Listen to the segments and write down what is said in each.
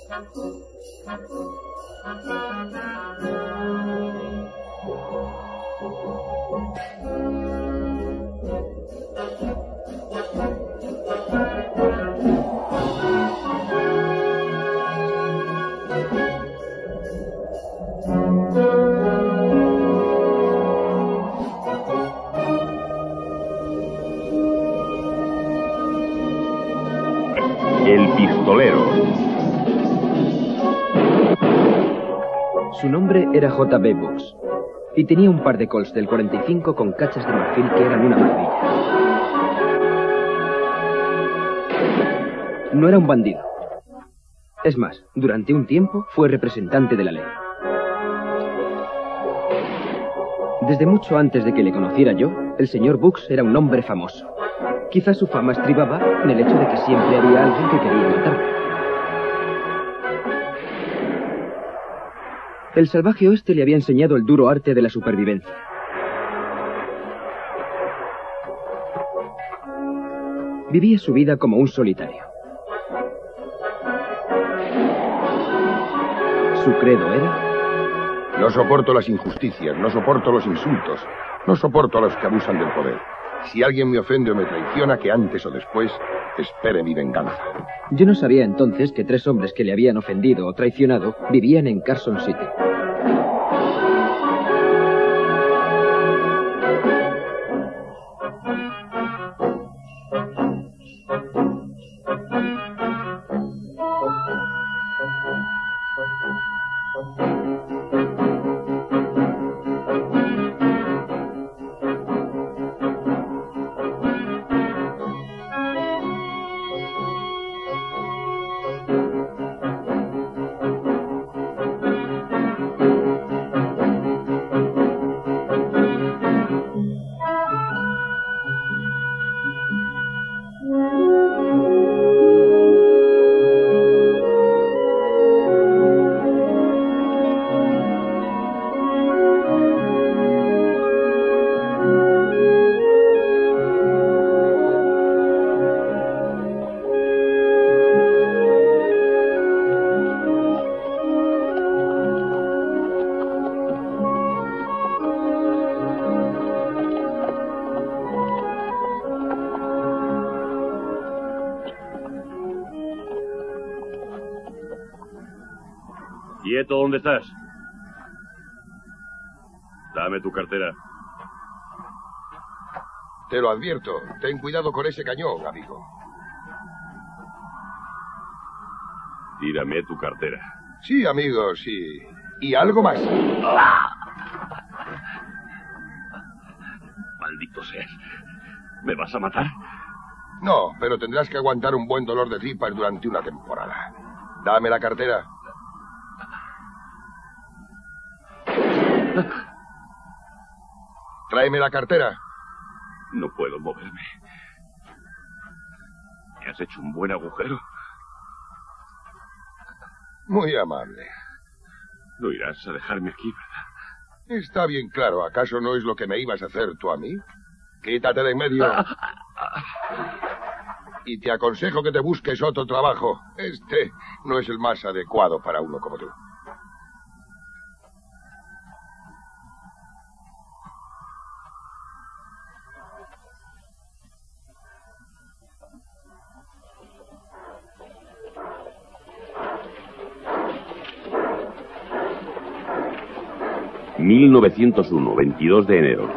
El pistolero. Su nombre era J.B. Books y tenía un par de Colts del 45 con cachas de marfil que eran una maravilla. No era un bandido. Es más, durante un tiempo fue representante de la ley. Desde mucho antes de que le conociera yo, el señor Books era un hombre famoso. Quizás su fama estribaba en el hecho de que siempre había alguien que quería matarlo. El salvaje oeste le había enseñado el duro arte de la supervivencia. Vivía su vida como un solitario. Su credo era: no soporto las injusticias, no soporto los insultos, no soporto a los que abusan del poder. Si alguien me ofende o me traiciona, que antes o después espere mi venganza. Yo no sabía entonces que 3 hombres que le habían ofendido o traicionado vivían en Carson City. Quieto, ¿dónde estás? Dame tu cartera. Te lo advierto, ten cuidado con ese cañón, amigo. Tírame tu cartera. Sí, amigo, sí. Y algo más. Maldito seas. ¿Me vas a matar? No, pero tendrás que aguantar un buen dolor de tripas durante una temporada. Dame la cartera. Tráeme la cartera. No puedo moverme. ¿Me has hecho un buen agujero? Muy amable. No irás a dejarme aquí, ¿verdad? Está bien claro. ¿Acaso no es lo que me ibas a hacer tú a mí? Quítate de en medio. Y te aconsejo que te busques otro trabajo. Este no es el más adecuado para uno como tú. ...1901, 22 de enero.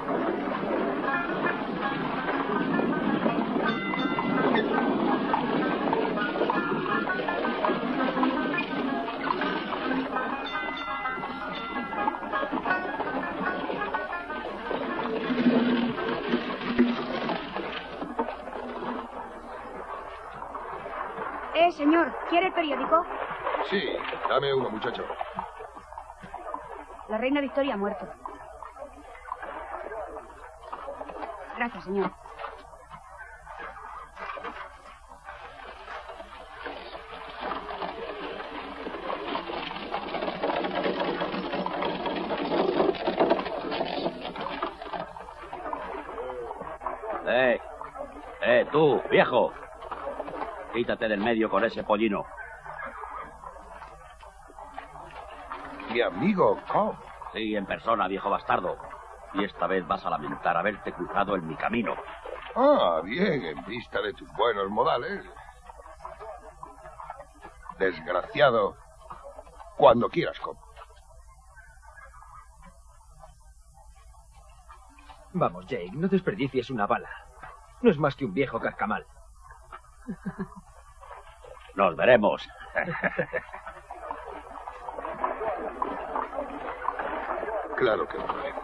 Señor, ¿quiere el periódico? Sí, dame uno, muchacho. La reina Victoria ha muerto. Gracias, señor. Tú, viejo. Quítate del medio con ese pollino. Mi amigo Cobb. Sí, en persona, viejo bastardo. Y esta vez vas a lamentar haberte cruzado en mi camino. Ah, bien, en vista de tus buenos modales. Desgraciado. Cuando quieras, Cobb. Vamos, Jake, no desperdicies una bala. No es más que un viejo carcamal. Nos veremos. Claro que lo haremos.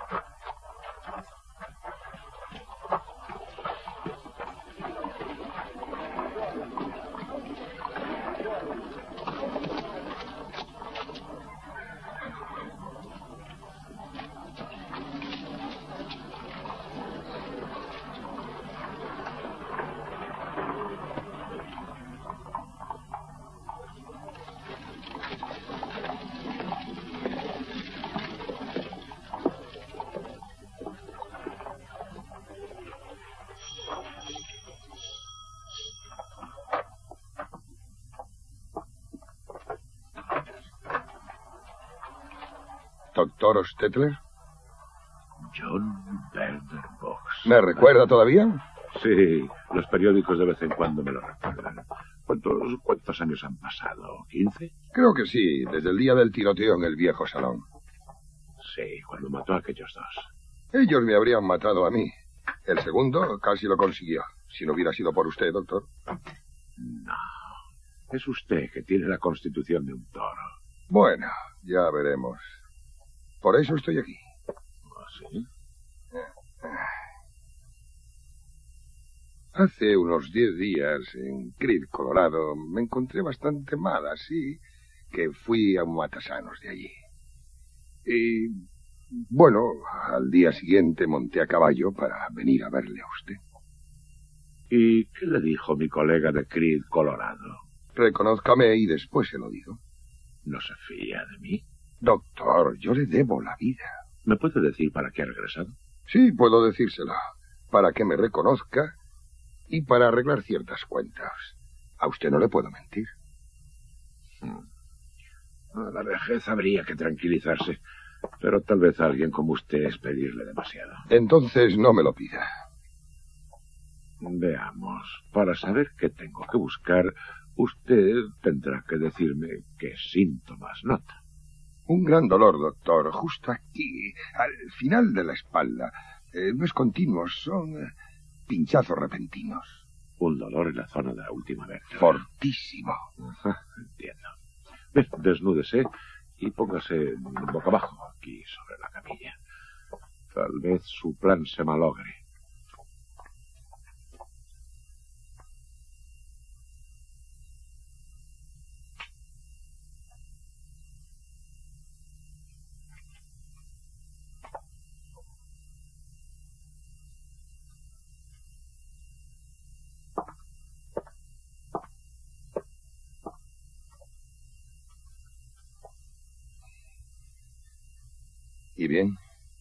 ¿Doctor Stetler? John Werner Box. ¿Me recuerda todavía? Sí, los periódicos de vez en cuando me lo recuerdan. ¿Cuántos años han pasado? ¿15? Creo que sí, desde el día del tiroteo en el viejo salón. Sí, cuando mató a aquellos dos. Ellos me habrían matado a mí. El segundo casi lo consiguió. Si no hubiera sido por usted, doctor. No. Es usted que tiene la constitución de un toro. Bueno, ya veremos. Por eso estoy aquí. ¿Ah, sí? Hace unos 10 días, en Creed, Colorado, me encontré bastante mal, así que fui a un matasanos de allí. Y, bueno, al día siguiente monté a caballo para venir a verle a usted. ¿Y qué le dijo mi colega de Creed, Colorado? Reconózcame y después se lo digo. ¿No se fía de mí? Doctor, yo le debo la vida. ¿Me puede decir para qué ha regresado? Sí, puedo decírselo. Para que me reconozca y para arreglar ciertas cuentas. A usted no le puedo mentir. A la vejez habría que tranquilizarse, pero tal vez a alguien como usted es pedirle demasiado. Entonces no me lo pida. Veamos, para saber qué tengo que buscar, usted tendrá que decirme qué síntomas nota. Un gran dolor, doctor, justo aquí, al final de la espalda. No es continuo, son pinchazos repentinos. Un dolor en la zona de la última vértebra. Fortísimo. Ajá, entiendo. Bien, desnúdese y póngase boca abajo aquí sobre la camilla. Tal vez su plan se malogre. ¿Y bien?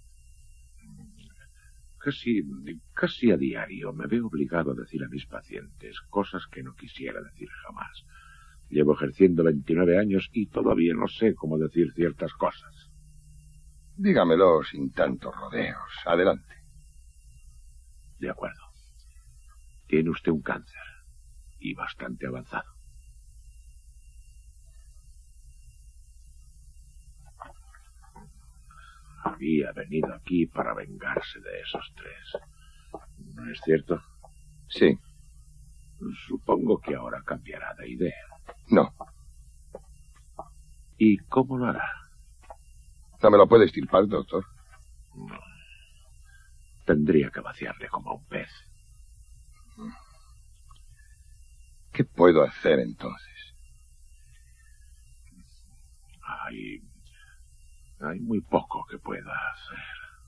Casi a diario me veo obligado a decir a mis pacientes cosas que no quisiera decir jamás. Llevo ejerciendo 29 años y todavía no sé cómo decir ciertas cosas. Dígamelo sin tantos rodeos. Adelante. De acuerdo. Tiene usted un cáncer y bastante avanzado. Había venido aquí para vengarse de esos tres. ¿No es cierto? Sí. Supongo que ahora cambiará de idea. No. ¿Y cómo lo hará? ¿No me lo puede extirpar, doctor? No. Tendría que vaciarle como a un pez. ¿Qué puedo hacer entonces? Hay muy poco que pueda hacer.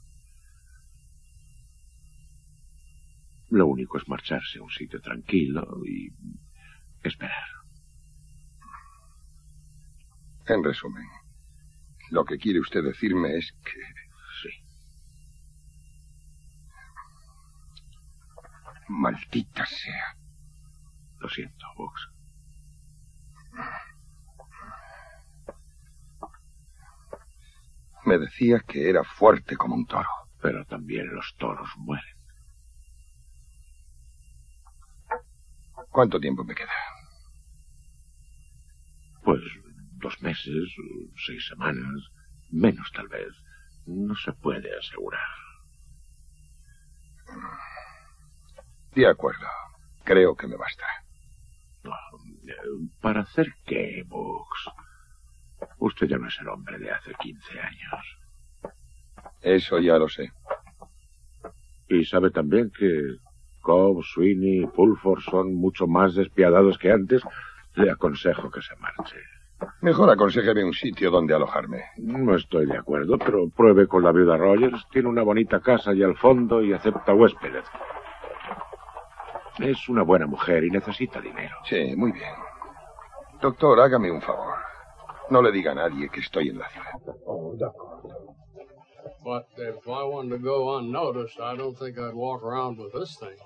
Lo único es marcharse a un sitio tranquilo y esperar. En resumen, lo que quiere usted decirme es que... Sí. Maldita sea. Lo siento, Box. Me decía que era fuerte como un toro. Pero también los toros mueren. ¿Cuánto tiempo me queda? Pues 2 meses, 6 semanas, menos tal vez. No se puede asegurar. De acuerdo. Creo que me basta. ¿Para hacer qué, Books? Usted ya no es el hombre de hace 15 años. Eso ya lo sé. Y sabe también que Cobb, Sweeney y Pulford son mucho más despiadados que antes. Le aconsejo que se marche. Mejor aconséjeme un sitio donde alojarme. No estoy de acuerdo, pero pruebe con la viuda Rogers. Tiene una bonita casa allá al fondo y acepta huéspedes. Es una buena mujer y necesita dinero. Sí, muy bien. Doctor, hágame un favor. No le diga a nadie que estoy en la ciudad. But if I wanted to go unnoticed, I don't think I'd walk around with this thing.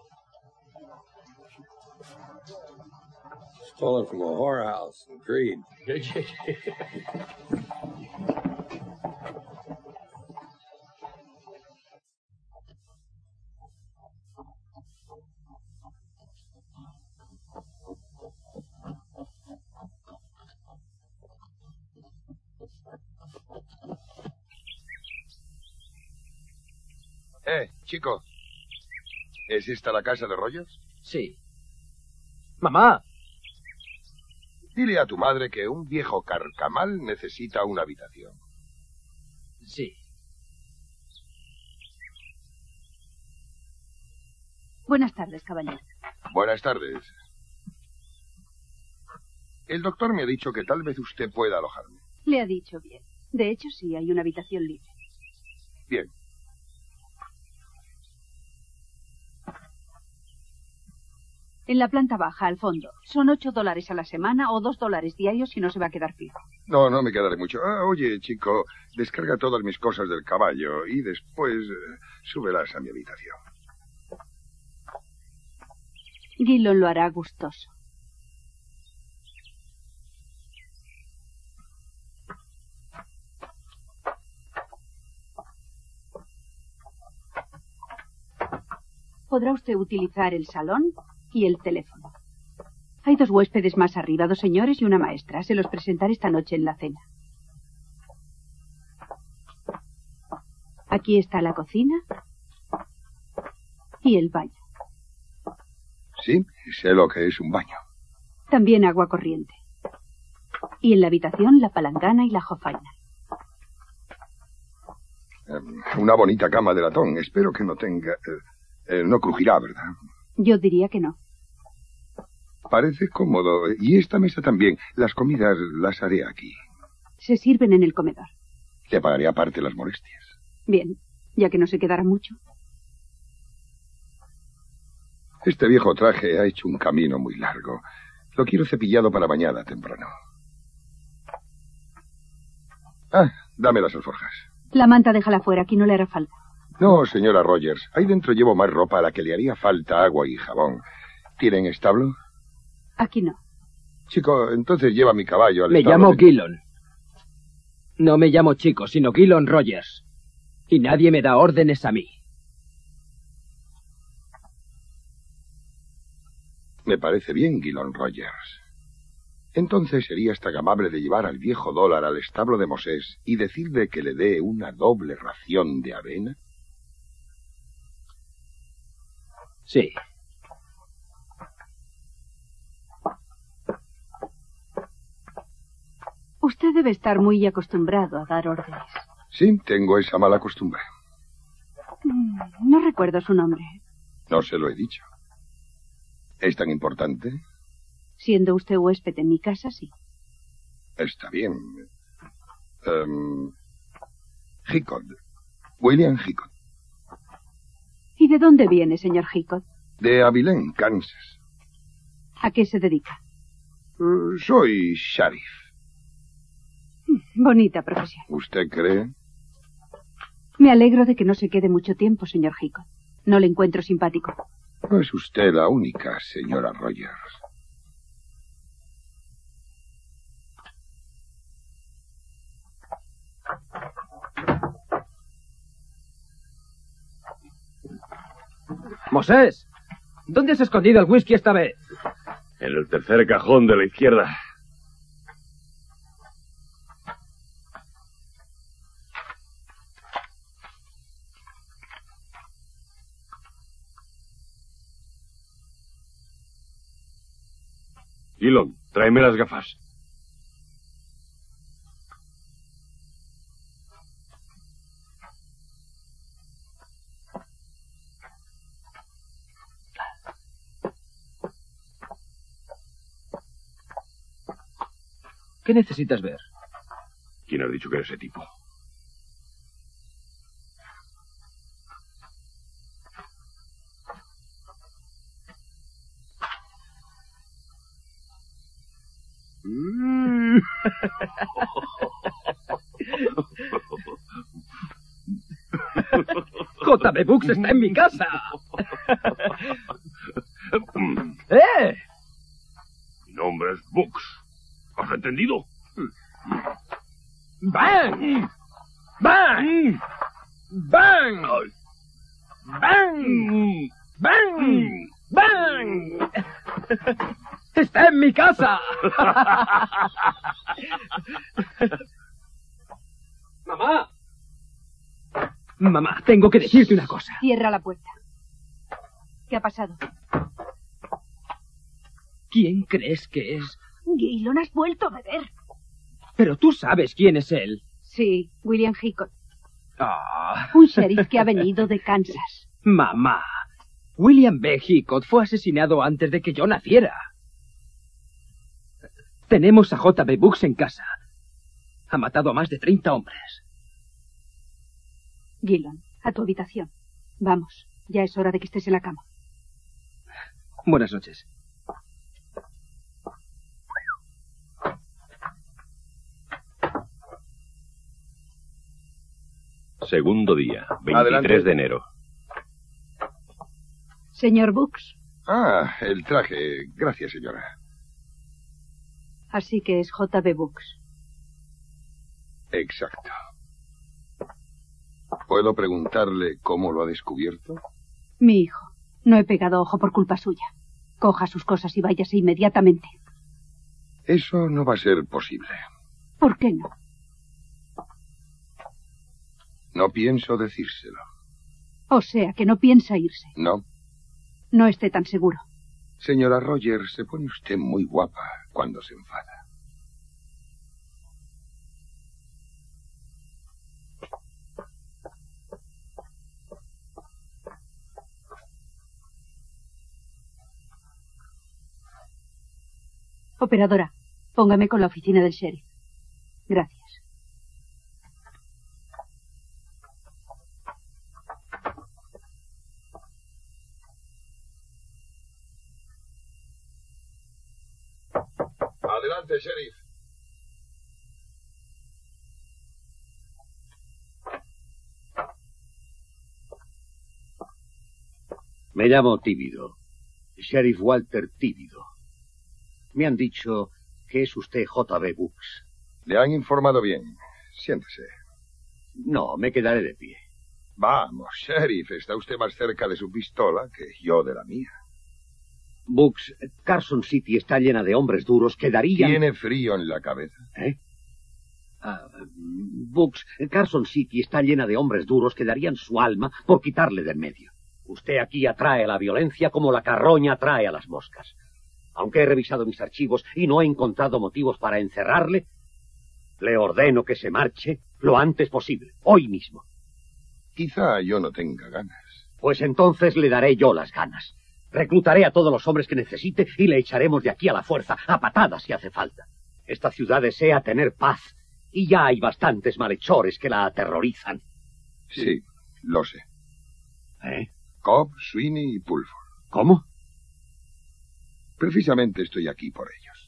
Stolen from a whorehouse in Creed. Chico. ¿Es esta la casa de Rogers? Sí. ¡Mamá! Dile a tu madre que un viejo carcamal necesita una habitación. Sí. Buenas tardes, caballero. Buenas tardes. El doctor me ha dicho que tal vez usted pueda alojarme. Le ha dicho bien. De hecho, sí, hay una habitación libre. Bien. En la planta baja, al fondo. Son $8 a la semana o $2 diarios si no se va a quedar fijo. No, no me quedaré mucho. Oye, chico, descarga todas mis cosas del caballo y después súbelas a mi habitación. Gillon lo hará gustoso. Podrá usted utilizar el salón y el teléfono. Hay 2 huéspedes más arriba, 2 señores y una maestra. Se los presentaré esta noche en la cena. Aquí está la cocina y el baño. Sí, sé lo que es un baño. También agua corriente. Y en la habitación la palangana y la jofaina. Una bonita cama de latón. Espero que no tenga... no crujirá, ¿verdad? Yo diría que no. Parece cómodo. Y esta mesa también. Las comidas las haré aquí. Se sirven en el comedor. Le pagaré aparte las molestias. Bien, ya que no se quedará mucho. Este viejo traje ha hecho un camino muy largo. Lo quiero cepillado para mañana temprano. Dame las alforjas. La manta déjala fuera, aquí no le hará falta. No, señora Rogers. Ahí dentro llevo más ropa a la que le haría falta agua y jabón. ¿Tienen establo? Aquí no. Chico, entonces lleva mi caballo al Me establo. llamo Gillon. No me llamo Chico, sino Gillon Rogers. Y nadie me da órdenes a mí. Me parece bien, Gillon Rogers. Entonces serías tan amable de llevar al viejo dólar al establo de Mosés y decirle que le dé una doble ración de avena. Sí. Usted debe estar muy acostumbrado a dar órdenes. Sí, tengo esa mala costumbre. No recuerdo su nombre. No se lo he dicho. ¿Es tan importante? Siendo usted huésped en mi casa, sí. Está bien. Hickot. William Hickot. ¿Y de dónde viene, señor Hickot? De Abilene, Kansas. ¿A qué se dedica? Soy sheriff. Bonita profesión. ¿Usted cree? Me alegro de que no se quede mucho tiempo, señor Hickot. No le encuentro simpático. No es usted la única, señora Rogers. Mosés, ¿dónde has escondido el whisky esta vez? En el tercer cajón de la izquierda. Elon, tráeme las gafas. ¿Qué necesitas ver? ¿Quién ha dicho que era ese tipo? J.B. Books está en mi casa. ¡Eh! Mi nombre es Books. ¿Has entendido? ¡Bang! ¡Bang! ¡Bang! ¡Bang! ¡Bang! ¡Bang! ¡Está en mi casa! ¡Mamá! Mamá, tengo que decirte una cosa. Cierra la puerta. ¿Qué ha pasado? ¿Quién crees que es? Gaylon, has vuelto a beber. Pero tú sabes quién es él. Sí, William Hickok. Ah. Un sheriff que ha venido de Kansas. Mamá, William B. Hickok fue asesinado antes de que yo naciera. Tenemos a J.B. Books en casa. Ha matado a más de 30 hombres. Gaylon, a tu habitación. Vamos, ya es hora de que estés en la cama. Buenas noches. Segundo día, 23 Adelante. de enero. Señor Books, Ah, el traje. Gracias, señora. así que es J.B. Books. Exacto. ¿Puedo preguntarle cómo lo ha descubierto? Mi hijo. No he pegado ojo por culpa suya. Coja sus cosas y váyase inmediatamente. Eso no va a ser posible. ¿Por qué no? No pienso decírselo. O sea, que no piensa irse. No. No esté tan seguro. Señora Rogers, se pone usted muy guapa cuando se enfada. Operadora, póngame con la oficina del sheriff. Gracias. Adelante, sheriff. Me llamo Tíbido. Sheriff Walter Tíbido. Me han dicho que es usted J.B. Books. Le han informado bien. Siéntese. No, me quedaré de pie. Vamos, sheriff, está usted más cerca de su pistola que yo de la mía. Books, Carson City está llena de hombres duros que darían... ¿Tiene frío en la cabeza? ¿Eh? Books, Carson City está llena de hombres duros que darían su alma por quitarle de en medio. Usted aquí atrae a la violencia como la carroña atrae a las moscas. Aunque he revisado mis archivos y no he encontrado motivos para encerrarle, le ordeno que se marche lo antes posible, hoy mismo. Quizá yo no tenga ganas. Pues entonces le daré yo las ganas. Reclutaré a todos los hombres que necesite y le echaremos de aquí a la fuerza, a patadas si hace falta. Esta ciudad desea tener paz y ya hay bastantes malhechores que la aterrorizan. Sí, lo sé. ¿Eh? Cobb, Sweeney y Pulford. ¿Cómo? Precisamente estoy aquí por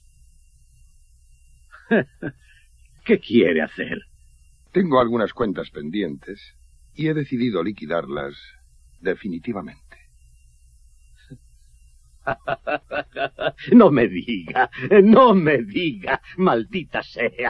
ellos. ¿Qué quiere hacer? Tengo algunas cuentas pendientes y he decidido liquidarlas definitivamente. No me diga, maldita sea.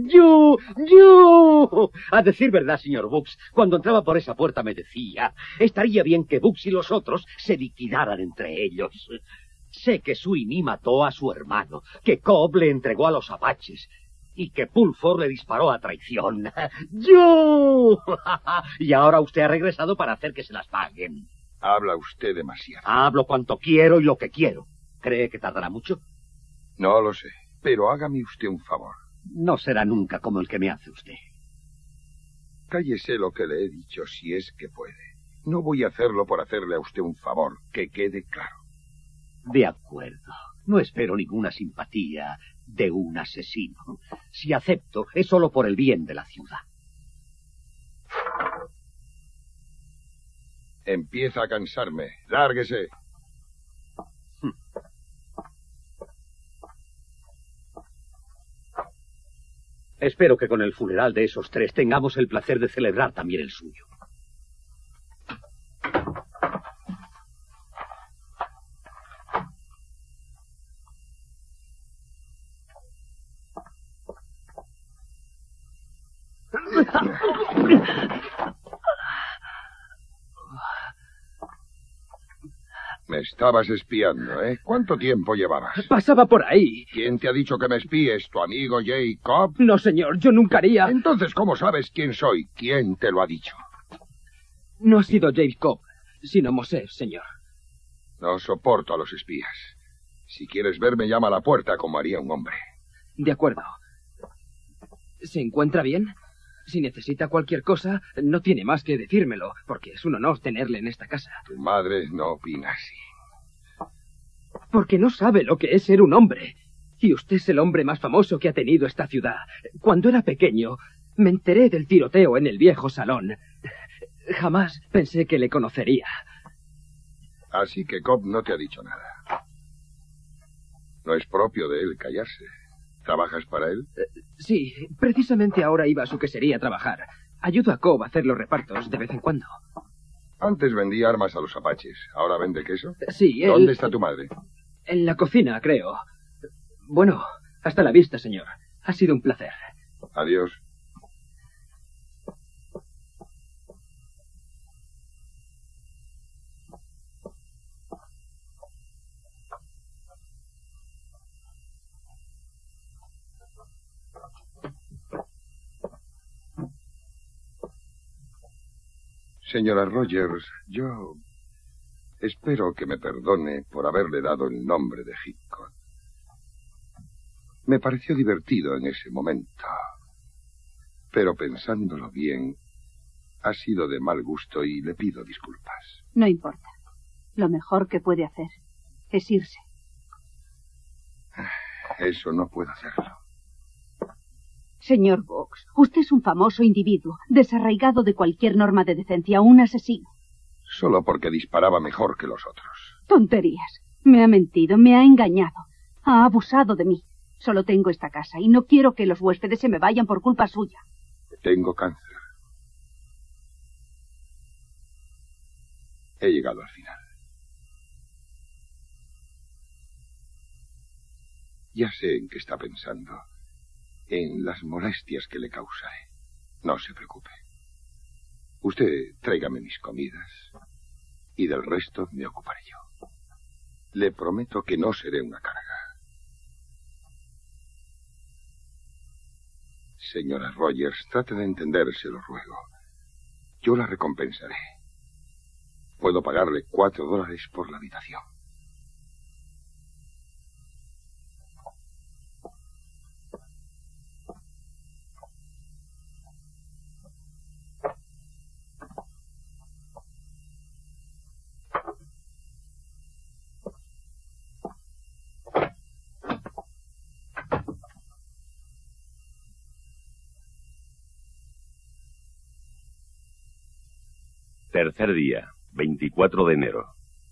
¡Yo! A decir verdad, señor Books, cuando entraba por esa puerta me decía, estaría bien que Books y los otros se liquidaran entre ellos. Sé que Sweeney mató a su hermano, que Cobb le entregó a los apaches y que Pulford le disparó a traición. ¡Yo! Y ahora usted ha regresado para hacer que se las paguen. Habla usted demasiado. Hablo cuanto quiero y lo que quiero. ¿Cree que tardará mucho? No lo sé, pero hágame usted un favor. No será nunca como el que me hace usted. Cállese lo que le he dicho si es que puede. No voy a hacerlo por hacerle a usted un favor, que quede claro. De acuerdo. No espero ninguna simpatía de un asesino. Si acepto, es solo por el bien de la ciudad. Empieza a cansarme. Lárguese. Espero que con el funeral de esos tres tengamos el placer de celebrar también el suyo. Me estabas espiando, ¿eh? ¿Cuánto tiempo llevabas? Pasaba por ahí. ¿Quién te ha dicho que me espíes? ¿Tu amigo Jacob? No, señor, yo nunca haría... Entonces, ¿cómo sabes quién soy? ¿Quién te lo ha dicho? No ha sido Jacob, sino Moses, señor. No soporto a los espías. Si quieres verme, llama a la puerta como haría un hombre. De acuerdo. ¿Se encuentra bien? Si necesita cualquier cosa, no tiene más que decírmelo, porque es un honor tenerle en esta casa. Tu madre no opina así. Porque no sabe lo que es ser un hombre. Y usted es el hombre más famoso que ha tenido esta ciudad. Cuando era pequeño, me enteré del tiroteo en el viejo salón. Jamás pensé que le conocería. Así que Cobb no te ha dicho nada. No es propio de él callarse. ¿Trabajas para él? Sí, precisamente ahora iba a su quesería a trabajar. Ayudo a Cobb a hacer los repartos de vez en cuando. Antes vendía armas a los apaches. ¿Ahora vende queso? Sí, él... ¿Dónde está tu madre? En la cocina, creo. Bueno, hasta la vista, señor. Ha sido un placer. Adiós. Señora Rogers, yo espero que me perdone por haberle dado el nombre de Heathcote. Me pareció divertido en ese momento, pero pensándolo bien, ha sido de mal gusto y le pido disculpas. No importa. Lo mejor que puede hacer es irse. Eso no puedo hacerlo. Señor Books, usted es un famoso individuo, desarraigado de cualquier norma de decencia, un asesino. Solo porque disparaba mejor que los otros. Tonterías. Me ha mentido, me ha engañado. Ha abusado de mí. Solo tengo esta casa y no quiero que los huéspedes se me vayan por culpa suya. Tengo cáncer. He llegado al final. Ya sé en qué está pensando. En las molestias que le causaré. No se preocupe. Usted tráigame mis comidas y del resto me ocuparé yo. Le prometo que no seré una carga. Señora Rogers, trate de entender, se lo ruego. Yo la recompensaré. Puedo pagarle $4 por la habitación. Tercer día, 24 de enero.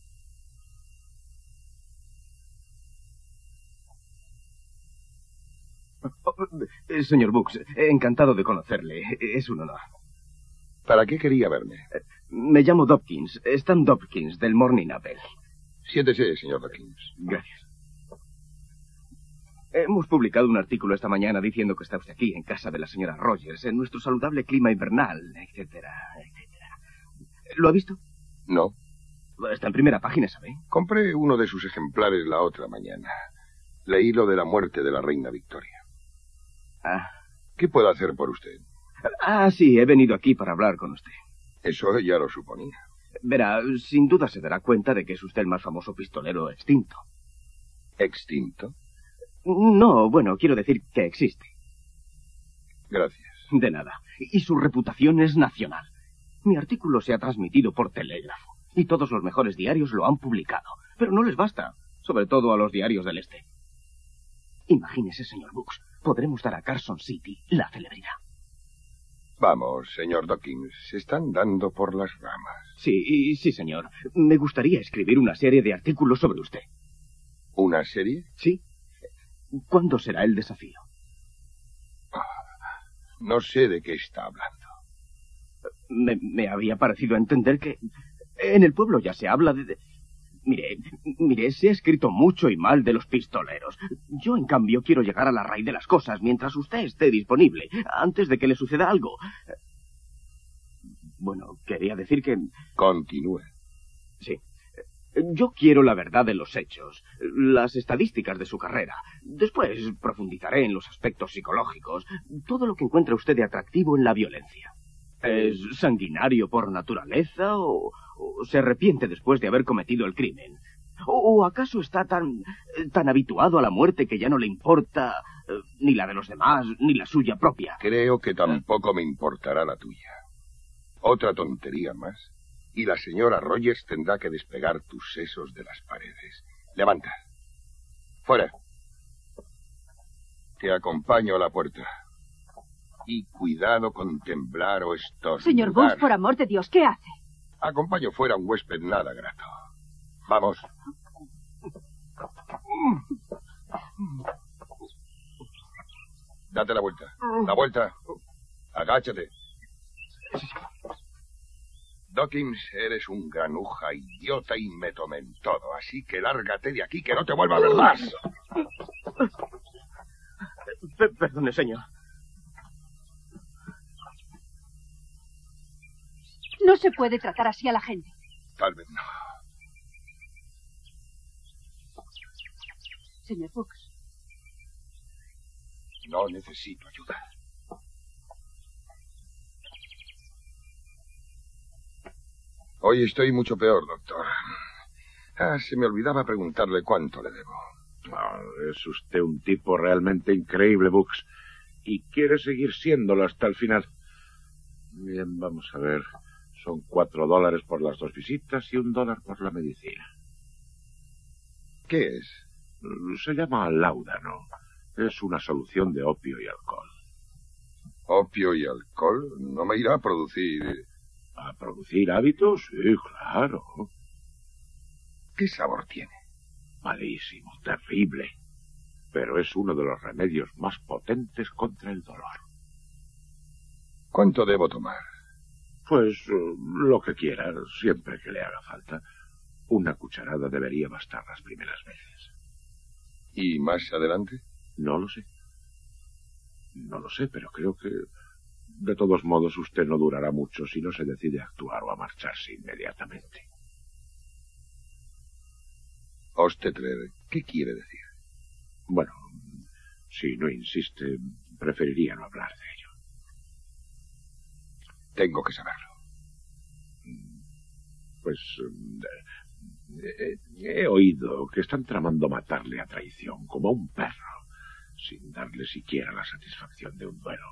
Señor Books, encantado de conocerle. Es un honor. ¿Para qué quería verme? Me llamo Dopkins, Stan Dopkins, del Morning Apple. Siéntese, señor Dawkins. Gracias. Hemos publicado un artículo esta mañana diciendo que está usted aquí, en casa de la señora Rogers, en nuestro saludable clima invernal, etcétera, etcétera. ¿Lo ha visto? No. Está en primera página, ¿sabe? Compré uno de sus ejemplares la otra mañana. Leí lo de la muerte de la reina Victoria. ¿Qué puedo hacer por usted? Sí, he venido aquí para hablar con usted. Eso ya lo suponía. Verá, sin duda se dará cuenta de que es usted el más famoso pistolero extinto. ¿Extinto? No, bueno, quiero decir que existe. Gracias. De nada. Y su reputación es nacional. Mi artículo se ha transmitido por telégrafo. Y todos los mejores diarios lo han publicado. Pero no les basta. Sobre todo a los diarios del Este. Imagínese, señor Brooks. Podremos dar a Carson City la celebridad. Vamos, señor Dawkins. Se están dando por las ramas. Sí, señor. Me gustaría escribir una serie de artículos sobre usted. ¿Una serie? Sí. ¿Cuándo será el desafío? No sé de qué está hablando. Me había parecido entender que en el pueblo ya se habla de... Mire, se ha escrito mucho y mal de los pistoleros. Yo, en cambio, quiero llegar a la raíz de las cosas mientras usted esté disponible, antes de que le suceda algo. Bueno, quería decir que... Continúe. Sí. Yo quiero la verdad de los hechos, las estadísticas de su carrera. Después profundizaré en los aspectos psicológicos, todo lo que encuentre usted de atractivo en la violencia. ¿Es sanguinario por naturaleza o se arrepiente después de haber cometido el crimen? ¿O acaso está tan habituado a la muerte que ya no le importa ni la de los demás ni la suya propia? Creo que tampoco me importará la tuya. Otra tontería más. Y la señora Rogers tendrá que despegar tus sesos de las paredes. Levanta. Fuera. Te acompaño a la puerta. Y cuidado con temblar o estornudar. Señor Bush, por amor de Dios, ¿qué hace? Acompaño fuera a un huésped nada grato. Vamos. Date la vuelta. La vuelta. Agáchate. Dawkins, eres un granuja, idiota y me tomé en todo. Así que lárgate de aquí, que no te vuelva a ver más. Perdone, señor. No se puede tratar así a la gente. Tal vez no. Señor Brooks. No necesito ayuda. Hoy estoy mucho peor, doctor. Se me olvidaba preguntarle cuánto le debo. Es usted un tipo realmente increíble, Brooks. Y quiere seguir siéndolo hasta el final. Bien, vamos a ver. Son $4 por las 2 visitas y $1 por la medicina. ¿Qué es? Se llama láudano. Es una solución de opio y alcohol. ¿Opio y alcohol? ¿No me irá a producir...? ¿A producir hábitos? Sí, claro. ¿Qué sabor tiene? Malísimo, terrible. Pero es uno de los remedios más potentes contra el dolor. ¿Cuánto debo tomar? Pues lo que quiera, siempre que le haga falta. Una cucharada debería bastar las primeras veces. ¿Y más adelante? No lo sé. No lo sé, pero creo que... De todos modos, usted no durará mucho si no se decide a actuar o a marcharse inmediatamente. Hostetler, ¿qué quiere decir? Bueno, si no insiste, preferiría no hablar de ello. Tengo que saberlo. Pues... he oído que están tramando matarle a traición, como a un perro, sin darle siquiera la satisfacción de un duelo.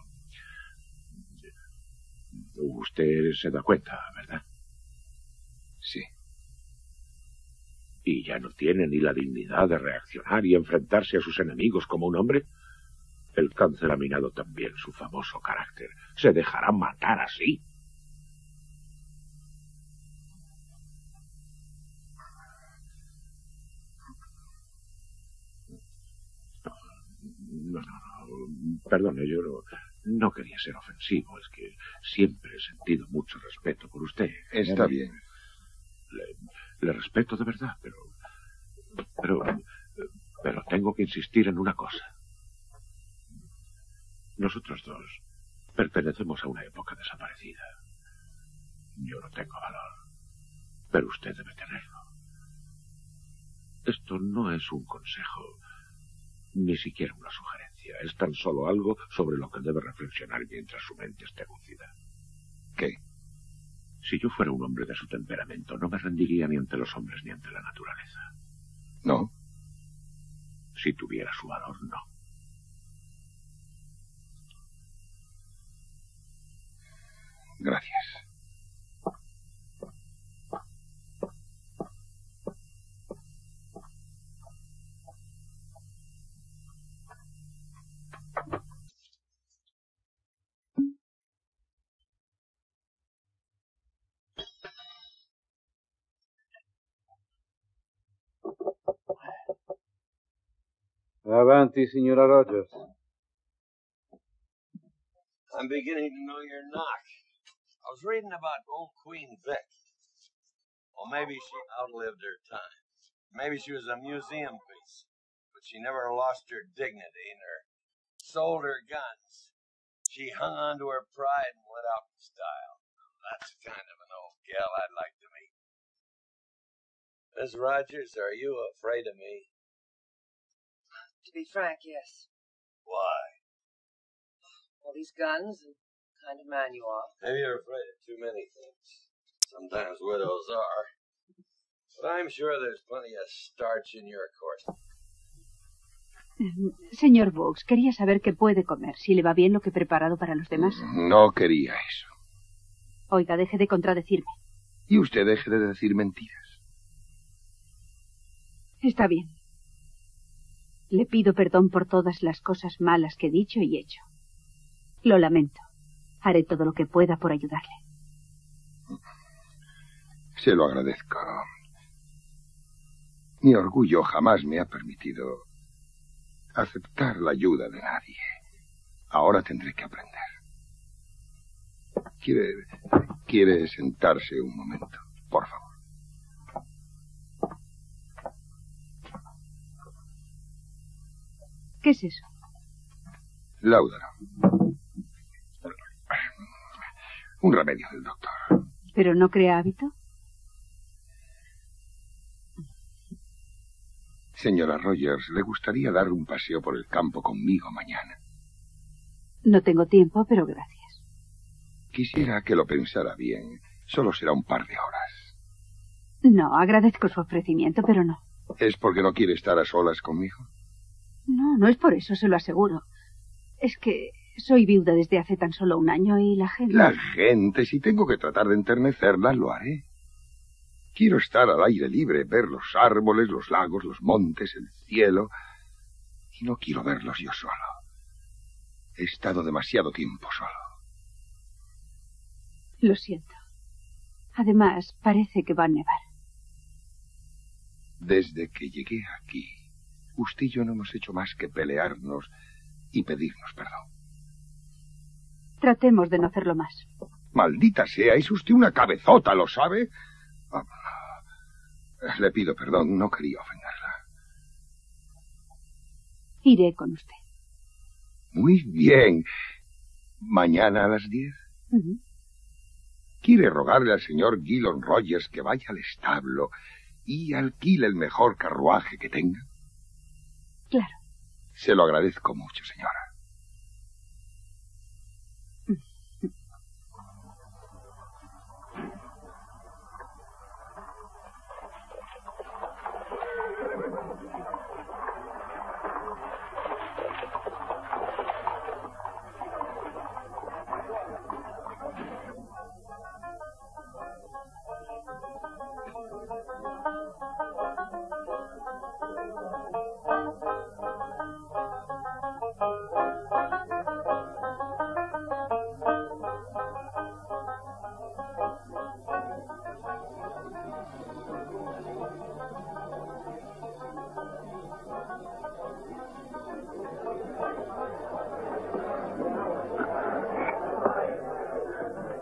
Usted se da cuenta, ¿verdad? Sí. ¿Y ya no tiene ni la dignidad de reaccionar y enfrentarse a sus enemigos como un hombre? El cáncer ha minado también su famoso carácter. ¿Se dejará matar así? No. Perdone, yo no quería ser ofensivo. Es que siempre he sentido mucho respeto por usted. Está bien. Le respeto de verdad, pero Pero tengo que insistir en una cosa. Nosotros dos pertenecemos a una época desaparecida. Yo no tengo valor, pero usted debe tenerlo. Esto no es un consejo, ni siquiera una sugerencia. Es tan solo algo sobre lo que debe reflexionar mientras su mente esté lúcida. ¿Qué? Si yo fuera un hombre de su temperamento, no me rendiría ni ante los hombres ni ante la naturaleza. ¿No? Si tuviera su valor, no. Gracias. Avanti, signora Rogers. I'm beginning to know your knock. I was reading about old Queen Vic. Well, maybe she outlived her time. Maybe she was a museum piece, but she never lost her dignity nor sold her guns. She hung on to her pride and went out in style. That's kind of an old gal I'd like to meet. Miss Rogers, are you afraid of me? To be frank, yes. Why? All these guns and the kind of man you are. Maybe you're afraid of too many things. Sometimes widows are. But I'm sure there's plenty of starch in your course. Señor Vaux, quería saber qué puede comer, si le va bien lo que he preparado para los demás. No quería eso. Oiga, deje de contradecirme. Y usted deje de decir mentiras. Está bien. Le pido perdón por todas las cosas malas que he dicho y hecho. Lo lamento. Haré todo lo que pueda por ayudarle. Se lo agradezco. Mi orgullo jamás me ha permitido aceptar la ayuda de nadie. Ahora tendré que aprender. ¿Quiere sentarse un momento? Por favor. ¿Qué es eso? Láudano. Un remedio del doctor. ¿Pero no crea hábito? Señora Rogers, ¿le gustaría dar un paseo por el campo conmigo mañana? No tengo tiempo, pero gracias. Quisiera que lo pensara bien. Solo será un par de horas. No, agradezco su ofrecimiento, pero no. ¿Es porque no quiere estar a solas conmigo? No, no es por eso, se lo aseguro. Es que soy viuda desde hace tan solo un año y la gente... La gente, si tengo que tratar de enternecerla, lo haré. Quiero estar al aire libre, ver los árboles, los lagos, los montes, el cielo. Y no quiero verlos yo solo. He estado demasiado tiempo solo. Lo siento. Además, parece que va a nevar. Desde que llegué aquí, usted y yo no hemos hecho más que pelearnos y pedirnos perdón. Tratemos de no hacerlo más. Maldita sea, es usted una cabezota, ¿lo sabe? Le pido perdón, no quería ofenderla. Iré con usted. Muy bien. ¿Mañana a las 10? ¿Quiere rogarle al señor Gillon Rogers que vaya al establo y alquile el mejor carruaje que tenga? Claro. Se lo agradezco mucho, señora.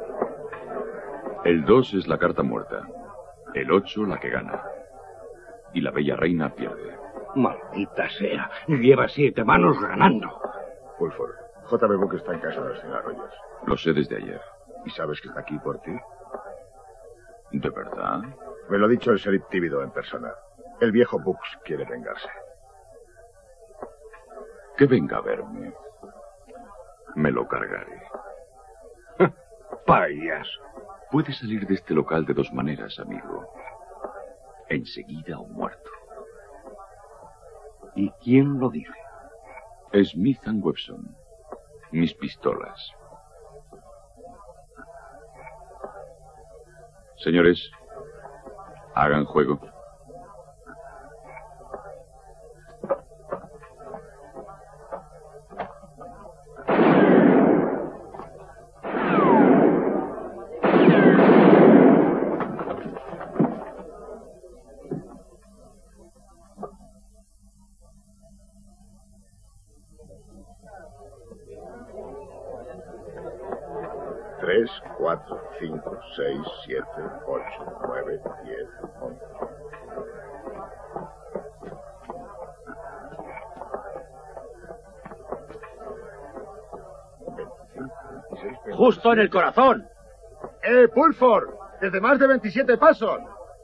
El 2 es la carta muerta. El 8 la que gana. y la bella reina pierde. Maldita sea. Lleva 7 manos ganando. Pulford, J.B. Book está en casa de la señora Rogers. Lo sé desde ayer. ¿Y sabes que está aquí por ti? ¿De verdad? Me lo ha dicho el sheriff Tíbido en persona. El viejo Books quiere vengarse. Que venga a verme. Me lo cargaré. Payaso. Puede salir de este local de 2 maneras, amigo. Enseguida o muerto. ¿Y quién lo dice? Smith & Wesson. Mis pistolas. Señores, hagan juego. Tres, 4, 5, 6, 7, 8, 9, 10, 11. ¡Justo en el corazón! Pulford! ¡Desde más de 27 pasos!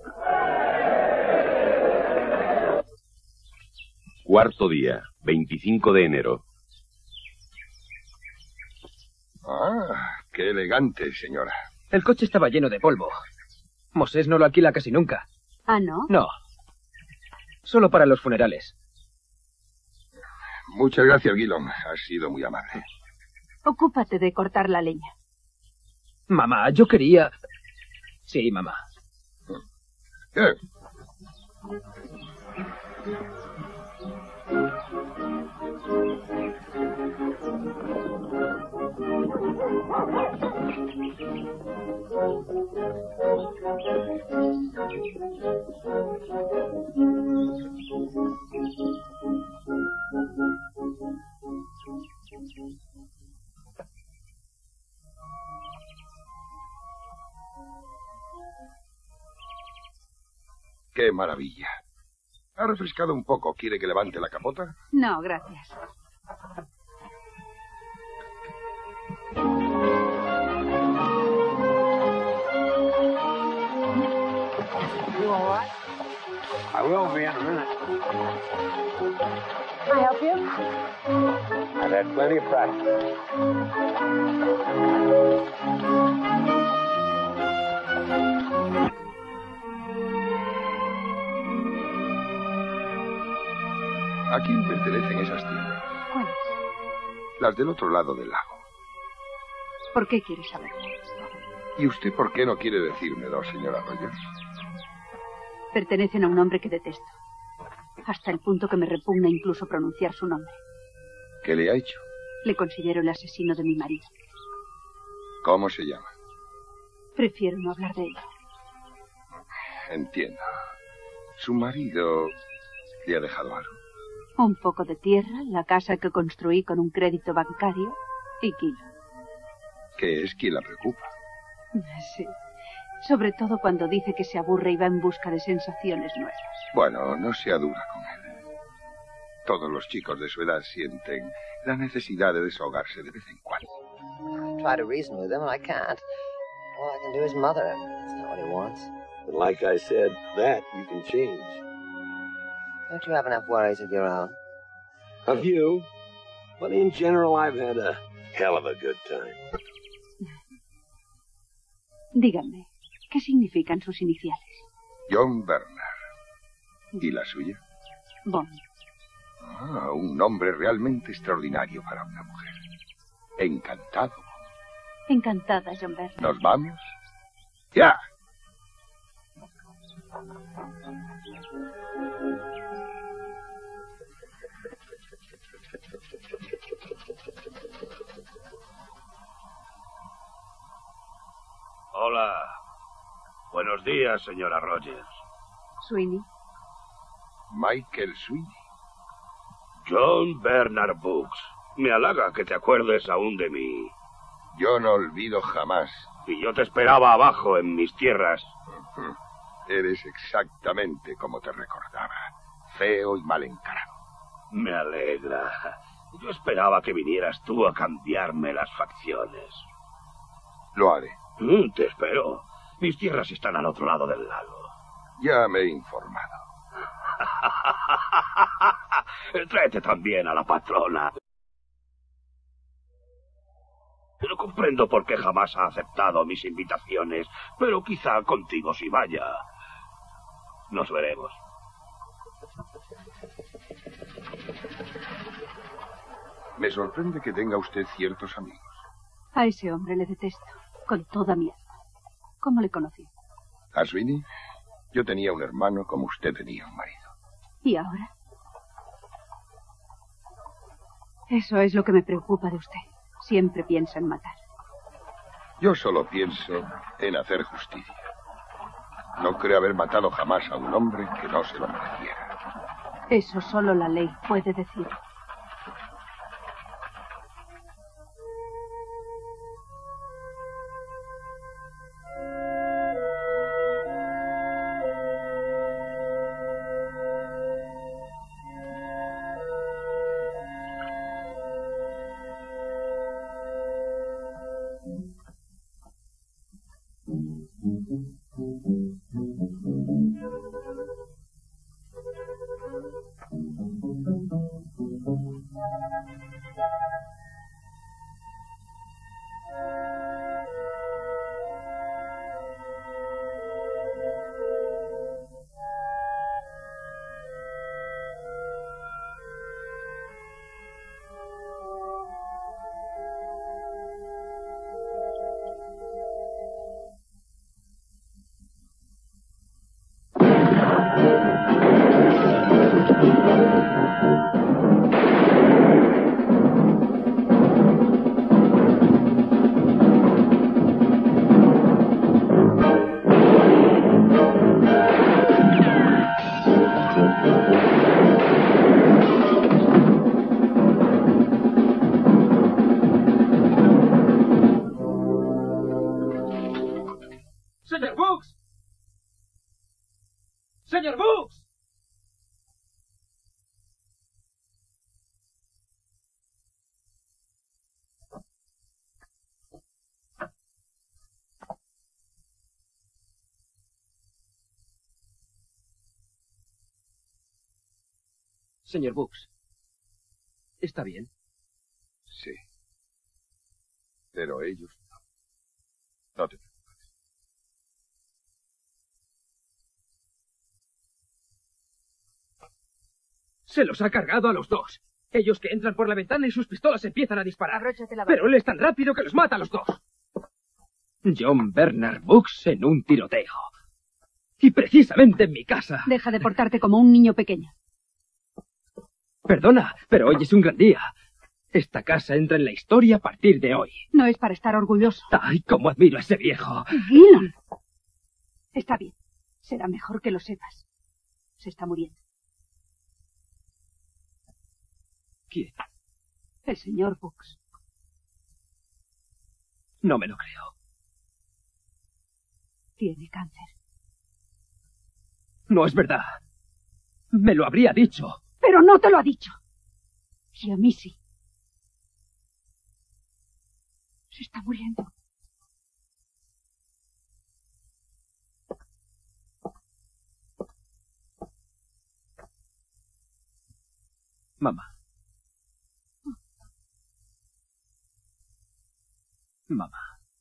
Cuarto día, 25 de enero. Ah, qué elegante, señora. El coche estaba lleno de polvo. Mosés no lo alquila casi nunca. ¿Ah, no? No. Solo para los funerales. Muchas gracias, Gillon. Has sido muy amable. Ocúpate de cortar la leña. Mamá, yo quería... Sí, mamá. ¿Qué? ¡Qué maravilla! Ha refrescado un poco. ¿Quiere que levante la capota? No, gracias. You all right? I will be in a minute. Can I help you? I've had plenty of practice. ¿A quién pertenecen esas tierras? ¿Cuáles? Las del otro lado del lago. ¿Por qué quieres saberlo? ¿Y usted por qué no quiere decírmelo, señora Rogers? Pertenecen a un hombre que detesto. Hasta el punto que me repugna incluso pronunciar su nombre. ¿Qué le ha hecho? Le considero el asesino de mi marido. ¿Cómo se llama? Prefiero no hablar de ello. Entiendo. ¿Su marido le ha dejado algo? Un poco de tierra, la casa que construí con un crédito bancario y Kilo. ¿Qué es quien la preocupa? Sí. Sobre todo cuando dice que se aburre y va en busca de sensaciones nuevas. Bueno, no sea dura con él. Todos los chicos de su edad sienten la necesidad de desahogarse de vez en cuando. I try to reason with him, and I can't. All I can do is mother him. That's not what he wants. But like I said, that you can change. Don't you have enough worries of your own? A few. But in general, I've had a hell of a good time. Díganme, ¿qué significan sus iniciales? John Bernard. ¿Y la suya? Bond. Ah, un nombre realmente extraordinario para una mujer. Encantado. Encantada, John Bernard. ¿Nos vamos? ¡Ya! Hola. Buenos días, señora Rogers. Sweeney. Michael Sweeney. John Bernard Books. Me halaga que te acuerdes aún de mí. Yo no olvido jamás. Y yo te esperaba abajo en mis tierras. Eres exactamente como te recordaba. Feo y mal encarado. Me alegra. Yo esperaba que vinieras tú a cambiarme las facciones. Lo haré. Te espero. Mis tierras están al otro lado del lago. Ya me he informado. Tráete también a la patrona. No comprendo por qué jamás ha aceptado mis invitaciones, pero quizá contigo sí vaya. Nos veremos. Me sorprende que tenga usted ciertos amigos. A ese hombre le detesto, con toda mi alma. ¿Cómo le conocí? ¿A Sweeney? Yo tenía un hermano como usted tenía un marido. ¿Y ahora? Eso es lo que me preocupa de usted. Siempre piensa en matar. Yo solo pienso en hacer justicia. No creo haber matado jamás a un hombre que no se lo mereciera. Eso solo la ley puede decir. ¡Señor Books! ¡Señor Books! Señor Books, ¿está bien? Sí. Pero ellos no. No te preocupes. Se los ha cargado a los dos. Ellos que entran por la ventana y sus pistolas empiezan a disparar. Abróchate la Pero él es tan rápido que los mata a los dos. John Bernard Books en un tiroteo. Y precisamente en mi casa. Deja de portarte como un niño pequeño. Perdona, pero hoy es un gran día. Esta casa entra en la historia a partir de hoy. No es para estar orgulloso. ¡Ay, cómo admiro a ese viejo! Gillan. Está bien. Será mejor que lo sepas. Se está muriendo. ¿Quién? El señor Books. No me lo creo. Tiene cáncer. No es verdad. Me lo habría dicho. Pero no te lo ha dicho. Y a mí sí. Se está muriendo. Mamá. Mamá.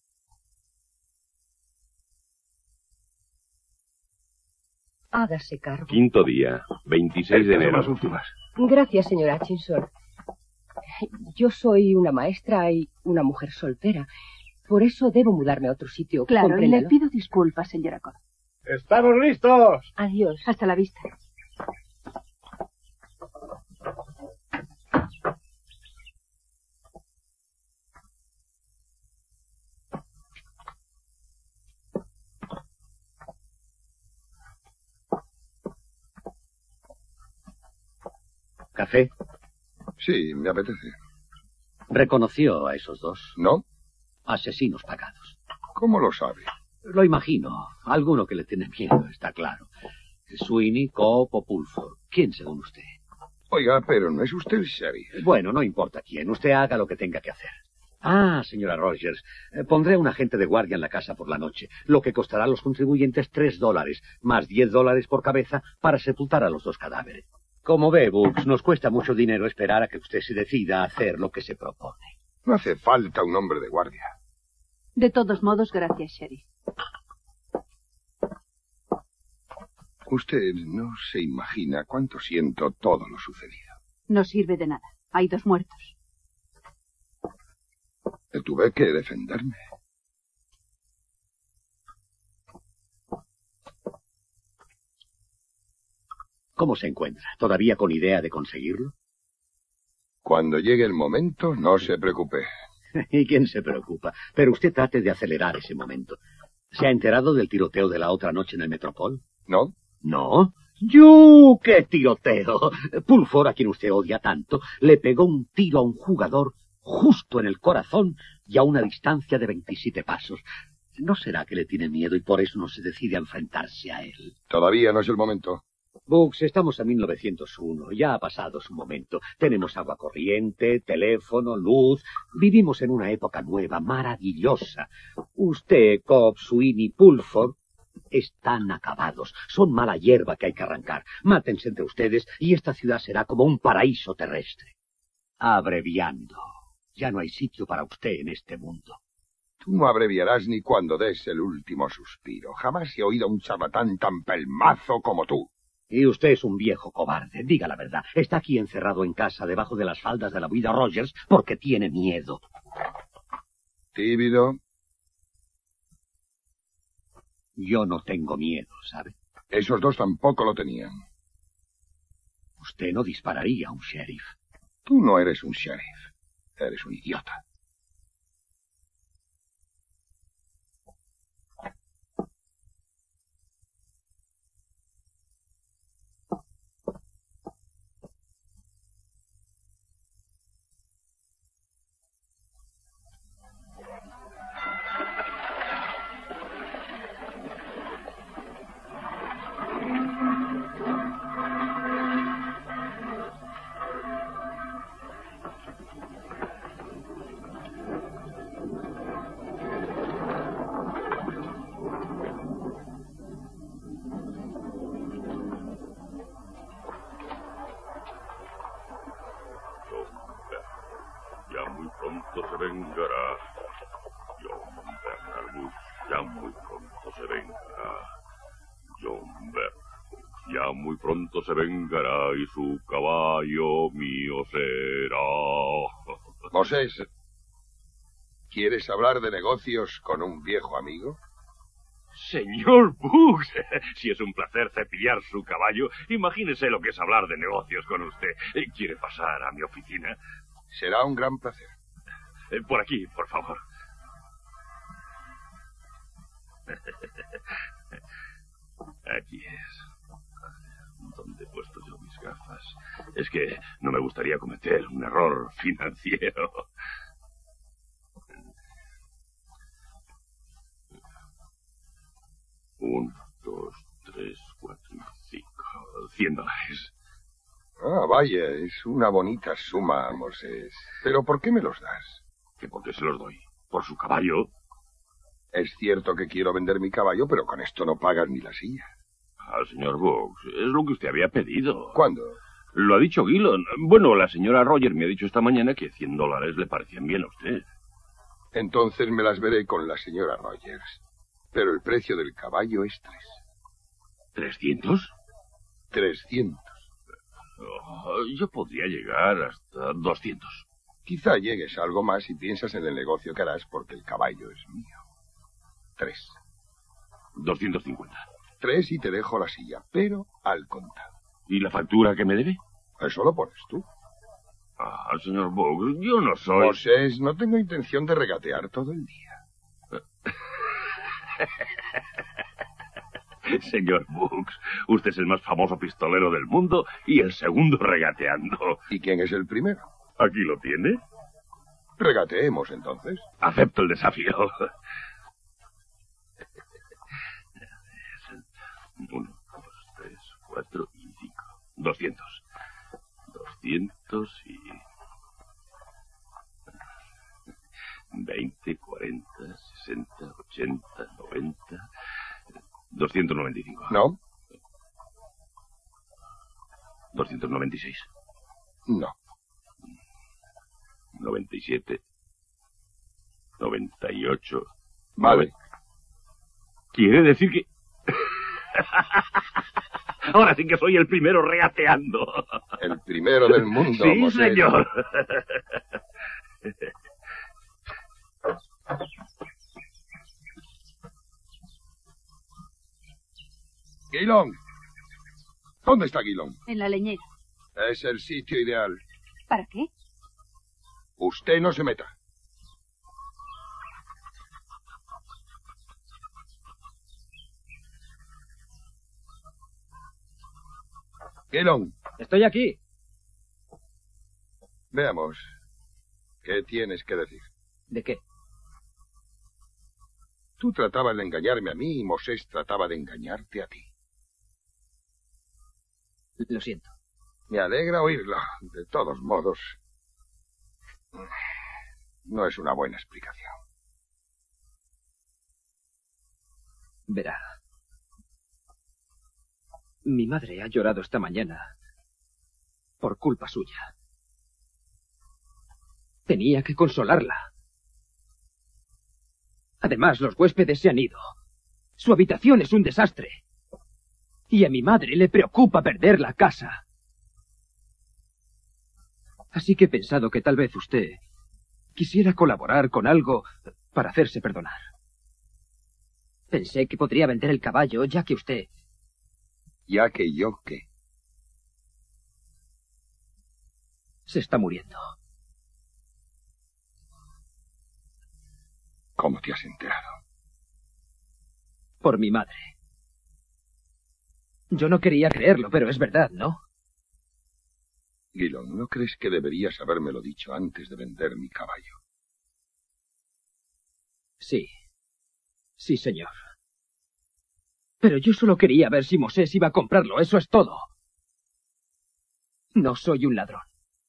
Hágase cargo. Quinto día, 26 de enero. Las últimas. Gracias, señor Hutchinson. Yo soy una maestra y una mujer soltera. Por eso debo mudarme a otro sitio. Claro, y le ¿compréndelo? pido disculpas, señora Cor. ¡Estamos listos! Adiós. Hasta la vista. ¿Café? Sí, me apetece. ¿Reconoció a esos dos? ¿No? Asesinos pagados. ¿Cómo lo sabe? Lo imagino. Alguno que le tiene miedo, está claro. Sweeney, Cobb o Pulford. ¿Quién según usted? Oiga, pero no es usted el sheriff. Bueno, no importa quién. Usted haga lo que tenga que hacer. Ah, señora Rogers, pondré a un agente de guardia en la casa por la noche, lo que costará a los contribuyentes $3, más $10 por cabeza para sepultar a los 2 cadáveres. Como ve, Books, nos cuesta mucho dinero esperar a que usted se decida a hacer lo que se propone. No hace falta un hombre de guardia. De todos modos, gracias, sheriff. Usted no se imagina cuánto siento todo lo sucedido. No sirve de nada. Hay 2 muertos. Tuve que defenderme. ¿Cómo se encuentra? ¿Todavía con idea de conseguirlo? Cuando llegue el momento, no se preocupe. ¿Y quién se preocupa? Pero usted trate de acelerar ese momento. ¿Se ha enterado del tiroteo de la otra noche en el Metropol? No. ¿No? ¡Yo! ¡Qué tiroteo! Pulford, a quien usted odia tanto, le pegó un tiro a un jugador justo en el corazón y a una distancia de 27 pasos. ¿No será que le tiene miedo y por eso no se decide a enfrentarse a él? Todavía no es el momento. Books, estamos en 1901. Ya ha pasado su momento. Tenemos agua corriente, teléfono, luz. Vivimos en una época nueva, maravillosa. Usted, Cobb, Sweeney, Pulford, están acabados. Son mala hierba que hay que arrancar. Mátense entre ustedes y esta ciudad será como un paraíso terrestre. Abreviando. Ya no hay sitio para usted en este mundo. Tú no abreviarás ni cuando des el último suspiro. Jamás he oído a un charlatán tan pelmazo como tú. Y usted es un viejo cobarde, diga la verdad. Está aquí encerrado en casa, debajo de las faldas de la vida Rogers, porque tiene miedo. Tímido. Yo no tengo miedo, ¿sabe? Esos 2 tampoco lo tenían. Usted no dispararía a un sheriff. Tú no eres un sheriff. Eres un idiota. Se vengará y su caballo mío será. Moses, ¿quieres hablar de negocios con un viejo amigo? Señor Books, si es un placer cepillar su caballo, imagínese lo que es hablar de negocios con usted. ¿Quiere pasar a mi oficina? Será un gran placer. Por aquí, por favor. Aquí es. ¿Dónde he puesto yo mis gafas? Es que no me gustaría cometer un error financiero. $1, 2, 3, 4, 5. $100. Ah, vaya, es una bonita suma, Moses. ¿Pero por qué me los das? ¿Que por qué se los doy? ¿Por su caballo? Es cierto que quiero vender mi caballo, pero con esto no pagas ni la silla. Ah, señor Books, es lo que usted había pedido. ¿Cuándo? Lo ha dicho Gillon. Bueno, la señora Rogers me ha dicho esta mañana que $100 le parecían bien a usted. Entonces me las veré con la señora Rogers. Pero el precio del caballo es 3. ¿300? 300. Oh, yo podría llegar hasta 200. Quizá llegues a algo más si piensas en el negocio que harás porque el caballo es mío. 3. 250. 3 y te dejo la silla, pero al contado. ¿Y la factura que me debe? Eso lo pones tú. Ah, señor Books, yo no soy... Moses, no tengo intención de regatear todo el día. Señor Books, usted es el más famoso pistolero del mundo y el segundo regateando. ¿Y quién es el primero? Aquí lo tiene. Regateemos, entonces. Acepto el desafío. 4 y 5. 200. 200 y... 20, 40, 60, 80, 90... 295. No. 296. No. 97. 98. Vale. Quiere decir que... Ahora sí que soy el primero reateando. El primero del mundo. Sí, Mosé. señor. Guilón. ¿Dónde está Guilón? En la leñera. Es el sitio ideal. ¿Para qué? Usted no se meta. Guilón. Estoy aquí. Veamos. ¿Qué tienes que decir? ¿De qué? Tú tratabas de engañarme a mí y Mosés trataba de engañarte a ti. Lo siento. Me alegra oírlo. De todos modos, no es una buena explicación. Verá. Mi madre ha llorado esta mañana por culpa suya. Tenía que consolarla. Además, los huéspedes se han ido. Su habitación es un desastre. Y a mi madre le preocupa perder la casa. Así que he pensado que tal vez usted quisiera colaborar con algo para hacerse perdonar. Pensé que podría vender el caballo, ya que usted... ¿Ya que yo qué? Se está muriendo. ¿Cómo te has enterado? Por mi madre. Yo no quería creerlo, pero es verdad, ¿no? Guilón, ¿no crees que deberías habérmelo dicho antes de vender mi caballo? Sí. Sí, señor. Pero yo solo quería ver si Mosés iba a comprarlo, eso es todo. No soy un ladrón.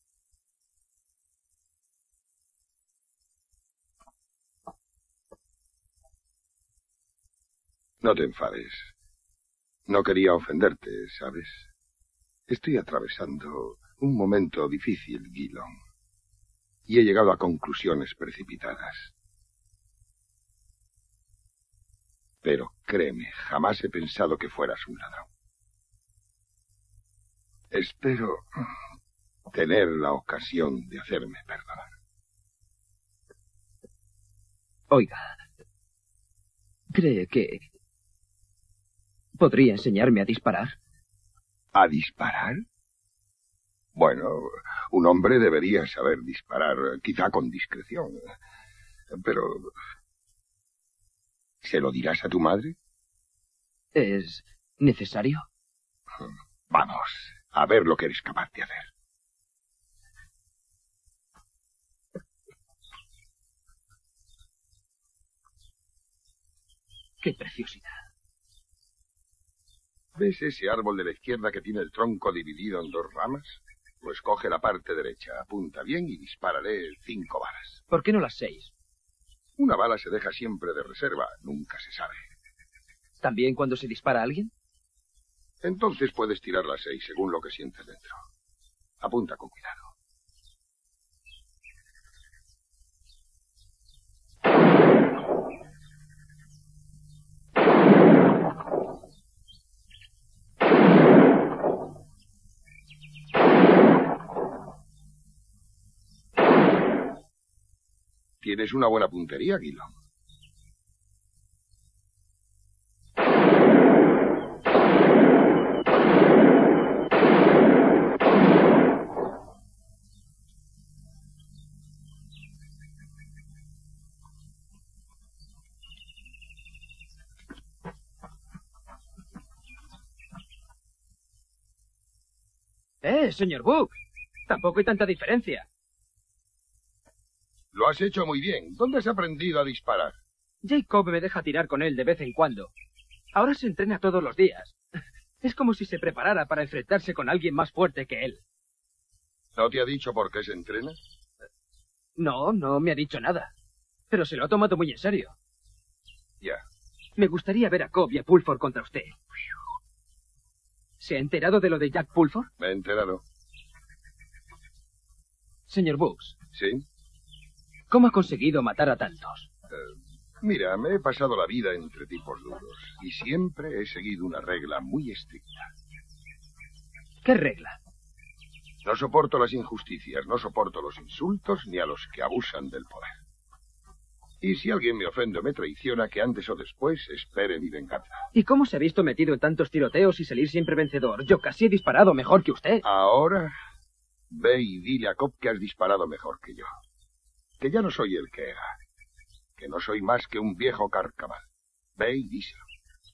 No te enfades. No quería ofenderte, ¿sabes? Estoy atravesando un momento difícil, Guilón. Y he llegado a conclusiones precipitadas. Pero créeme, jamás he pensado que fueras un ladrón. Espero tener la ocasión de hacerme perdonar. Oiga, ¿cree que podría enseñarme a disparar? ¿A disparar? Bueno, un hombre debería saber disparar, quizá con discreción. Pero... ¿se lo dirás a tu madre? ¿Es necesario? Vamos, a ver lo que eres capaz de hacer. ¡Qué preciosidad! ¿Ves ese árbol de la izquierda que tiene el tronco dividido en dos ramas? Pues coge la parte derecha, apunta bien y dispárale 5 balas. ¿Por qué no las 6? Una bala se deja siempre de reserva, nunca se sabe. ¿También cuando se dispara a alguien? Entonces puedes tirar las 6 según lo que sientes dentro. Apunta con cuidado. Tienes una buena puntería, Guilón. Señor Book. Tampoco hay tanta diferencia. Lo has hecho muy bien. ¿Dónde has aprendido a disparar? Jacob me deja tirar con él de vez en cuando. Ahora se entrena todos los días. Es como si se preparara para enfrentarse con alguien más fuerte que él. ¿No te ha dicho por qué se entrena? No, no me ha dicho nada. Pero se lo ha tomado muy en serio. Ya. Me gustaría ver a Cobb y a Pulford contra usted. ¿Se ha enterado de lo de Jack Pulford? Me he enterado. Señor Books. ¿Sí? ¿Cómo ha conseguido matar a tantos? Mira, me he pasado la vida entre tipos duros y siempre he seguido una regla muy estricta. ¿Qué regla? No soporto las injusticias, no soporto los insultos ni a los que abusan del poder. Y si alguien me ofende o me traiciona, que antes o después espere mi venganza. ¿Y cómo se ha visto metido en tantos tiroteos y salir siempre vencedor? Yo casi he disparado mejor que usted. Ahora, ve y dile a Cobb que has disparado mejor que yo. Que ya no soy el que era. Que no soy más que un viejo carcamal. Ve y díselo.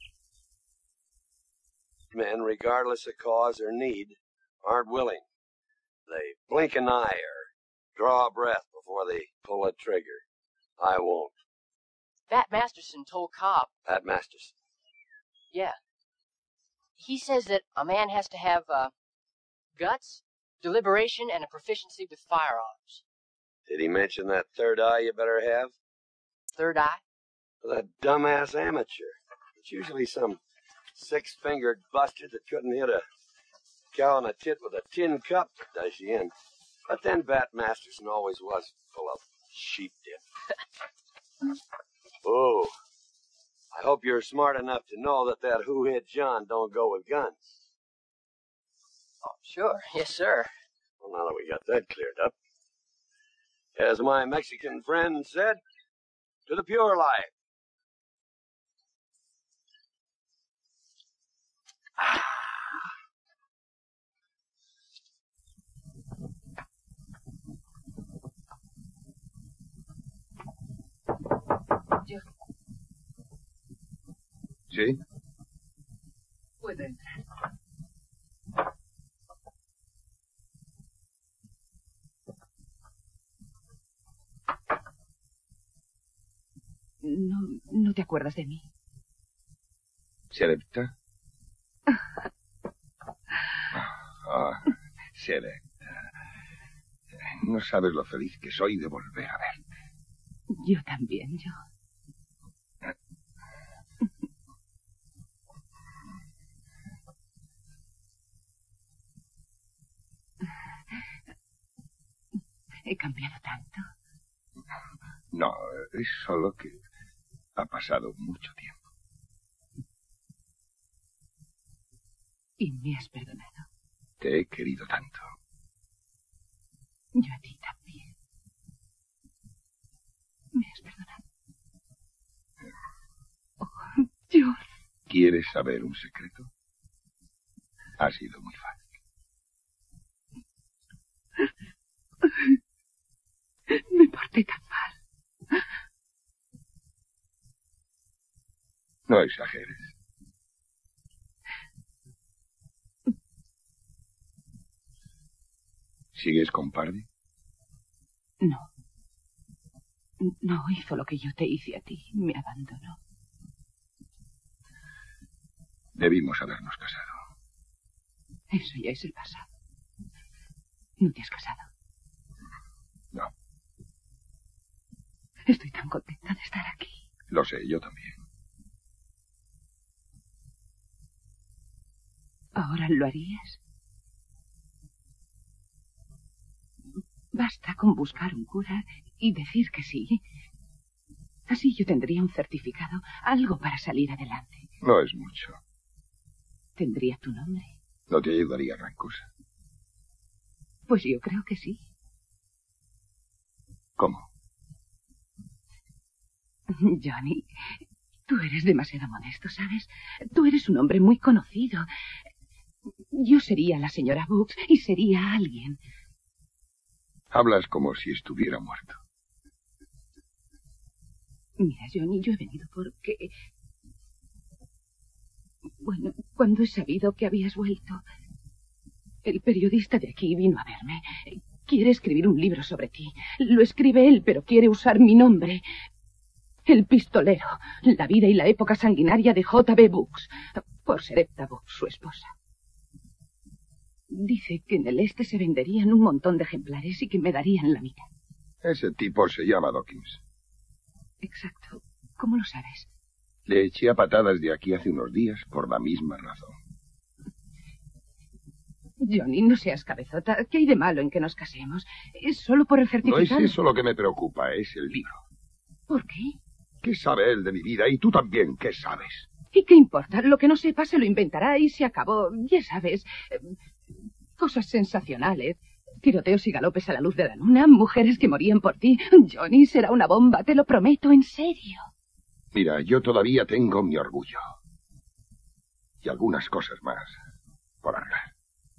Men, regardless of cause or need, aren't willing. They blink an eye or draw a breath before they pull a trigger. I won't. Bat Masterson told Cobb. Pat Masterson. Yeah. He says that a man has to have guts, deliberation, and a proficiency with firearms. Did he mention that third eye you better have? Third eye? For that dumbass amateur. It's usually some six-fingered bustard that couldn't hit a cow in the tit with a tin cup that does you in. But then Bat Masterson always was full of sheep dip. Oh, I hope you're smart enough to know that Who Hit John don't go with guns. Oh, sure. Yes, sir. Well, now that we got that cleared up. As my Mexican friend said, to the pure life. ¿Sí? Puede entrar. No te acuerdas de mí. ¿Selecta? Selecta. No sabes lo feliz que soy de volver a verte. Yo también, yo. He cambiado tanto. No, es solo que ha pasado mucho tiempo. Y me has perdonado. Te he querido tanto. Yo a ti también. Me has perdonado. Oh, John. ¿Quieres saber un secreto? Ha sido muy fácil. Me porté tan mal. No exageres. ¿Sigues con Pardy? No. No hizo lo que yo te hice a ti. Me abandonó. Debimos habernos casado. Eso ya es el pasado. ¿No te has casado? No. Estoy tan contenta de estar aquí. Lo sé, yo también. ¿Ahora lo harías? Basta con buscar un cura y decir que sí. Así yo tendría un certificado, algo para salir adelante. No es mucho. ¿Tendría tu nombre? ¿No te ayudaría gran cosa? Pues yo creo que sí. ¿Cómo? Johnny, tú eres demasiado modesto, ¿sabes? Tú eres un hombre muy conocido. Yo sería la señora Books y sería alguien. Hablas como si estuviera muerto. Mira, Johnny, yo he venido porque... Bueno, cuando he sabido que habías vuelto, el periodista de aquí vino a verme. Quiere escribir un libro sobre ti. Lo escribe él, pero quiere usar mi nombre. El pistolero, la vida y la época sanguinaria de J.B. Books. por ser Heptabo, su esposa. Dice que en el este se venderían un montón de ejemplares y que me darían la mitad. Ese tipo se llama Dawkins. Exacto. ¿Cómo lo sabes? Le eché a patadas de aquí hace unos días por la misma razón. Johnny, no seas cabezota. ¿Qué hay de malo en que nos casemos? Es solo por el certificado. No es eso lo que me preocupa, es el libro. ¿Por qué? ¿Qué sabe él de mi vida? Y tú también, ¿qué sabes? ¿Y qué importa? Lo que no sepa se lo inventará y se acabó. Ya sabes, cosas sensacionales. Tiroteos y galopes a la luz de la luna, mujeres que morían por ti. Johnny, será una bomba, te lo prometo, en serio. Mira, yo todavía tengo mi orgullo. Y algunas cosas más por arreglar.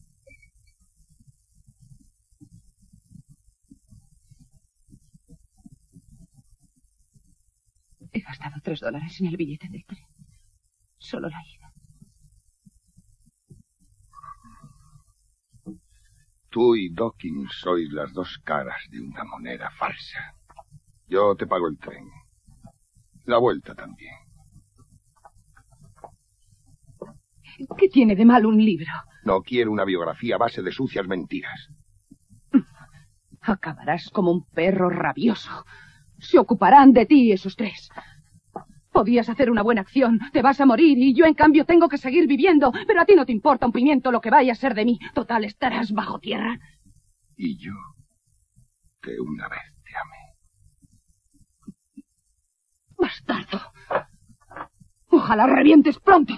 He gastado $3 en el billete del tren. Solo la ida. Tú y Dawkins sois las dos caras de una moneda falsa. Yo te pago el tren. La vuelta también. ¿Qué tiene de malo un libro? No quiero una biografía a base de sucias mentiras. Acabarás como un perro rabioso. Se ocuparán de ti esos tres. Podías hacer una buena acción, te vas a morir y yo en cambio tengo que seguir viviendo, pero a ti no te importa un pimiento lo que vaya a ser de mí. Total, estarás bajo tierra. Y yo, que una vez te amé. ¡Bastardo! Ojalá revientes pronto.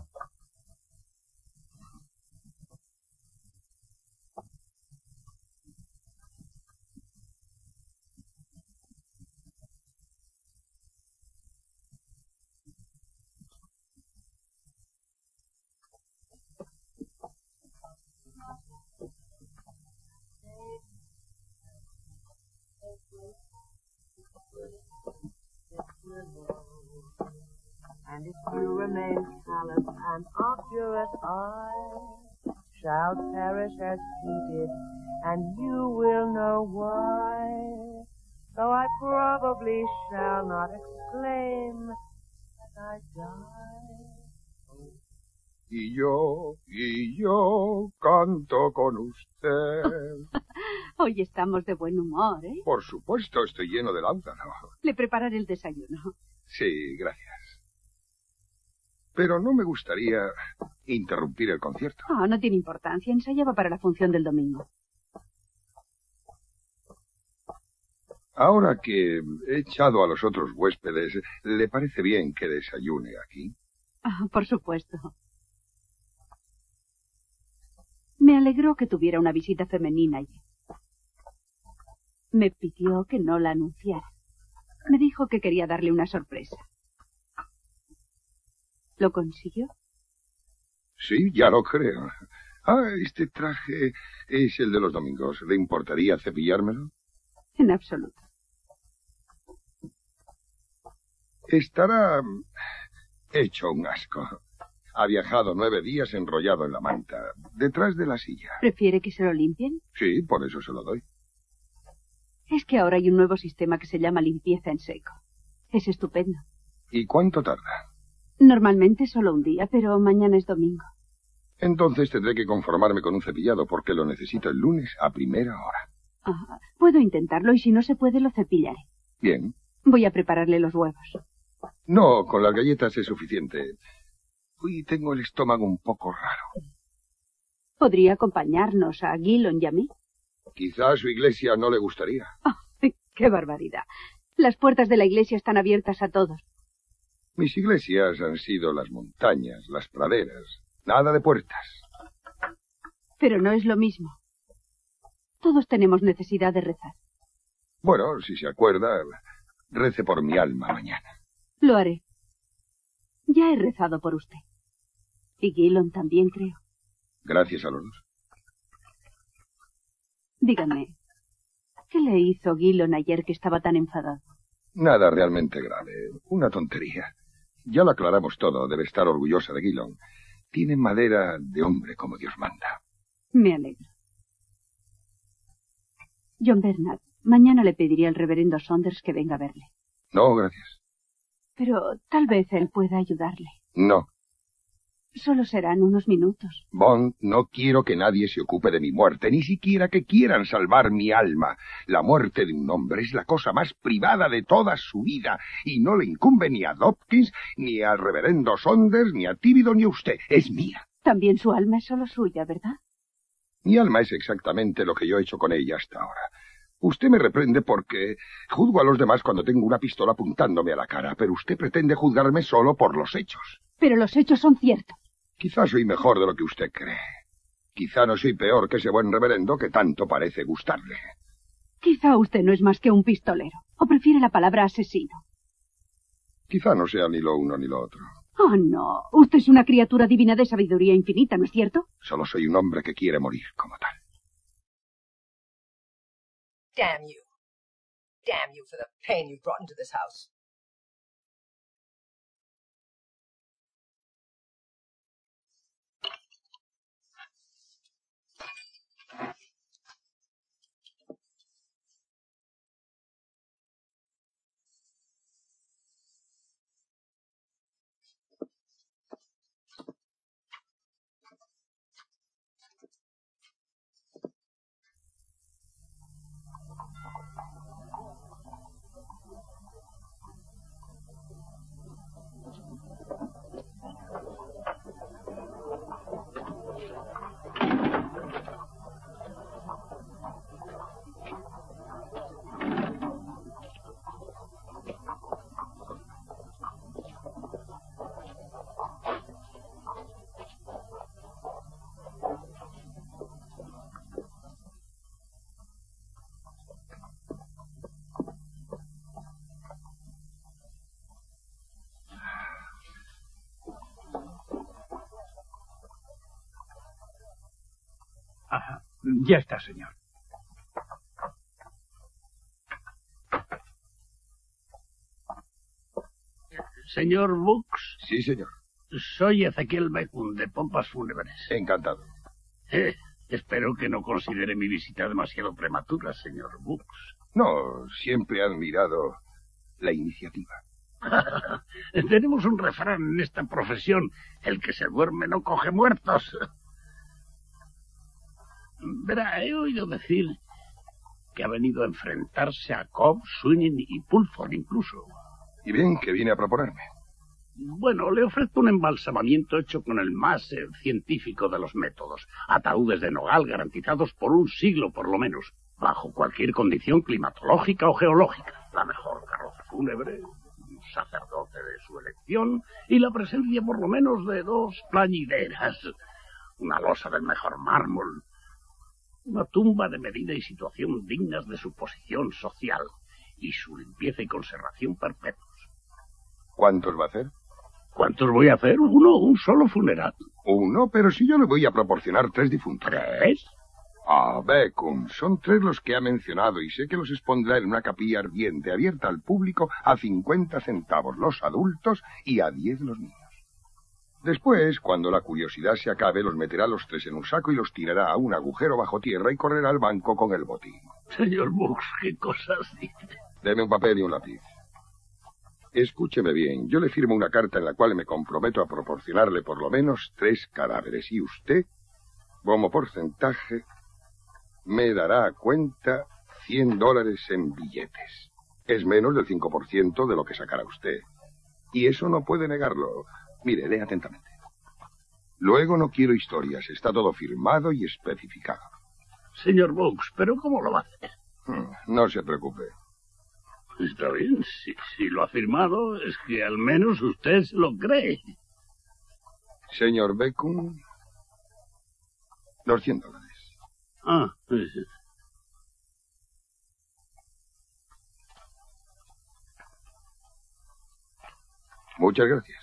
And if you remain callous and obdurate, I shall perish as he did, and you will know why. Though I probably shall not exclaim as I die. Y yo canto con usted. Hoy estamos de buen humor, ¿eh? Por supuesto, estoy lleno de láudano. Le prepararé el desayuno. Sí, gracias. Pero no me gustaría interrumpir el concierto. Oh, no tiene importancia. Ensayaba para la función del domingo. Ahora que he echado a los otros huéspedes, ¿le parece bien que desayune aquí? Oh, por supuesto. Me alegró que tuviera una visita femenina allí. Me pidió que no la anunciara. Me dijo que quería darle una sorpresa. ¿Lo consiguió? Sí, ya lo creo. Ah, este traje es el de los domingos. ¿Le importaría cepillármelo? En absoluto. Estará hecho un asco. Ha viajado 9 días enrollado en la manta, detrás de la silla. ¿Prefiere que se lo limpien? Sí, por eso se lo doy. Es que ahora hay un nuevo sistema que se llama limpieza en seco. Es estupendo. ¿Y cuánto tarda? Normalmente solo un día, pero mañana es domingo. Entonces tendré que conformarme con un cepillado porque lo necesito el lunes a primera hora. Ah, puedo intentarlo y si no se puede lo cepillaré. Bien. Voy a prepararle los huevos. No, con las galletas es suficiente. Hoy tengo el estómago un poco raro. ¿Podría acompañarnos a Gillon y a mí? Quizá a su iglesia no le gustaría. Oh, ¡qué barbaridad! Las puertas de la iglesia están abiertas a todos. Mis iglesias han sido las montañas, las praderas. Nada de puertas. Pero no es lo mismo. Todos tenemos necesidad de rezar. Bueno, si se acuerda, rece por mi alma mañana. Lo haré. Ya he rezado por usted. Y Gillon también, creo. Gracias a los dos. Dígame, ¿qué le hizo Gillon ayer que estaba tan enfadado? Nada realmente grave. Una tontería. Ya lo aclaramos todo. Debe estar orgullosa de Gillon. Tiene madera de hombre como Dios manda. Me alegro. John Bernard, mañana le pediría al reverendo Saunders que venga a verle. No, gracias. Pero tal vez él pueda ayudarle. No. Solo serán unos minutos. Bond, no quiero que nadie se ocupe de mi muerte, ni siquiera que quieran salvar mi alma. La muerte de un hombre es la cosa más privada de toda su vida, y no le incumbe ni a Dopkins, ni al reverendo Saunders, ni a Tíbido, ni a usted. Es mía. También su alma es solo suya, ¿verdad? Mi alma es exactamente lo que yo he hecho con ella hasta ahora. Usted me reprende porque juzgo a los demás cuando tengo una pistola apuntándome a la cara, pero usted pretende juzgarme solo por los hechos. Pero los hechos son ciertos. Quizá soy mejor de lo que usted cree. Quizá no soy peor que ese buen reverendo que tanto parece gustarle. Quizá usted no es más que un pistolero, o prefiere la palabra asesino. Quizá no sea ni lo uno ni lo otro. Oh, no. Usted es una criatura divina de sabiduría infinita, ¿no es cierto? Solo soy un hombre que quiere morir como tal. Damn you. Damn you for the pain you brought into this house. Ajá. Ya está, señor. Señor Books. Sí, señor. Soy Ezequiel Beckham, de Pompas Fúnebres. Encantado. Espero que no considere mi visita demasiado prematura, señor Books. No, siempre he admirado la iniciativa. Tenemos un refrán en esta profesión: el que se duerme no coge muertos. Verá, he oído decir que ha venido a enfrentarse a Cobb, Sweeney y Pulford incluso. ¿Y bien, qué viene a proponerme? Bueno, le ofrezco un embalsamamiento hecho con el más científico de los métodos. Ataúdes de nogal garantizados por un siglo por lo menos, bajo cualquier condición climatológica o geológica. La mejor carroza fúnebre, un sacerdote de su elección y la presencia por lo menos de 2 plañideras. Una losa del mejor mármol. Una tumba de medida y situación dignas de su posición social y su limpieza y conservación perpetuos. ¿Cuántos va a hacer? ¿Cuántos voy a hacer? Uno, un solo funeral. Uno, pero si yo le voy a proporcionar 3 difuntos. ¿3? Ah, Beckham, son 3 los que ha mencionado y sé que los expondrá en una capilla ardiente abierta al público a 50 centavos los adultos y a 10 los niños. Después, cuando la curiosidad se acabe, los meterá los 3 en un saco y los tirará a un agujero bajo tierra y correrá al banco con el botín. Señor Books, ¿qué cosas dice? Deme un papel y un lápiz. Escúcheme bien, yo le firmo una carta en la cual me comprometo a proporcionarle por lo menos 3 cadáveres y usted, como porcentaje, me dará a cuenta $100 en billetes. Es menos del 5% de lo que sacará usted. Y eso no puede negarlo. Mire, lee atentamente. Luego no quiero historias, está todo firmado y especificado. Señor Books, ¿pero cómo lo va a hacer? No se preocupe. Está bien, si lo ha firmado, es que al menos usted se lo cree. Señor Beckham, $200. Ah, sí. Muchas gracias.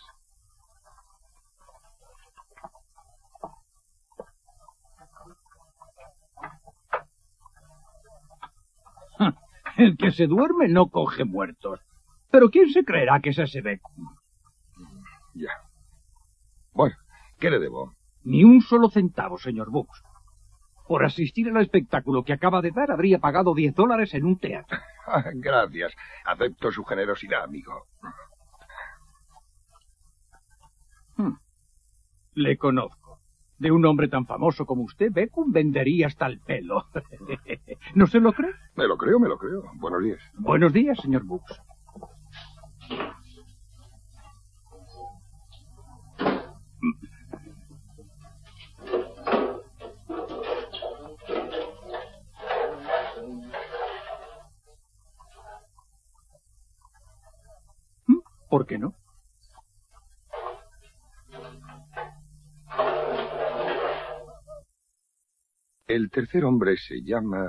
El que se duerme no coge muertos. ¿Pero quién se creerá que es ese Beckham? Ya. Bueno, ¿qué le debo? Ni un solo centavo, señor Books. Por asistir al espectáculo que acaba de dar, habría pagado $10 en un teatro. Gracias. Acepto su generosidad, amigo. Le conozco. De un hombre tan famoso como usted, Beckham vendería hasta el pelo. ¿No se lo cree? Me lo creo, me lo creo. Buenos días. Buenos días, señor Books. ¿Por qué no? El tercer hombre se llama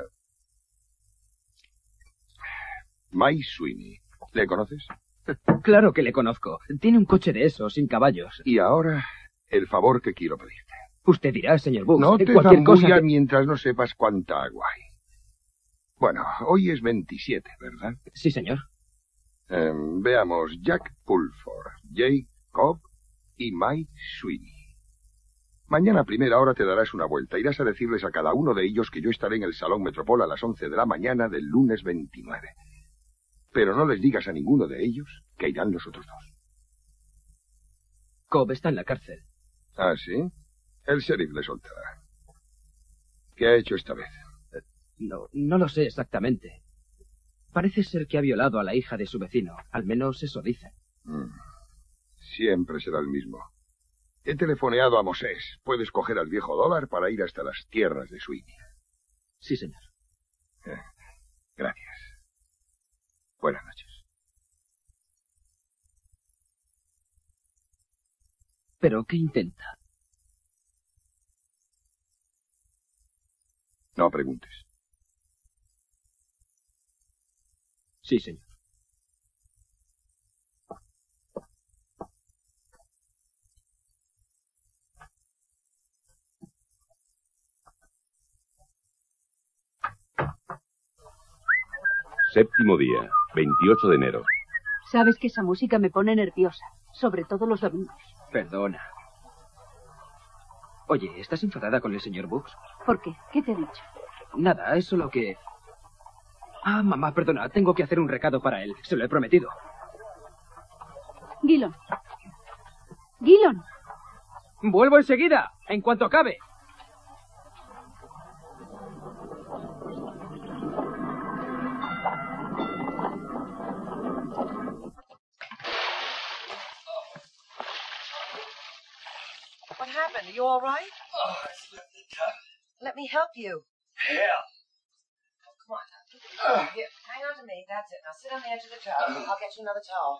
Mike Sweeney. ¿Le conoces? Claro que le conozco. Tiene un coche de esos, sin caballos. Y ahora, el favor que quiero pedirte. Usted dirá, señor Books. No te cualquier cosa zambullas que... mientras no sepas cuánta agua hay. Bueno, hoy es 27, ¿verdad? Sí, señor. Veamos, Jack Pulford, Jake Cobb y Mike Sweeney. Mañana a primera hora te darás una vuelta. Irás a decirles a cada uno de ellos que yo estaré en el Salón Metropol a las 11 de la mañana del lunes 29. Pero no les digas a ninguno de ellos que irán los otros dos. Cobb está en la cárcel. ¿Ah, sí? El sheriff le soltará. ¿Qué ha hecho esta vez? No lo sé exactamente. Parece ser que ha violado a la hija de su vecino. Al menos eso dice. Siempre será el mismo. He telefoneado a Mosés. Puedes coger al viejo dólar para ir hasta las tierras de Sweeney. Sí, señor. Gracias. Buenas noches. ¿Pero qué intenta? No preguntes. Sí, señor. Séptimo día, 28 de enero. Sabes que esa música me pone nerviosa, sobre todo los domingos. Perdona. Oye, ¿estás enfadada con el señor Books? ¿Por qué? ¿Qué te ha dicho? Nada, es solo que... Ah, mamá, perdona, tengo que hacer un recado para él. Se lo he prometido. Gillon. Gillon. Vuelvo enseguida, en cuanto acabe. What happened? Are you all right? Oh, I slipped in the tub. Let me help you. Hell. Oh, come on. Here, hang on to me. That's it. Now sit on the edge of the tub. I'll get you another towel.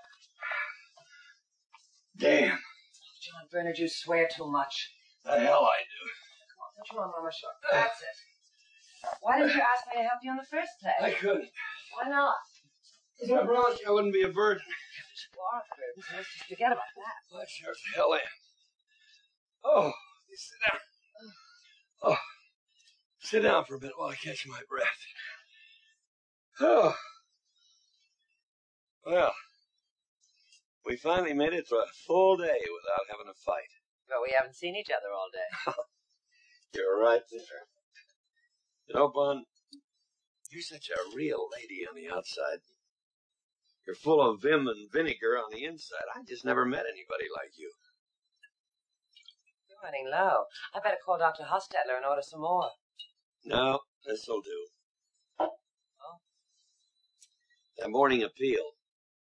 Damn. John Bernard, you swear too much. The hell I do. Come on, put your arm on my shoulder. That's it. Why didn't you ask me to help you in the first place? I couldn't. Why not? Because I promised you I wouldn't be a burden. You are a burden, so let's just forget about that. That sure as hell am. Oh, you sit down. Oh, sit down for a bit while I catch my breath. Oh. Well, we finally made it through a full day without having a fight. But we haven't seen each other all day. You're right there. You know, Bun, you're such a real lady on the outside. You're full of vim and vinegar on the inside. I just never met anybody like you. You're running low. I better call Dr. Hostetler and order some more. No, this'll do. Oh? That morning appeal.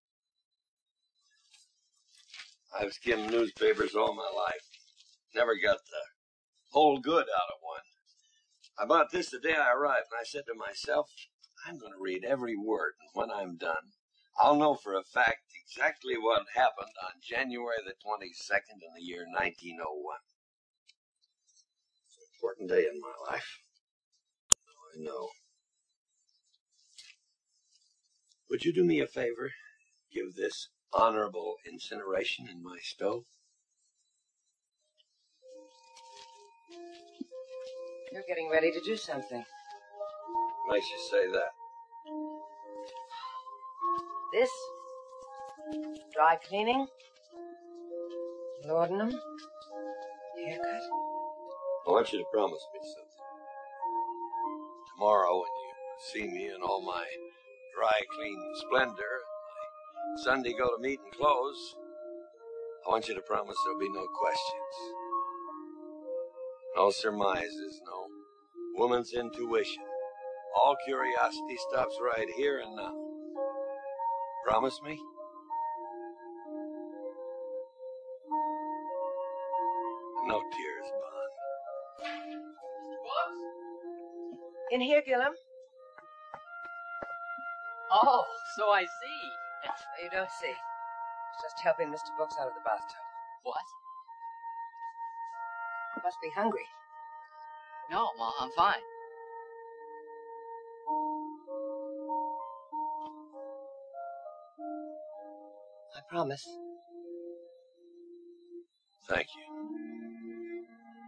I've skimmed newspapers all my life. Never got the whole good out of one. I bought this the day I arrived, and I said to myself, I'm going to read every word, and when I'm done, I'll know for a fact exactly what happened on January the 22nd in the year 1901. It's an important day in my life. I know. Would you do me a favor? Give this honorable incineration in my stove? You're getting ready to do something. Makes you say that. This? Dry cleaning? Laudanum? Haircut? I want you to promise me something. Tomorrow, when you see me in all my dry clean splendor, my Sunday go to meeting clothes, I want you to promise there'll be no questions. No surmises, no. Woman's intuition. All curiosity stops right here and now. Promise me? No tears, Bond. In here, Gillum. Oh, so I see. No, you don't see. Just helping Mr. Brooks out of the bathtub. What? Must be hungry. No, Ma, I'm fine. I promise. Thank you.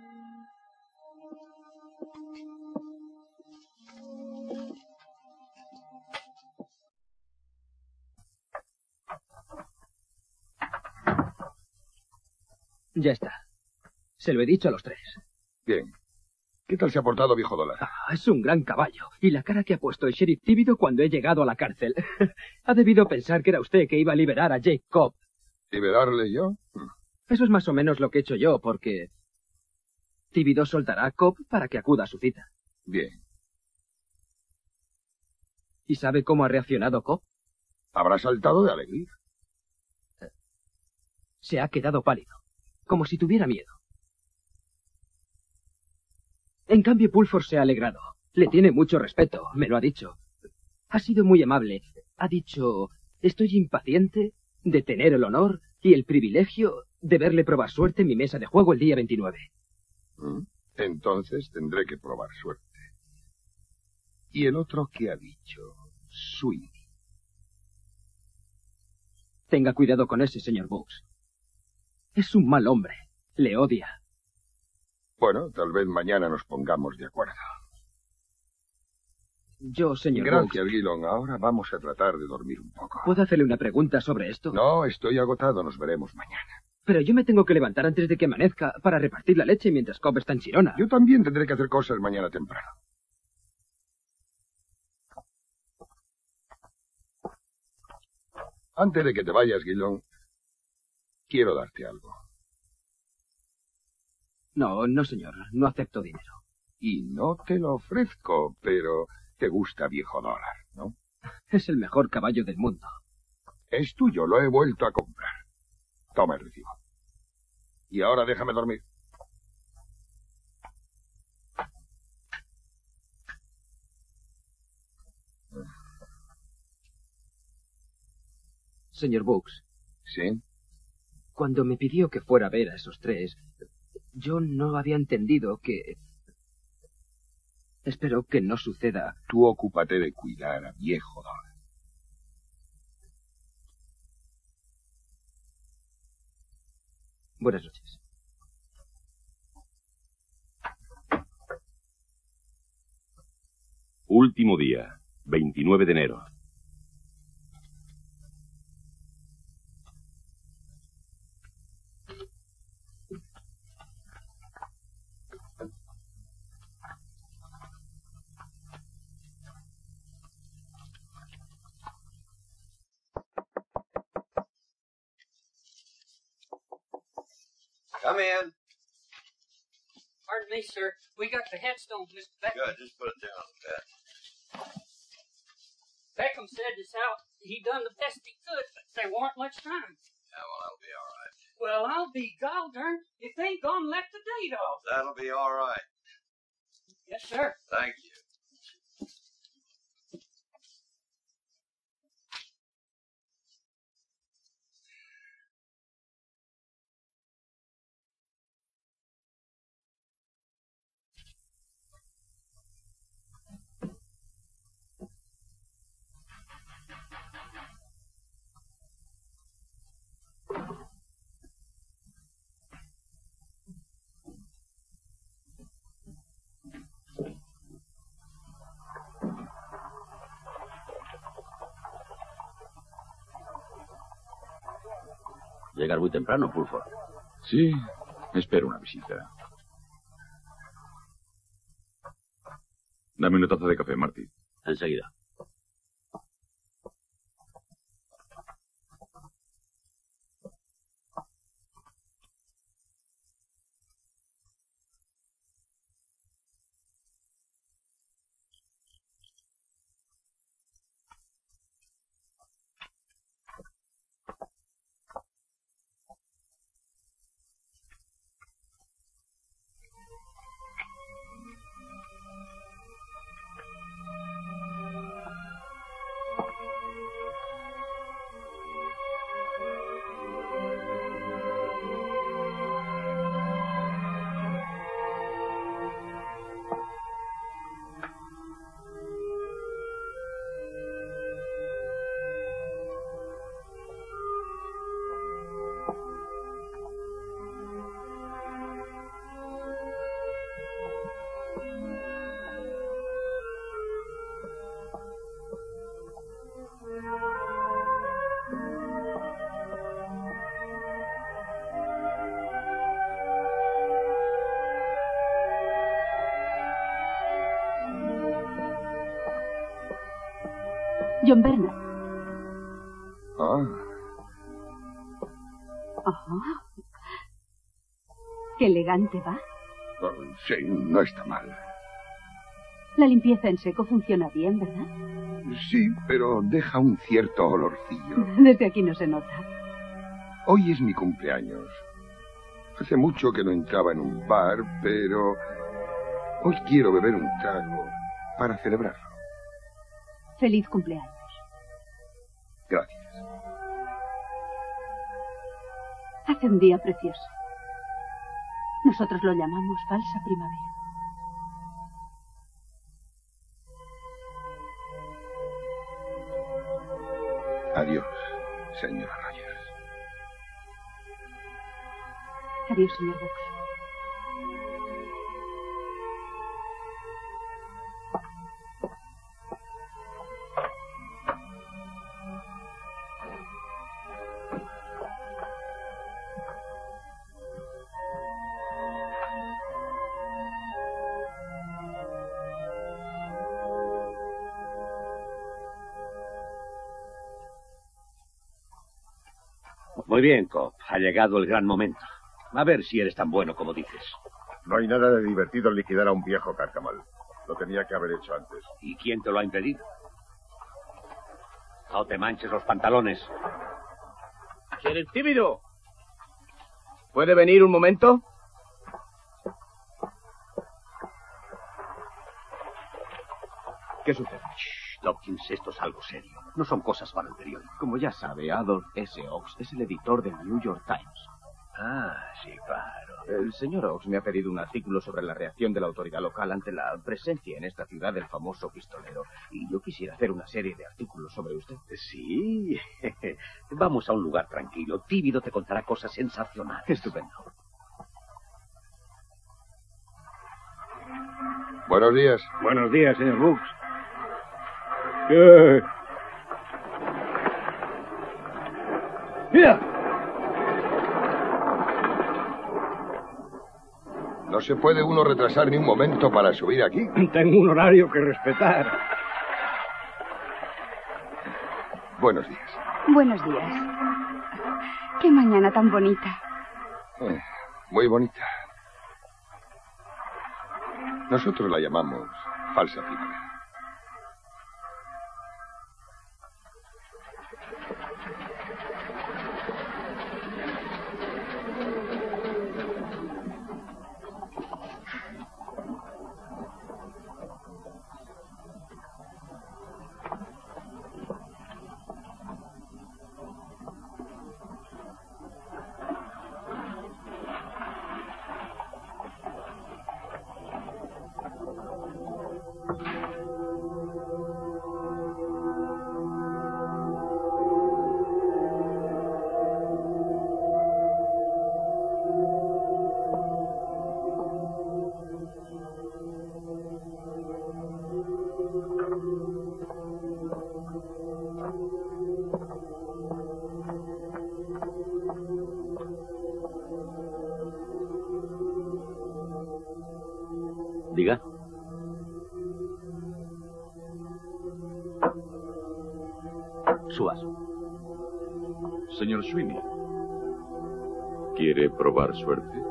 Ya está. Se lo he dicho a los tres. Bien. ¿Qué tal se ha portado, viejo dólar? Es un gran caballo. Y la cara que ha puesto el sheriff Tíbido cuando he llegado a la cárcel. Ha debido pensar que era usted que iba a liberar a Jake Cobb. ¿Liberarle yo? Eso es más o menos lo que he hecho yo, porque Tíbido soltará a Cobb para que acuda a su cita. Bien. ¿Y sabe cómo ha reaccionado Cobb? Habrá saltado de alegría. Se ha quedado pálido, como si tuviera miedo. En cambio, Pulford se ha alegrado. Le tiene mucho respeto, me lo ha dicho. Ha sido muy amable. Ha dicho, estoy impaciente de tener el honor y el privilegio de verle probar suerte en mi mesa de juego el día 29. Entonces tendré que probar suerte. ¿Y el otro qué ha dicho? Sweeney. Tenga cuidado con ese, señor Brooks. Es un mal hombre. Le odia. Bueno, tal vez mañana nos pongamos de acuerdo. Yo, señor Gracias, Brooks. Gillon. Ahora vamos a tratar de dormir un poco. ¿Puedo hacerle una pregunta sobre esto? No, estoy agotado. Nos veremos mañana. Pero yo me tengo que levantar antes de que amanezca para repartir la leche mientras Cobb está en Chirona. Yo también tendré que hacer cosas mañana temprano. Antes de que te vayas, Gillon, quiero darte algo. No, no, señor. No acepto dinero. Y no te lo ofrezco, pero te gusta viejo dólar, ¿no? Es el mejor caballo del mundo. Es tuyo, lo he vuelto a comprar. Toma el recibo. Y ahora déjame dormir. Señor Brooks. ¿Sí? Cuando me pidió que fuera a ver a esos tres, yo no había entendido que... Espero que no suceda. Tú ocúpate de cuidar a viejo dólar. Buenas noches. Último día, 29 de enero. Come in. Pardon me, sir. We got the headstones, Mr. Beckham. Good, just put it there on the bed. Beckham said as how he done the best he could, but there weren't much time. Yeah, well, that'll be all right. Well, I'll be gol darned if they ain't gone and left the date off. That'll be all right. Yes, sir. Thank you. Llegas muy temprano, Pulford. Sí, espero una visita. Dame una taza de café, Marty. Enseguida. John Bernard. Ah, Ajá. Qué elegante va. sí, no está mal. La limpieza en seco funciona bien, ¿verdad? Sí, pero deja un cierto olorcillo. Desde aquí no se nota. Hoy es mi cumpleaños. Hace mucho que no entraba en un bar, pero hoy quiero beber un trago para celebrarlo. Feliz cumpleaños. Gracias. Hace un día precioso. Nosotros lo llamamos falsa primavera. Adiós, señora Rogers. Adiós, señor Box. Muy bien, Cobb. Ha llegado el gran momento. A ver si eres tan bueno como dices. No hay nada de divertido en liquidar a un viejo carcamal. Lo tenía que haber hecho antes. ¿Y quién te lo ha impedido? No te manches los pantalones. ¿Quieres tímido? ¿Puede venir un momento? ¿Qué sucede? Shh, Dawkins, esto es algo serio. No son cosas para el periódico. Como ya sabe, Adolf S. Oaks es el editor del New York Times. Ah, sí, claro. El señor Oaks me ha pedido un artículo sobre la reacción de la autoridad local ante la presencia en esta ciudad del famoso pistolero. Y yo quisiera hacer una serie de artículos sobre usted. Sí. Vamos a un lugar tranquilo. Tíbido te contará cosas sensacionales. Estupendo. Buenos días. Buenos días, señor Brooks. ¿Qué? ¡Mira! No se puede uno retrasar ni un momento para subir aquí. Tengo un horario que respetar. Buenos días. Buenos días. Qué mañana tan bonita. Muy bonita. Nosotros la llamamos falsa primavera. Diga. Subas. Señor Sweeney, ¿quiere probar suerte?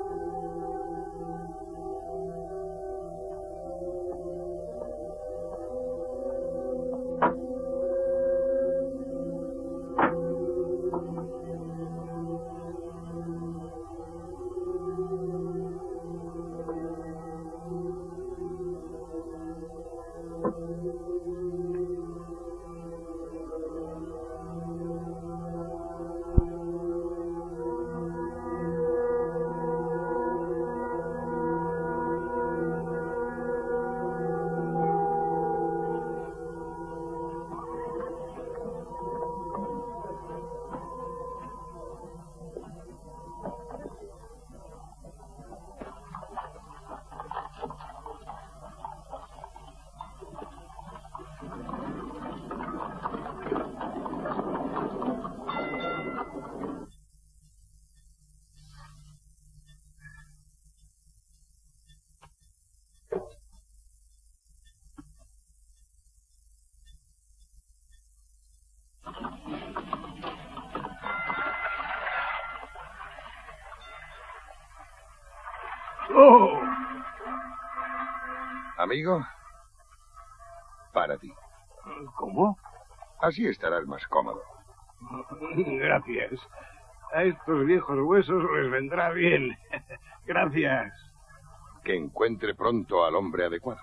¡Oh! Amigo, para ti. ¿Cómo? Así estarás más cómodo. Gracias. A estos viejos huesos les vendrá bien. Gracias. Que encuentre pronto al hombre adecuado.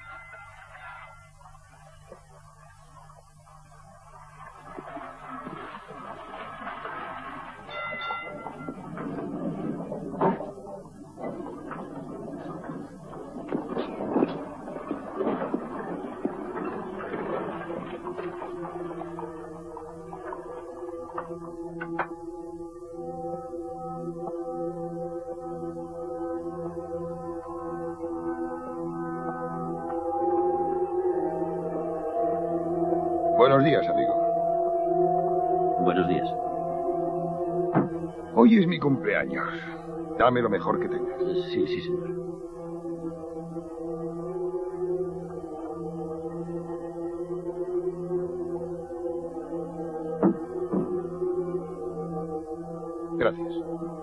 Buenos días, amigo. Buenos días. Hoy es mi cumpleaños. Dame lo mejor que tengas. Sí, sí, señor. Gracias.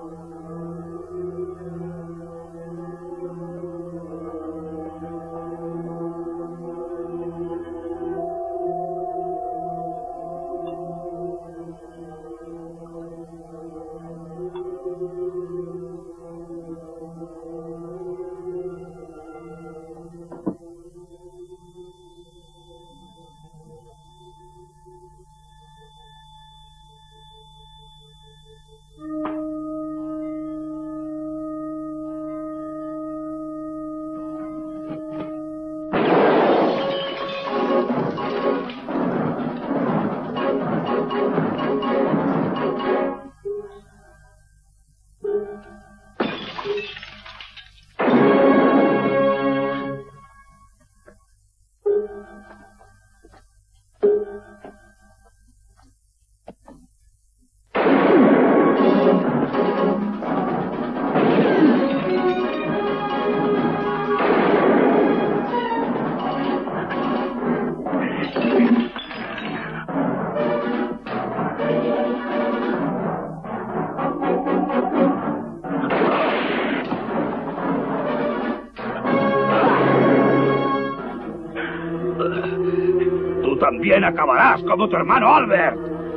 Tú también acabarás como tu hermano Albert.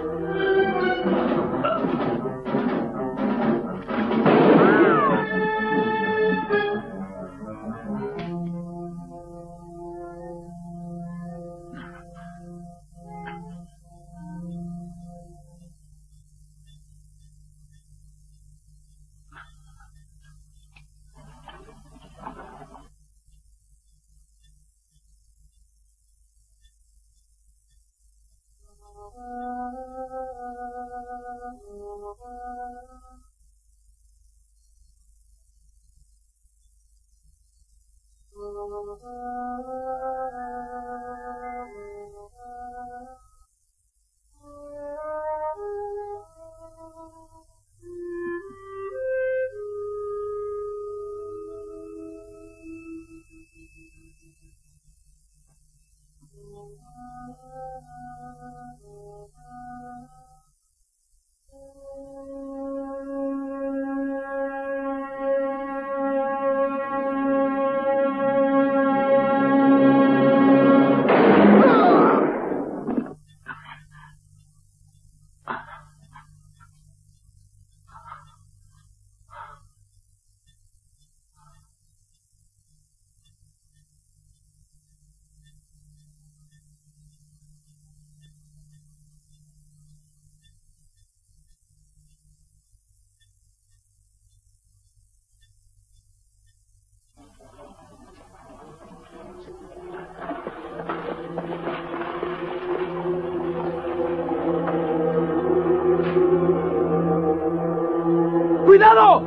¡Cuidado!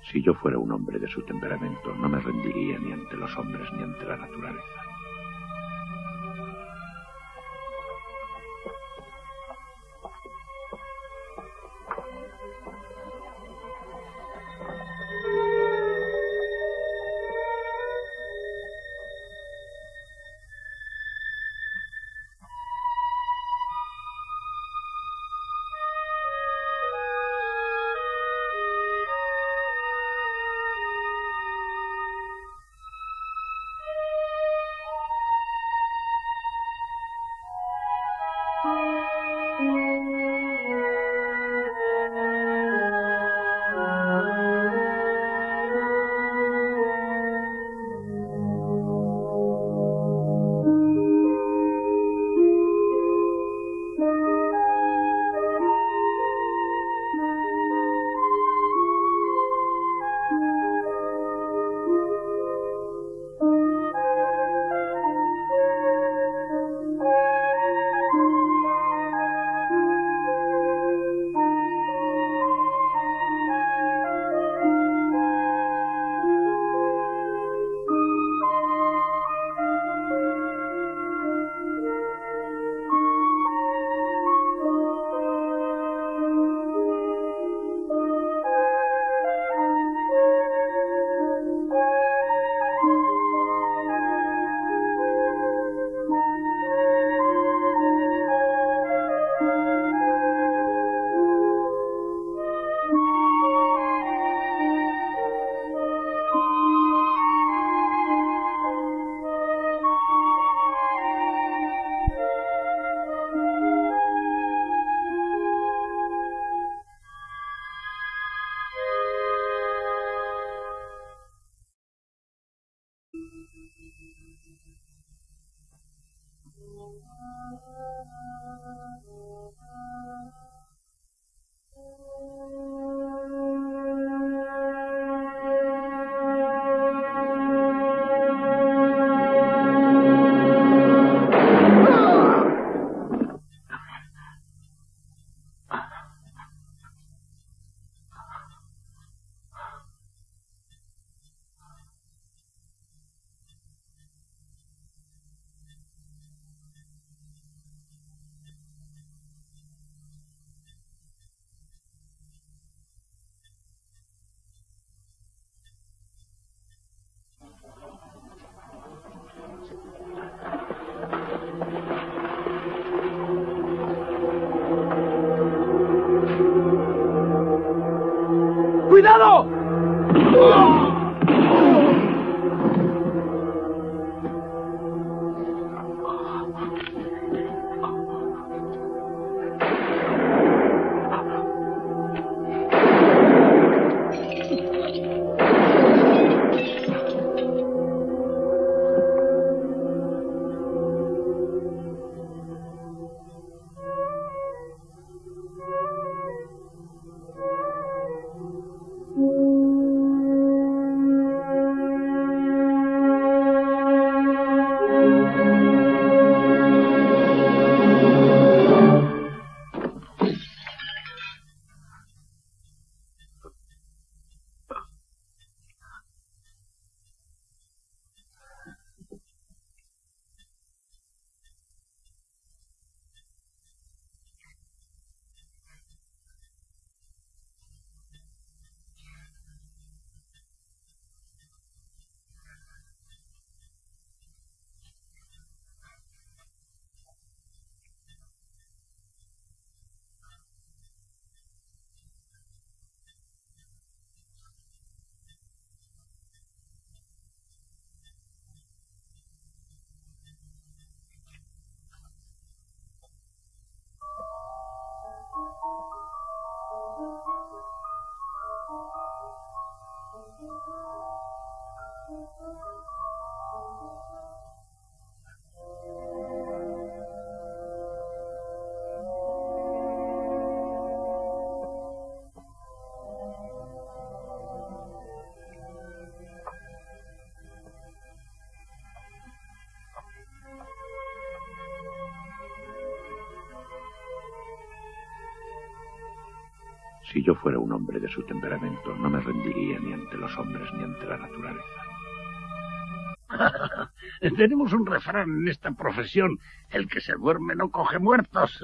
Si yo fuera un hombre de su temperamento, no me rendiría ni ante los hombres ni ante la naturaleza. ¡Cuidado! Si yo fuera un hombre de su temperamento, no me rendiría ni ante los hombres ni ante la naturaleza. Tenemos un refrán en esta profesión: el que se duerme no coge muertos.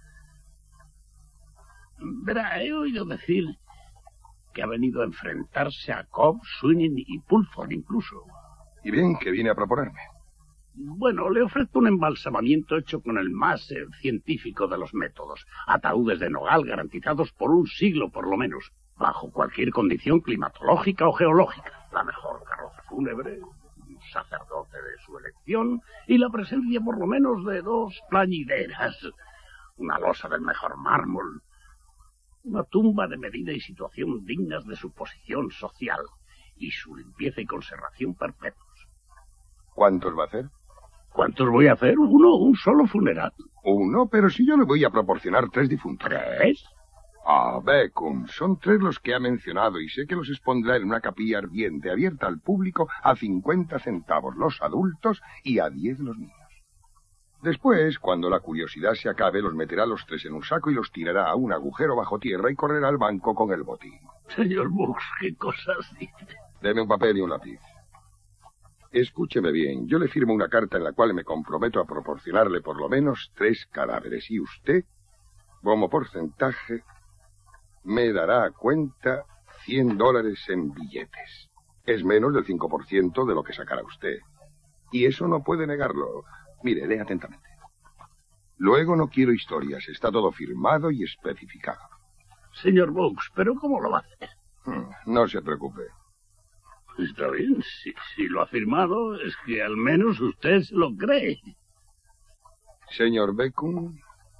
Verá, he oído decir que ha venido a enfrentarse a Cobb, Sweeney y Pulford incluso. ¿Y bien, qué viene a proponerme? Bueno, le ofrezco un embalsamamiento hecho con el más científico de los métodos. Ataúdes de nogal garantizados por un siglo por lo menos, bajo cualquier condición climatológica o geológica. La mejor carroza fúnebre, un sacerdote de su elección y la presencia por lo menos de 2 plañideras, una losa del mejor mármol, una tumba de medida y situación dignas de su posición social y su limpieza y conservación perpetuos. ¿Cuántos va a hacer? ¿Cuántos voy a hacer? Uno, un solo funeral. Uno, pero si yo le voy a proporcionar 3 difuntos. ¿3? Ah, Beckham, son 3 los que ha mencionado y sé que los expondrá en una capilla ardiente abierta al público a 50 centavos los adultos y a 10 los niños. Después, cuando la curiosidad se acabe, los meterá los 3 en un saco y los tirará a un agujero bajo tierra y correrá al banco con el botín. Señor Brooks, ¿qué cosas dice? Deme un papel y un lápiz. Escúcheme bien, yo le firmo una carta en la cual me comprometo a proporcionarle por lo menos 3 cadáveres y usted, como porcentaje, me dará a cuenta $100 en billetes. Es menos del 5% de lo que sacará usted. Y eso no puede negarlo. Mire, lea atentamente. Luego no quiero historias, está todo firmado y especificado. Señor Brooks, ¿pero cómo lo va a hacer? No se preocupe. Está bien, si lo ha firmado, es que al menos usted se lo cree. Señor Beckham,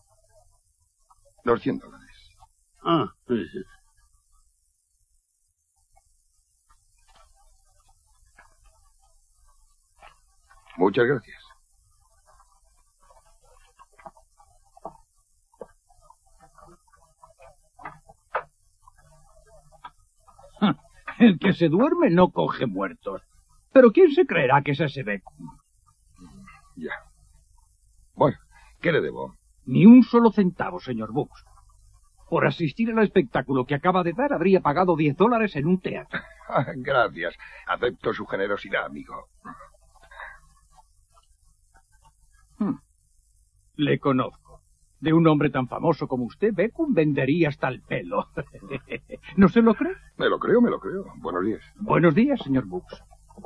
los $100. Ah, sí. Muchas gracias. El que se duerme no coge muertos. ¿Pero quién se creerá que es ese Beckham? Ya. Bueno, ¿qué le debo? Ni un solo centavo, señor Brooks. Por asistir al espectáculo que acaba de dar, habría pagado $10 en un teatro. Gracias. Acepto su generosidad, amigo. Le conozco. De un hombre tan famoso como usted, Beckham vendería hasta el pelo. ¿No se lo cree? Me lo creo, me lo creo. Buenos días. Buenos días, señor Brooks.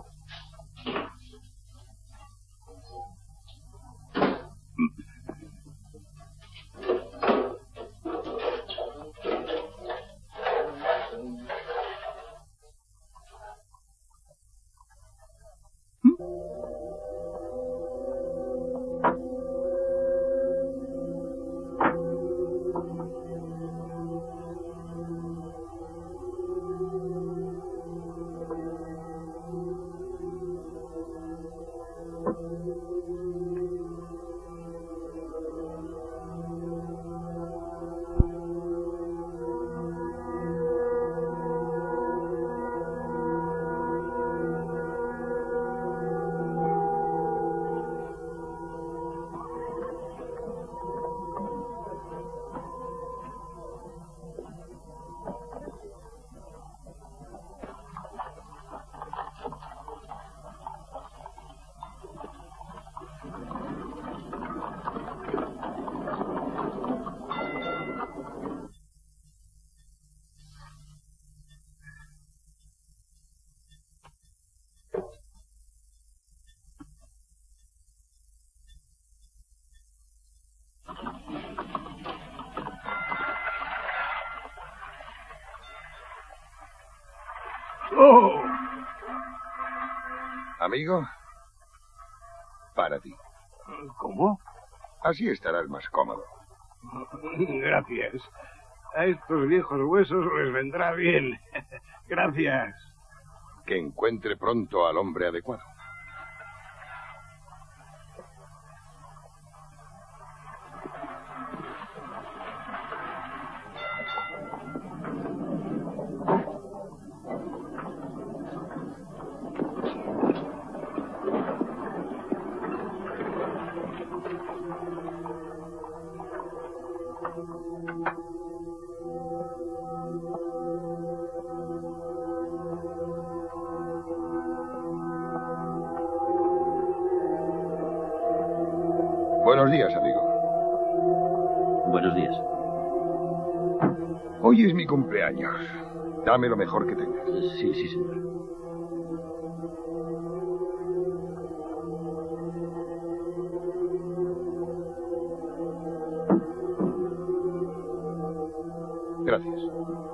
¡Oh! Amigo, para ti. ¿Cómo? Así estarás más cómodo. Gracias. A estos viejos huesos les vendrá bien. Gracias. Que encuentre pronto al hombre adecuado. Buenos días, amigo. Buenos días. Hoy es mi cumpleaños. Dame lo mejor que tengas. Sí, sí, señor. Gracias.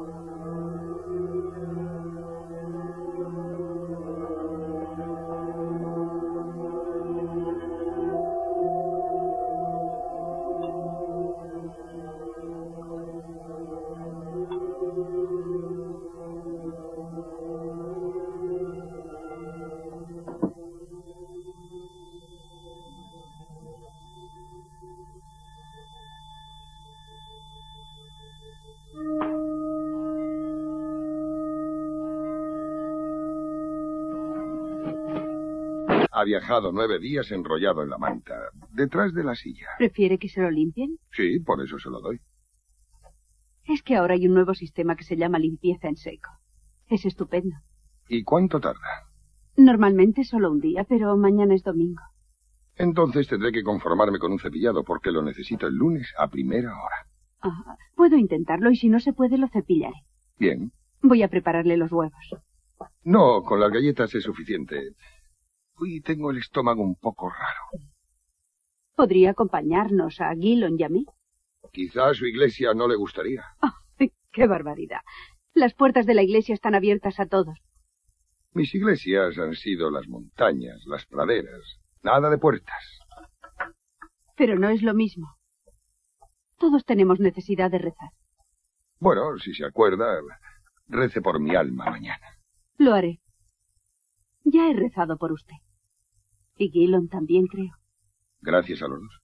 Ha viajado 9 días enrollado en la manta, detrás de la silla. ¿Prefiere que se lo limpien? Sí, por eso se lo doy. Es que ahora hay un nuevo sistema que se llama limpieza en seco. Es estupendo. ¿Y cuánto tarda? Normalmente solo un día, pero mañana es domingo. Entonces tendré que conformarme con un cepillado porque lo necesito el lunes a primera hora. Puedo intentarlo y si no se puede lo cepillaré. Bien. Voy a prepararle los huevos. No, con las galletas es suficiente. Hoy tengo el estómago un poco raro. ¿Podría acompañarnos a Gillon y a mí? Quizá a su iglesia no le gustaría. ¡Qué barbaridad! Las puertas de la iglesia están abiertas a todos. Mis iglesias han sido las montañas, las praderas. Nada de puertas. Pero no es lo mismo. Todos tenemos necesidad de rezar. Bueno, si se acuerda, rece por mi alma mañana. Lo haré. Ya he rezado por usted. Y Gillon también, creo. Gracias a los dos.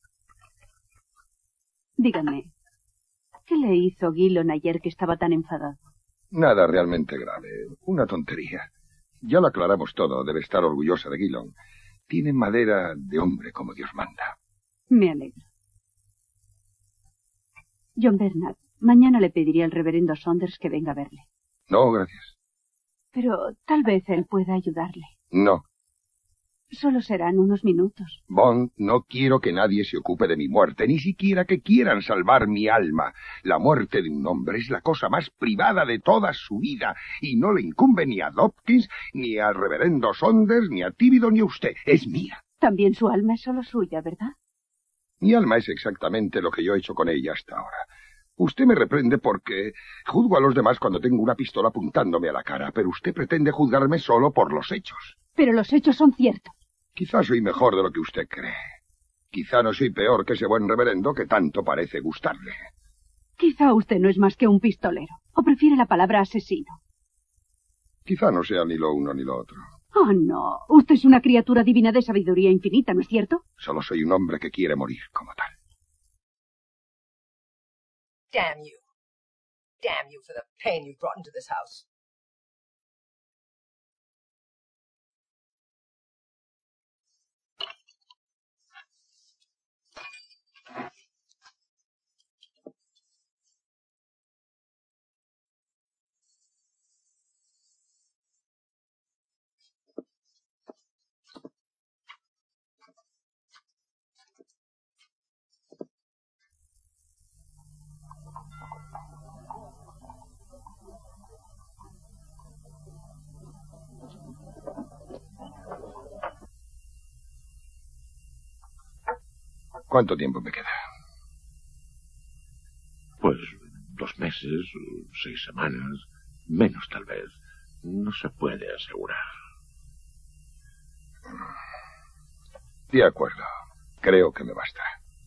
Dígame, ¿qué le hizo Gillon ayer que estaba tan enfadado? Nada realmente grave. Una tontería. Ya lo aclaramos todo. Debe estar orgullosa de Gillon. Tiene madera de hombre como Dios manda. Me alegro. John Bernard, mañana le pediría al reverendo Saunders que venga a verle. No, gracias. Pero tal vez él pueda ayudarle. No. Solo serán unos minutos. Bond, no quiero que nadie se ocupe de mi muerte, ni siquiera que quieran salvar mi alma. La muerte de un hombre es la cosa más privada de toda su vida, y no le incumbe ni a Dopkins, ni al reverendo Saunders, ni a Tíbido, ni a usted. Es mía. También su alma es solo suya, ¿verdad? Mi alma es exactamente lo que yo he hecho con ella hasta ahora. Usted me reprende porque juzgo a los demás cuando tengo una pistola apuntándome a la cara, pero usted pretende juzgarme solo por los hechos. Pero los hechos son ciertos. Quizá soy mejor de lo que usted cree. Quizá no soy peor que ese buen reverendo que tanto parece gustarle. Quizá usted no es más que un pistolero, o prefiere la palabra asesino. Quizá no sea ni lo uno ni lo otro. Oh, no. Usted es una criatura divina de sabiduría infinita, ¿no es cierto? Solo soy un hombre que quiere morir como tal. Damn you. Damn you for the pain you've brought into this house. ¿Cuánto tiempo me queda? Pues 2 meses, 6 semanas, menos tal vez. No se puede asegurar. De acuerdo. Creo que me basta.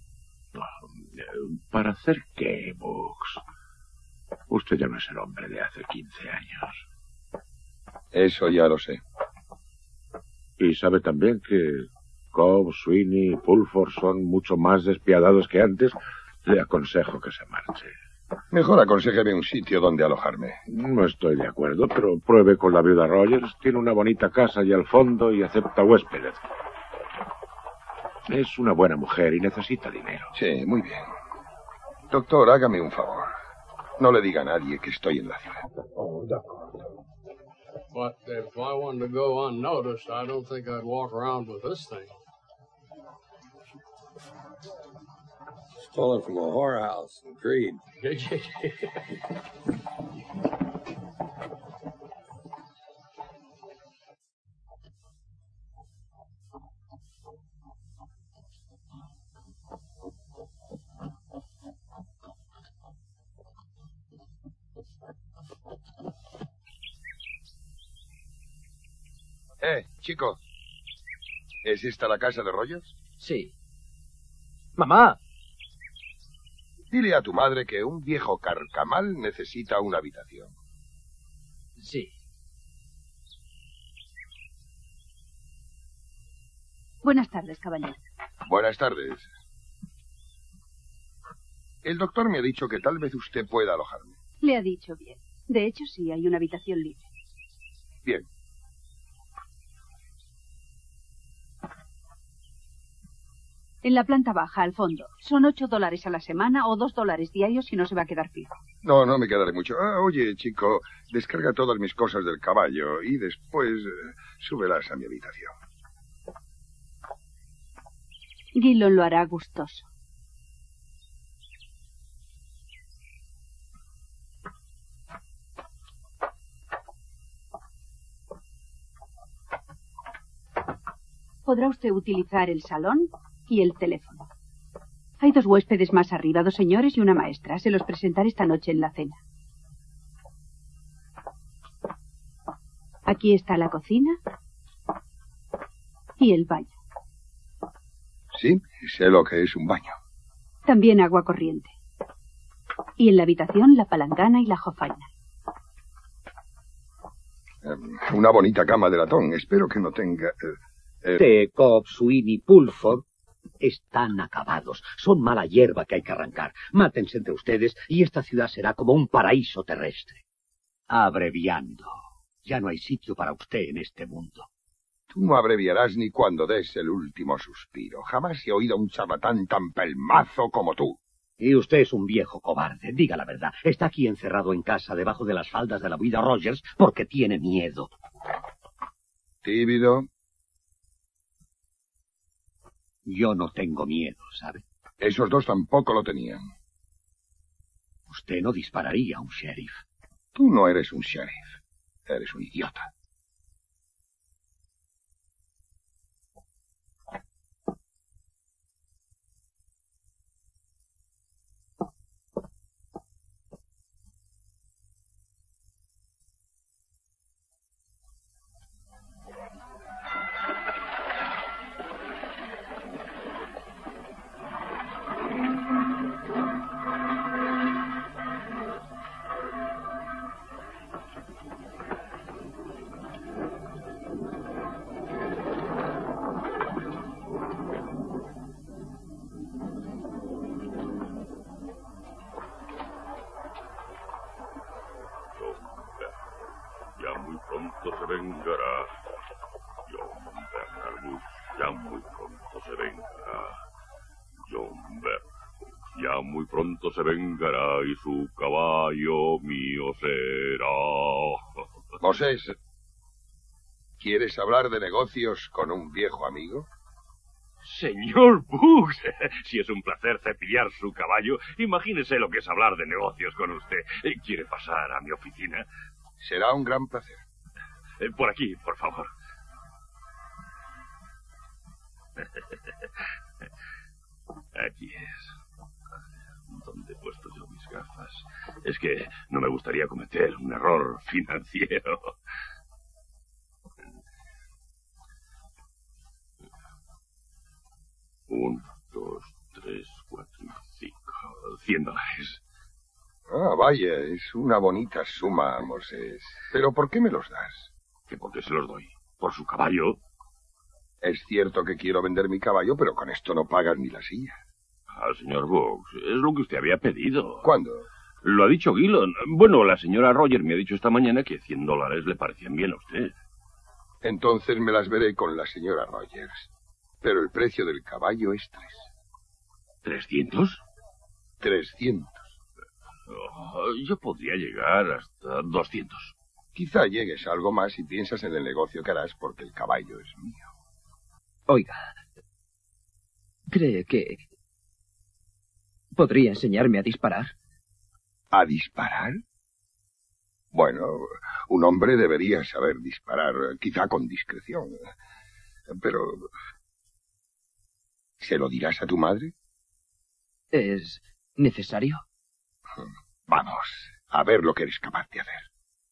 ¿Para hacer qué, Books? Usted ya no es el hombre de hace 15 años. Eso ya lo sé. Y sabe también que Cobb, Sweeney y Pulford son mucho más despiadados que antes. Le aconsejo que se marche. Mejor aconséjeme un sitio donde alojarme. No estoy de acuerdo, pero pruebe con la viuda Rogers. Tiene una bonita casa allá al fondo y acepta huéspedes. Es una buena mujer y necesita dinero. Sí, muy bien. Doctor, hágame un favor. No le diga a nadie que estoy en la ciudad. Oh, de acuerdo. But if I wanted to go unnoticed, I don't think I'd walk around with this thing. Stole it from a whorehouse in Creed. Did you? Chico. ¿Es esta la casa de Rogers? Sí. ¡Mamá! Dile a tu madre que un viejo carcamal necesita una habitación. Sí. Buenas tardes, caballero. Buenas tardes. El doctor me ha dicho que tal vez usted pueda alojarme. Le ha dicho bien. De hecho, sí, hay una habitación libre. Bien. En la planta baja, al fondo. Son $8 a la semana o $2 diarios si no se va a quedar fijo. No, no me quedaré mucho. Oye, chico, descarga todas mis cosas del caballo y después súbelas a mi habitación. Gillon lo hará gustoso. Podrá usted utilizar el salón y el teléfono. Hay 2 huéspedes más arriba, 2 señores y una maestra. Se los presentaré esta noche en la cena. Aquí está la cocina y el baño. Sí, sé lo que es un baño. También agua corriente. Y en la habitación la palangana y la jofaina. Una bonita cama de latón. Espero que no tenga... Cobb, Sweeney, Pulford están acabados. Son mala hierba que hay que arrancar. Mátense entre ustedes y esta ciudad será como un paraíso terrestre. Abreviando. Ya no hay sitio para usted en este mundo. Tú no abreviarás ni cuando des el último suspiro. Jamás he oído a un charlatán tan pelmazo como tú. Y usted es un viejo cobarde. Diga la verdad. Está aquí encerrado en casa debajo de las faldas de la vida Rogers porque tiene miedo. Tímido. Yo no tengo miedo, ¿sabe? Esos 2 tampoco lo tenían. Usted no dispararía a un sheriff. Tú no eres un sheriff. Eres un idiota. Ya muy pronto se vengará. John Bernard, ya muy pronto se vengará. John Bernard, ya muy pronto se vengará y su caballo mío será. Moses, ¿quieres hablar de negocios con un viejo amigo? Señor Books, si es un placer cepillar su caballo, imagínese lo que es hablar de negocios con usted. ¿Quiere pasar a mi oficina? Será un gran placer. Por aquí, por favor. Aquí es. ¿Dónde he puesto yo mis gafas? Es que no me gustaría cometer un error financiero. $1, 2, 3, 4, 5. $100. Vaya, es una bonita suma, Moses. ¿Pero por qué me los das? ¿Que por qué se los doy? ¿Por su caballo? Es cierto que quiero vender mi caballo, pero con esto no pagas ni la silla. Señor Books, es lo que usted había pedido. ¿Cuándo? Lo ha dicho Gillon. Bueno, la señora Roger me ha dicho esta mañana que $100 le parecían bien a usted. Entonces me las veré con la señora Rogers. Pero el precio del caballo es 3. ¿300? 300. Yo podría llegar hasta 200. Quizá llegues a algo más si piensas en el negocio que harás porque el caballo es mío. Oiga, ¿cree que ¿Podría enseñarme a disparar? ¿A disparar? Bueno, un hombre debería saber disparar, quizá con discreción. Pero... ¿se lo dirás a tu madre? ¿Es necesario? Vamos, a ver lo que eres capaz de hacer.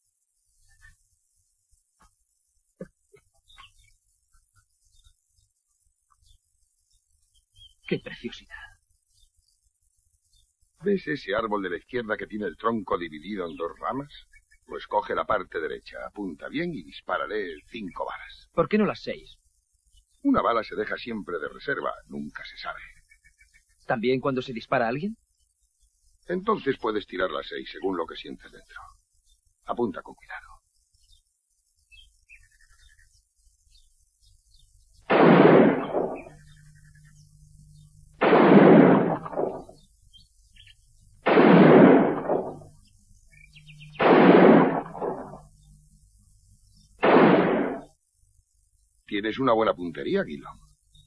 ¡Qué preciosidad! ¿Ves ese árbol de la izquierda que tiene el tronco dividido en 2 ramas? Pues coge la parte derecha, apunta bien y dispárale 5 balas. ¿Por qué no las 6? Una bala se deja siempre de reserva, nunca se sabe. ¿También cuando se dispara a alguien? Entonces puedes tirar las 6 según lo que sientes dentro. Apunta con cuidado. Tienes una buena puntería, Guillón.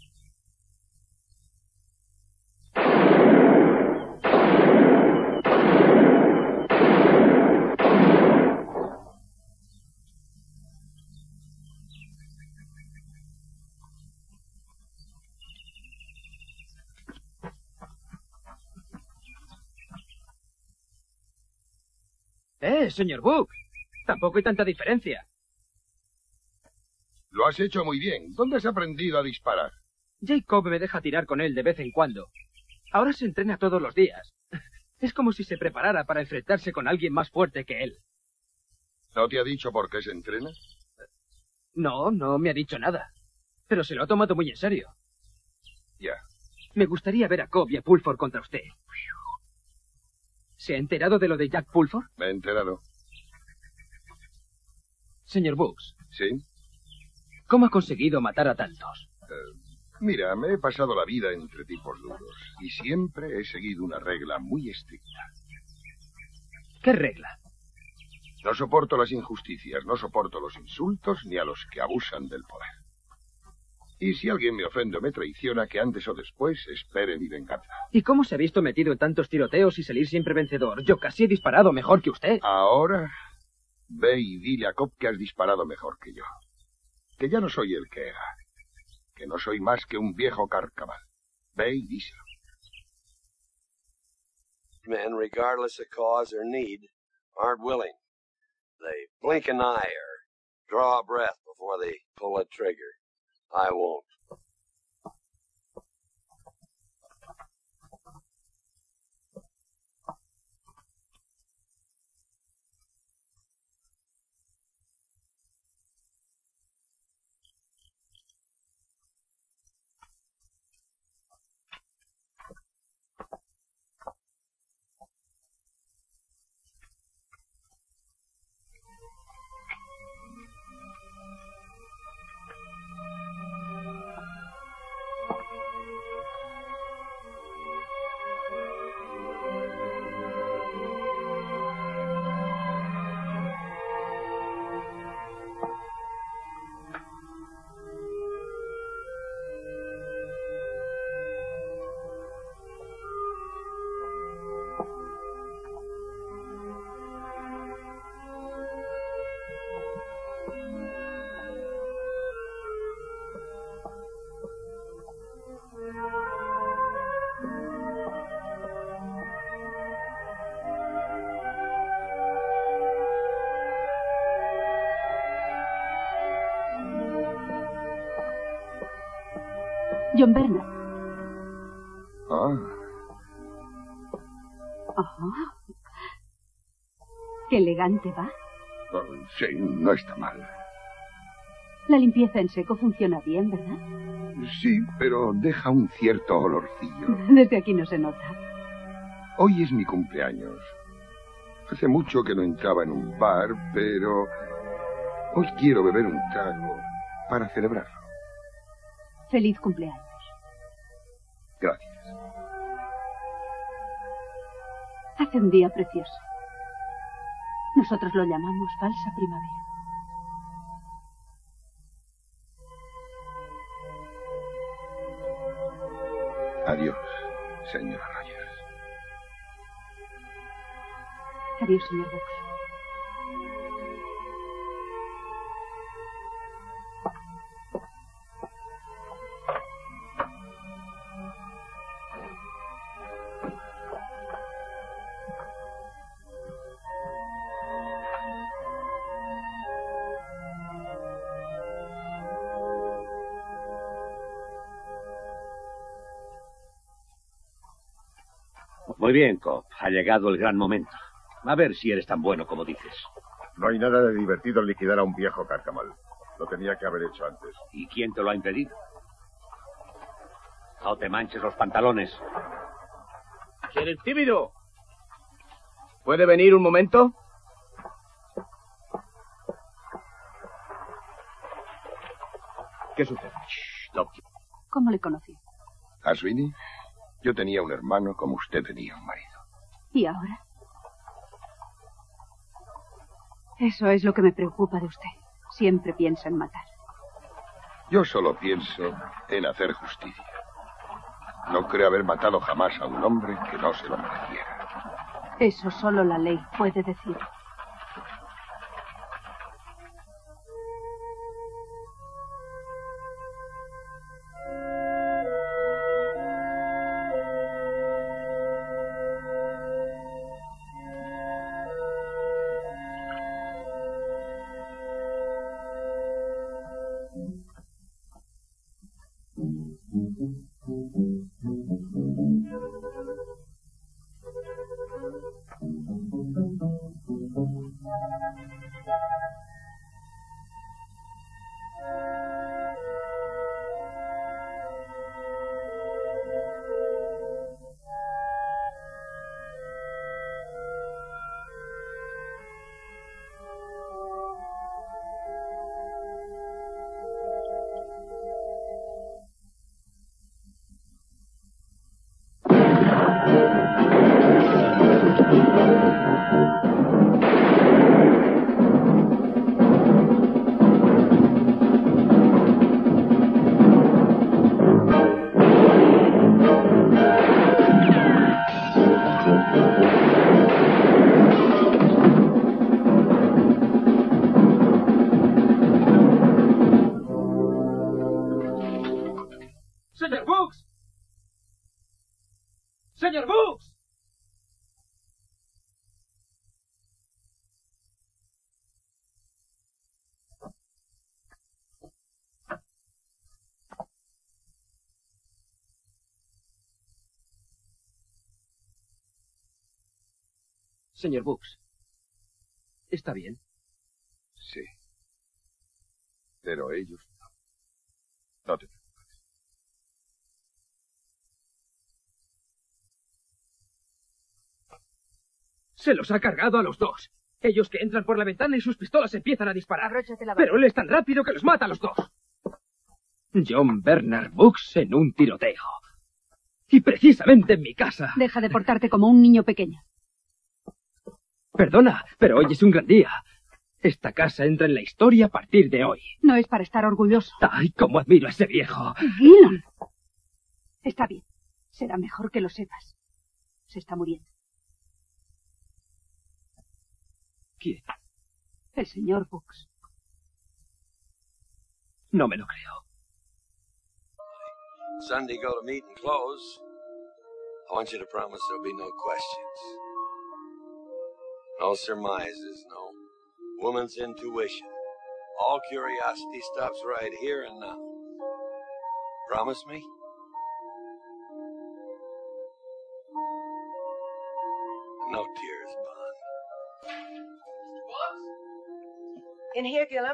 Señor Book. Tampoco hay tanta diferencia. Lo has hecho muy bien. ¿Dónde has aprendido a disparar? Jacob me deja tirar con él de vez en cuando. Ahora se entrena todos los días. Es como si se preparara para enfrentarse con alguien más fuerte que él. ¿No te ha dicho por qué se entrena? No, no me ha dicho nada. Pero se lo ha tomado muy en serio. Ya. Me gustaría ver a Cobb y a Pulford contra usted. ¿Se ha enterado de lo de Jack Pulford? Me he enterado. Señor Books. ¿Sí? ¿Cómo ha conseguido matar a tantos? Mira, me he pasado la vida entre tipos duros y siempre he seguido una regla muy estricta. ¿Qué regla? No soporto las injusticias, no soporto los insultos ni a los que abusan del poder. Y si alguien me ofende o me traiciona, que antes o después espere mi venganza. ¿Y cómo se ha visto metido en tantos tiroteos y salir siempre vencedor? Yo casi he disparado mejor que usted. Ahora, ve y dile a Cobb que has disparado mejor que yo. Que ya no soy el que era. Que no soy más que un viejo carcamal. Ve y díselo. Men, regardless of cause or need, aren't willing. They blink an eye or draw a breath before they pull a trigger. I won't. John Bernard. Ah. Oh. Qué elegante va. Sí, no está mal. La limpieza en seco funciona bien, ¿verdad? Sí, pero deja un cierto olorcillo. Desde aquí no se nota. Hoy es mi cumpleaños. Hace mucho que no entraba en un bar, pero hoy quiero beber un trago para celebrarlo. Feliz cumpleaños. Gracias. Hace un día precioso. Nosotros lo llamamos falsa primavera. Adiós, señora Rogers. Adiós, señor Box. Muy bien, Cobb. Ha llegado el gran momento. A ver si eres tan bueno como dices. No hay nada de divertido en liquidar a un viejo carcamal. Lo tenía que haber hecho antes. ¿Y quién te lo ha impedido? No te manches los pantalones. ¿Quieres tímido? ¿Puede venir un momento? ¿Qué sucede? ¿Cómo le conoció? ¿A Sweeney? Yo tenía un hermano como usted tenía un marido. ¿Y ahora? Eso es lo que me preocupa de usted. Siempre piensa en matar. Yo solo pienso en hacer justicia. No creo haber matado jamás a un hombre que no se lo mereciera. Eso solo la ley puede decir. ¡Señor Books! ¡Señor Books! Señor Books, ¿está bien? Sí. Pero ellos no. No te preocupes. Se los ha cargado a los dos. Ellos que entran por la ventana y sus pistolas empiezan a disparar. Abróchate la Pero él es tan rápido que los mata a los dos. John Bernard Books en un tiroteo. Y precisamente en mi casa. Deja de portarte como un niño pequeño. Perdona, pero hoy es un gran día. Esta casa entra en la historia a partir de hoy. No es para estar orgulloso. ¡Ay, cómo admiro a ese viejo! Gillon. Está bien. Será mejor que lo sepas. Se está muriendo. ¿Quién? El señor Books. No me lo creo. Sunday go to meet and close. I want you to promise there'll be no questions. No surmises, no woman's intuition. All curiosity stops right here and now. Promise me? No tears, Bond. What? In here, Gillum.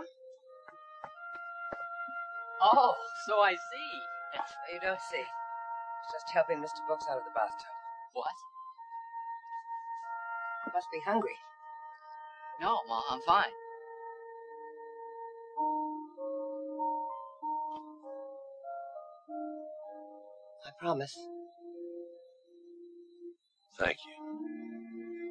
Oh, so I see. No, you don't see. Just helping Mr. Brooks out of the bathtub. What? You must be hungry. No, Ma, I'm fine. I promise. Thank you.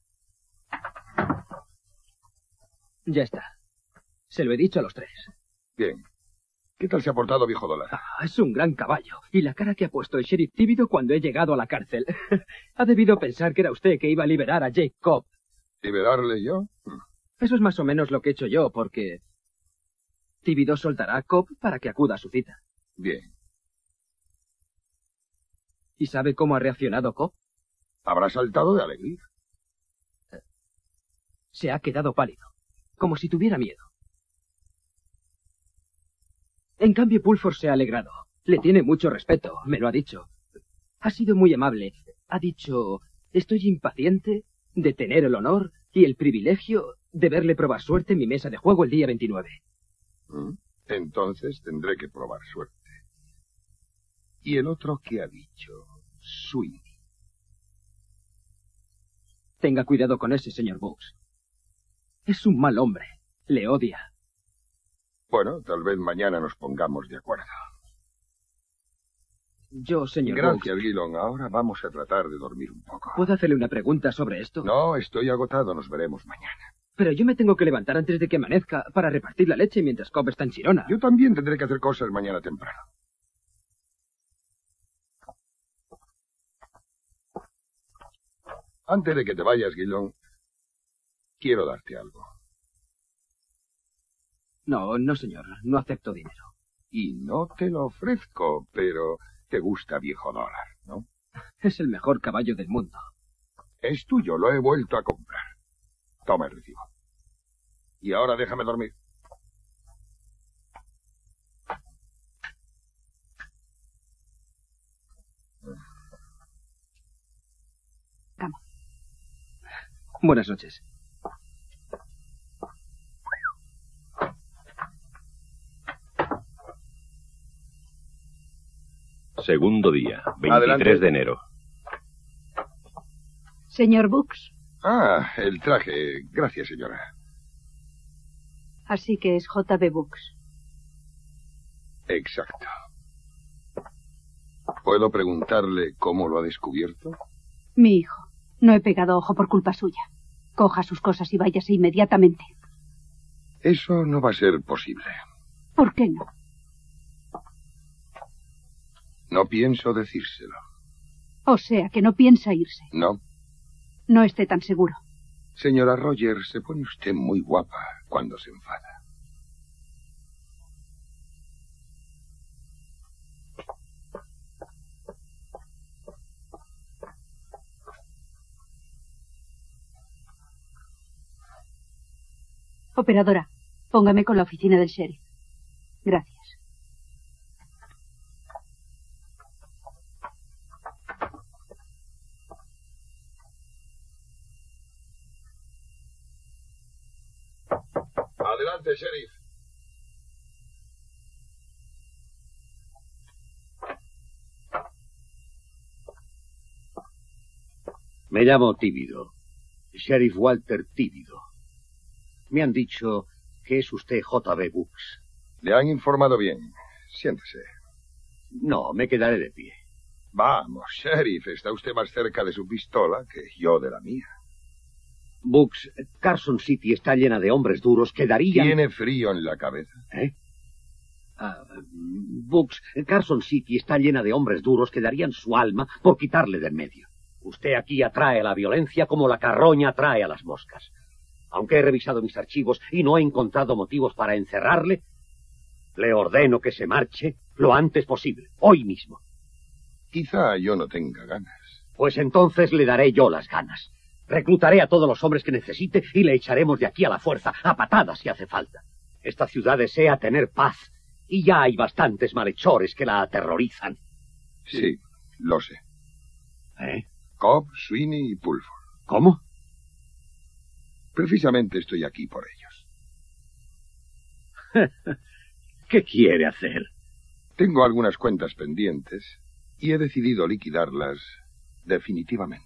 Ya está. Se lo he dicho a los tres. Bien. ¿Qué tal se ha portado viejo dólar? Es un gran caballo. Y la cara que ha puesto el sheriff Tíbido cuando he llegado a la cárcel. Ha debido pensar que era usted que iba a liberar a Jake Cobb. ¿Liberarle yo? Eso es más o menos lo que he hecho yo, porque Tíbido soltará a Cobb para que acuda a su cita. Bien. ¿Y sabe cómo ha reaccionado Cobb? Habrá saltado de alegría. Se ha quedado pálido, como si tuviera miedo. En cambio, Pulford se ha alegrado. Le tiene mucho respeto, me lo ha dicho. Ha sido muy amable. Ha dicho, estoy impaciente de tener el honor y el privilegio de verle probar suerte en mi mesa de juego el día 29. Entonces tendré que probar suerte. ¿Y el otro qué ha dicho? Sweeney. Tenga cuidado con ese, señor Books. Es un mal hombre. Le odia. Bueno, tal vez mañana nos pongamos de acuerdo. Yo, señor Gracias, Books. Gillon. Ahora vamos a tratar de dormir un poco. ¿Puedo hacerle una pregunta sobre esto? No, estoy agotado. Nos veremos mañana. Pero yo me tengo que levantar antes de que amanezca para repartir la leche mientras Cobb está en Chirona. Yo también tendré que hacer cosas mañana temprano. Antes de que te vayas, Gillon, quiero darte algo. No, señor. No acepto dinero. Y no te lo ofrezco, pero te gusta viejo dólar, ¿no? Es el mejor caballo del mundo. Es tuyo, lo he vuelto a comprar. Toma el recibo. Y ahora déjame dormir. Cama. Buenas noches. Segundo día, 23 Adelante. de enero. Señor Books, Ah, el traje. Gracias, señora. así que es J.B. Books. Exacto. ¿Puedo preguntarle cómo lo ha descubierto? Mi hijo. No he pegado ojo por culpa suya. Coja sus cosas y váyase inmediatamente. Eso no va a ser posible. ¿Por qué no? No pienso decírselo. O sea, que no piensa irse. No. No esté tan seguro. Señora Rogers, se pone usted muy guapa cuando se enfada. Operadora, póngame con la oficina del sheriff. Gracias. Adelante, sheriff. Me llamo Tíbido. Sheriff Walter Tíbido. Me han dicho que es usted J.B. Books. Le han informado bien. Siéntese. No, me quedaré de pie. Vamos, sheriff, está usted más cerca de su pistola que yo de la mía. Books, Carson City está llena de hombres duros que darían... ¿Tiene frío en la cabeza? Books, Carson City está llena de hombres duros que darían su alma por quitarle de en medio. Usted aquí atrae la violencia como la carroña atrae a las moscas. Aunque he revisado mis archivos y no he encontrado motivos para encerrarle, le ordeno que se marche lo antes posible, hoy mismo. Quizá yo no tenga ganas. Pues entonces le daré yo las ganas. Reclutaré a todos los hombres que necesite y le echaremos de aquí a la fuerza, a patadas si hace falta. Esta ciudad desea tener paz y ya hay bastantes malhechores que la aterrorizan. Sí, lo sé. Cobb, Sweeney y Pulford. ¿Cómo? Precisamente estoy aquí por ellos. ¿Qué quiere hacer? Tengo algunas cuentas pendientes y he decidido liquidarlas definitivamente.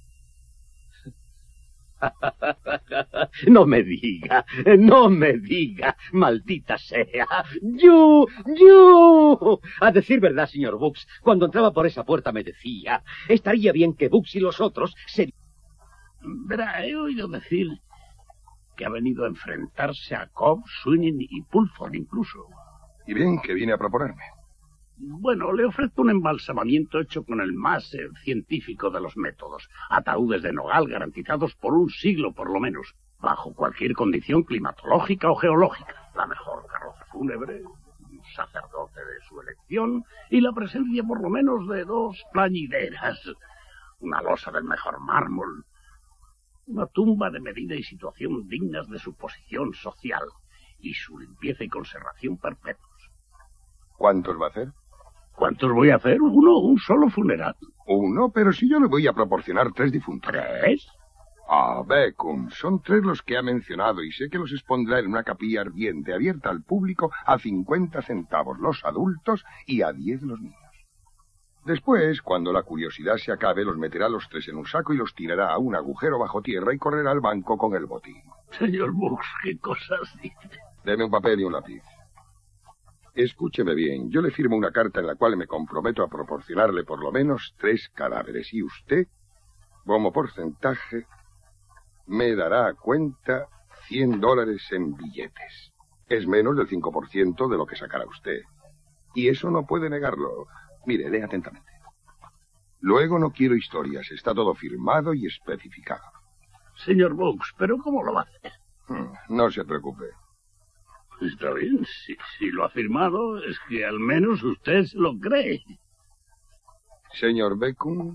No me diga, maldita sea. ¡Yo! A decir verdad, señor Books, cuando entraba por esa puerta me decía, estaría bien que Books y los otros se... Verá, he oído decir que ha venido a enfrentarse a Cobb, Sweeney y Pulford incluso. ¿Y bien, qué viene a proponerme? Bueno, le ofrezco un embalsamamiento hecho con el más científico de los métodos. Ataúdes de nogal garantizados por un siglo por lo menos, bajo cualquier condición climatológica o geológica. La mejor carroza fúnebre, un sacerdote de su elección y la presencia por lo menos de 2 plañideras. Una losa del mejor mármol. Una tumba de medida y situación dignas de su posición social y su limpieza y conservación perpetuos. ¿Cuántos va a hacer? ¿Cuántos voy a hacer? Uno, un solo funeral. Uno, pero si yo le voy a proporcionar 3 difuntos. ¿3? Ah, Beckham, son 3 los que ha mencionado y sé que los expondrá en una capilla ardiente abierta al público a 50 centavos los adultos y a 10 los niños. Después, cuando la curiosidad se acabe, los meterá los 3 en un saco y los tirará a un agujero bajo tierra y correrá al banco con el botín. Señor Brooks, ¿qué cosas dice? Deme un papel y un lápiz. Escúcheme bien, yo le firmo una carta en la cual me comprometo a proporcionarle por lo menos 3 cadáveres y usted, como porcentaje, me dará a cuenta $100 en billetes. Es menos del 5% de lo que sacará usted. Y eso no puede negarlo. Mire, lea atentamente. Luego no quiero historias, está todo firmado y especificado. Señor Brooks, ¿pero cómo lo va a hacer? No se preocupe. Está bien, si lo ha firmado, es que al menos usted se lo cree. Señor Beckham,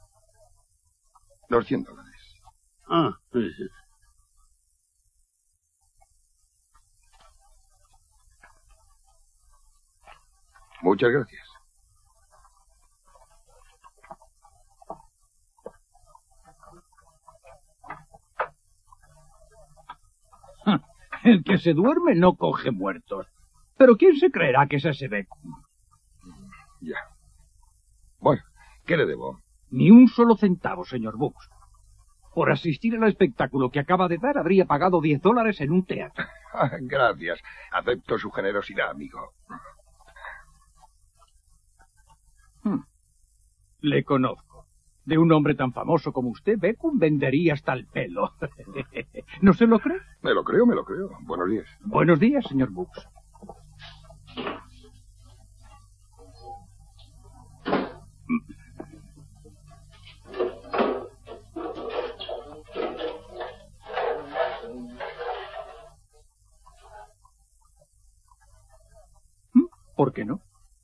los $100. Ah, sí. Muchas gracias. El que se duerme no coge muertos. ¿Pero quién se creerá que es ese Beckham? Ya. Bueno, ¿qué le debo? Ni un solo centavo, señor Brooks. Por asistir al espectáculo que acaba de dar, habría pagado $10 en un teatro. Gracias. Acepto su generosidad, amigo. Le conozco. De un hombre tan famoso como usted, Beckham vendería hasta el pelo. ¿No se lo cree? Me lo creo, me lo creo. Buenos días. Buenos días, señor Brooks. ¿Por qué no?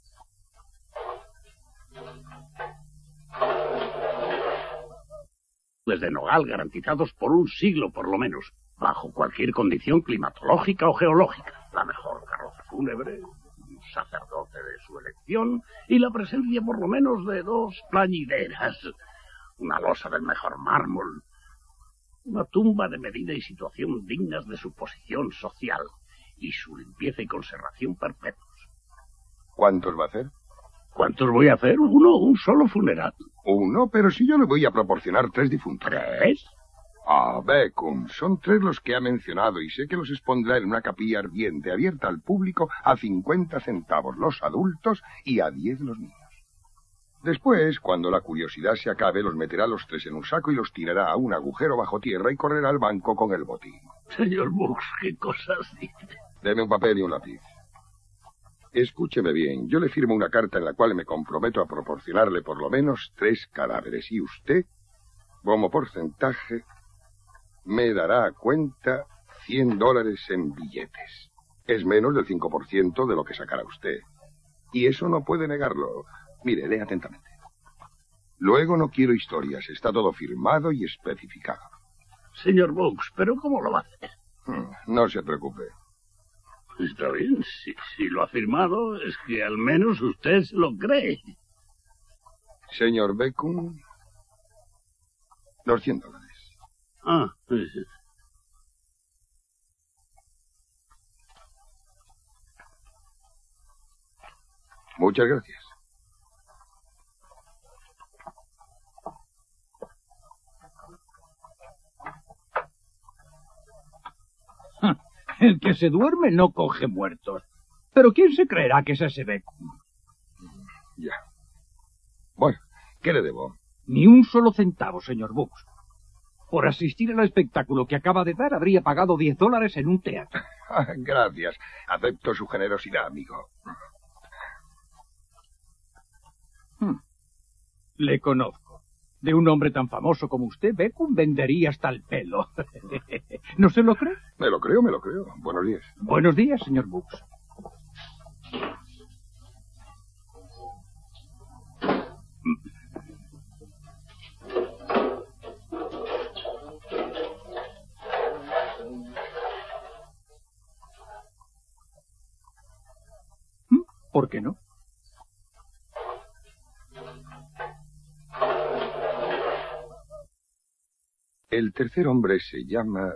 De nogal garantizados por un siglo por lo menos, bajo cualquier condición climatológica o geológica. La mejor carroza fúnebre, un sacerdote de su elección y la presencia por lo menos de 2 plañideras. Una losa del mejor mármol. Una tumba de medida y situación dignas de su posición social y su limpieza y conservación perpetuos. ¿Cuántos va a hacer? ¿Cuántos voy a hacer? Uno, un solo funeral. Uno, pero si yo le voy a proporcionar 3 difuntos. ¿3? Ah, Beckham, son 3 los que ha mencionado y sé que los expondrá en una capilla ardiente abierta al público a 50 centavos los adultos y a 10 los niños. Después, cuando la curiosidad se acabe, los meterá los 3 en un saco y los tirará a un agujero bajo tierra y correrá al banco con el botín. Señor Brooks, ¿qué cosas dice? Deme un papel y un lápiz. Escúcheme bien, yo le firmo una carta en la cual me comprometo a proporcionarle por lo menos 3 cadáveres y usted, como porcentaje, me dará a cuenta $100 en billetes. Es menos del 5% de lo que sacará usted. Y eso no puede negarlo. Mire, lea atentamente. Luego no quiero historias, está todo firmado y especificado. Señor Brooks, ¿pero cómo lo va a hacer? No se preocupe. Está bien, si lo ha firmado, es que al menos usted se lo cree. Señor Beckham, los $100. Ah, sí. Muchas gracias. El que se duerme no coge muertos. ¿Pero quién se creerá que es ese Beckham? Ya. Bueno, ¿qué le debo? Ni un solo centavo, señor Brooks. Por asistir al espectáculo que acaba de dar, habría pagado $10 en un teatro. Gracias. Acepto su generosidad, amigo. Le conozco. De un hombre tan famoso como usted, Beckham vendería hasta el pelo. ¿No se lo cree? Me lo creo, me lo creo. Buenos días. Buenos días, señor Books. ¿Por qué no? El tercer hombre se llama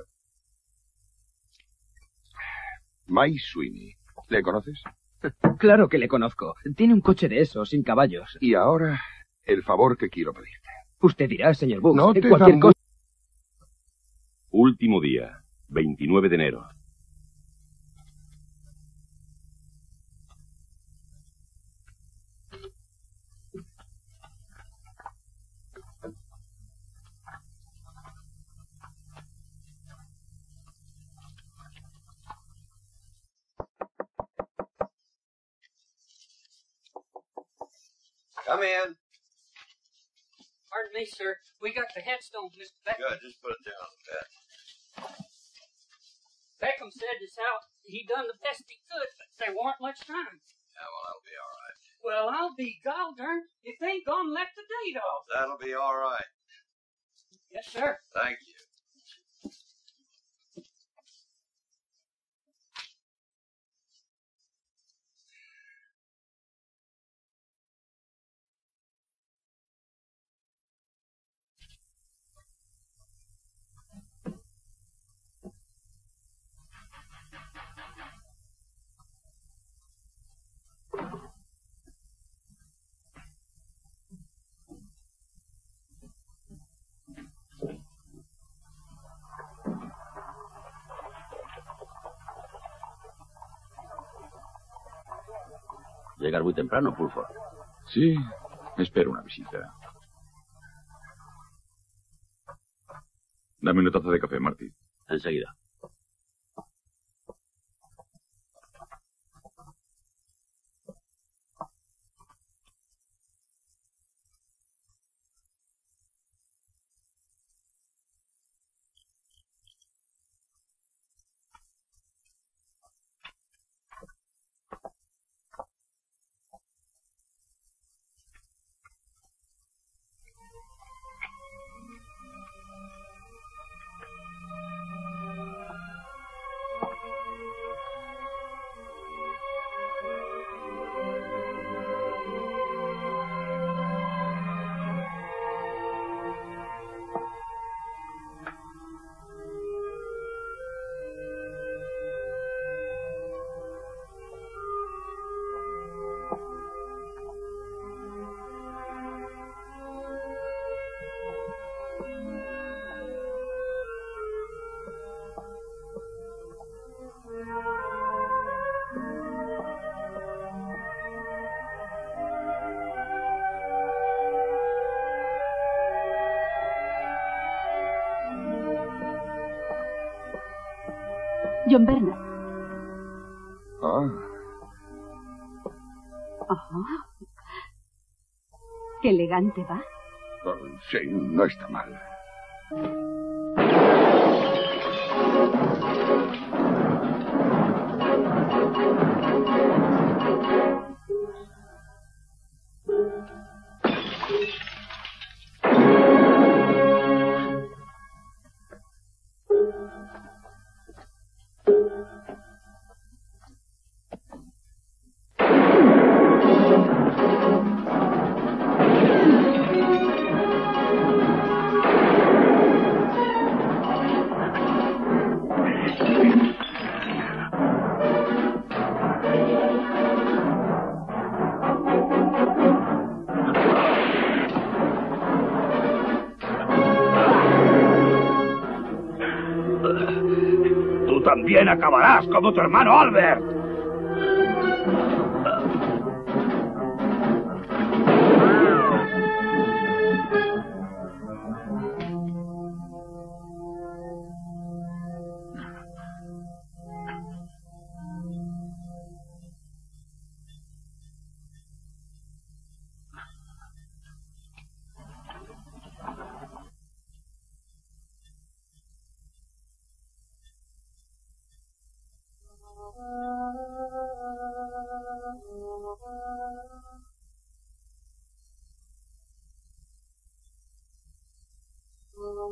Mike Sweeney. ¿Le conoces? Claro que le conozco. Tiene un coche de esos, sin caballos. Y ahora, el favor que quiero pedirte. Usted dirá, señor Books. No te cualquier cosa. Último día, 29 de enero. Come in. Pardon me, sir. We got the headstones, Mr. Beckham. Good, just put it there on the bed. Beckham said as how he done the best he could, but there weren't much time. Yeah, well, that'll be all right. Well, I'll be gol darned if they ain't gone and left the date off. That'll be all right. Yes, sir. Thank you. Llegar muy temprano, Pulford. Sí, espero una visita. Dame una taza de café, Marty. Enseguida. John Bernard. Ah, Qué elegante va. sí, no está mal. Tú también acabarás como tu hermano Albert.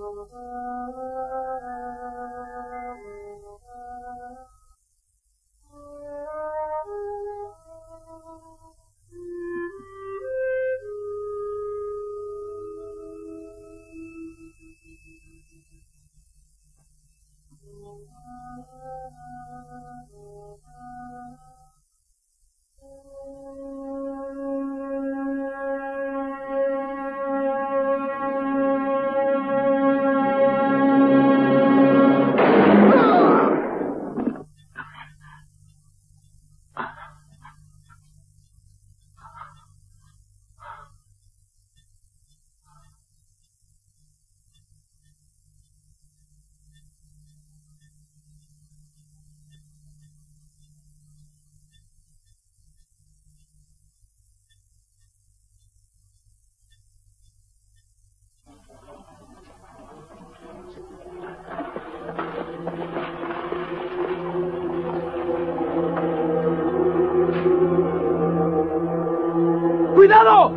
¡Cuidado!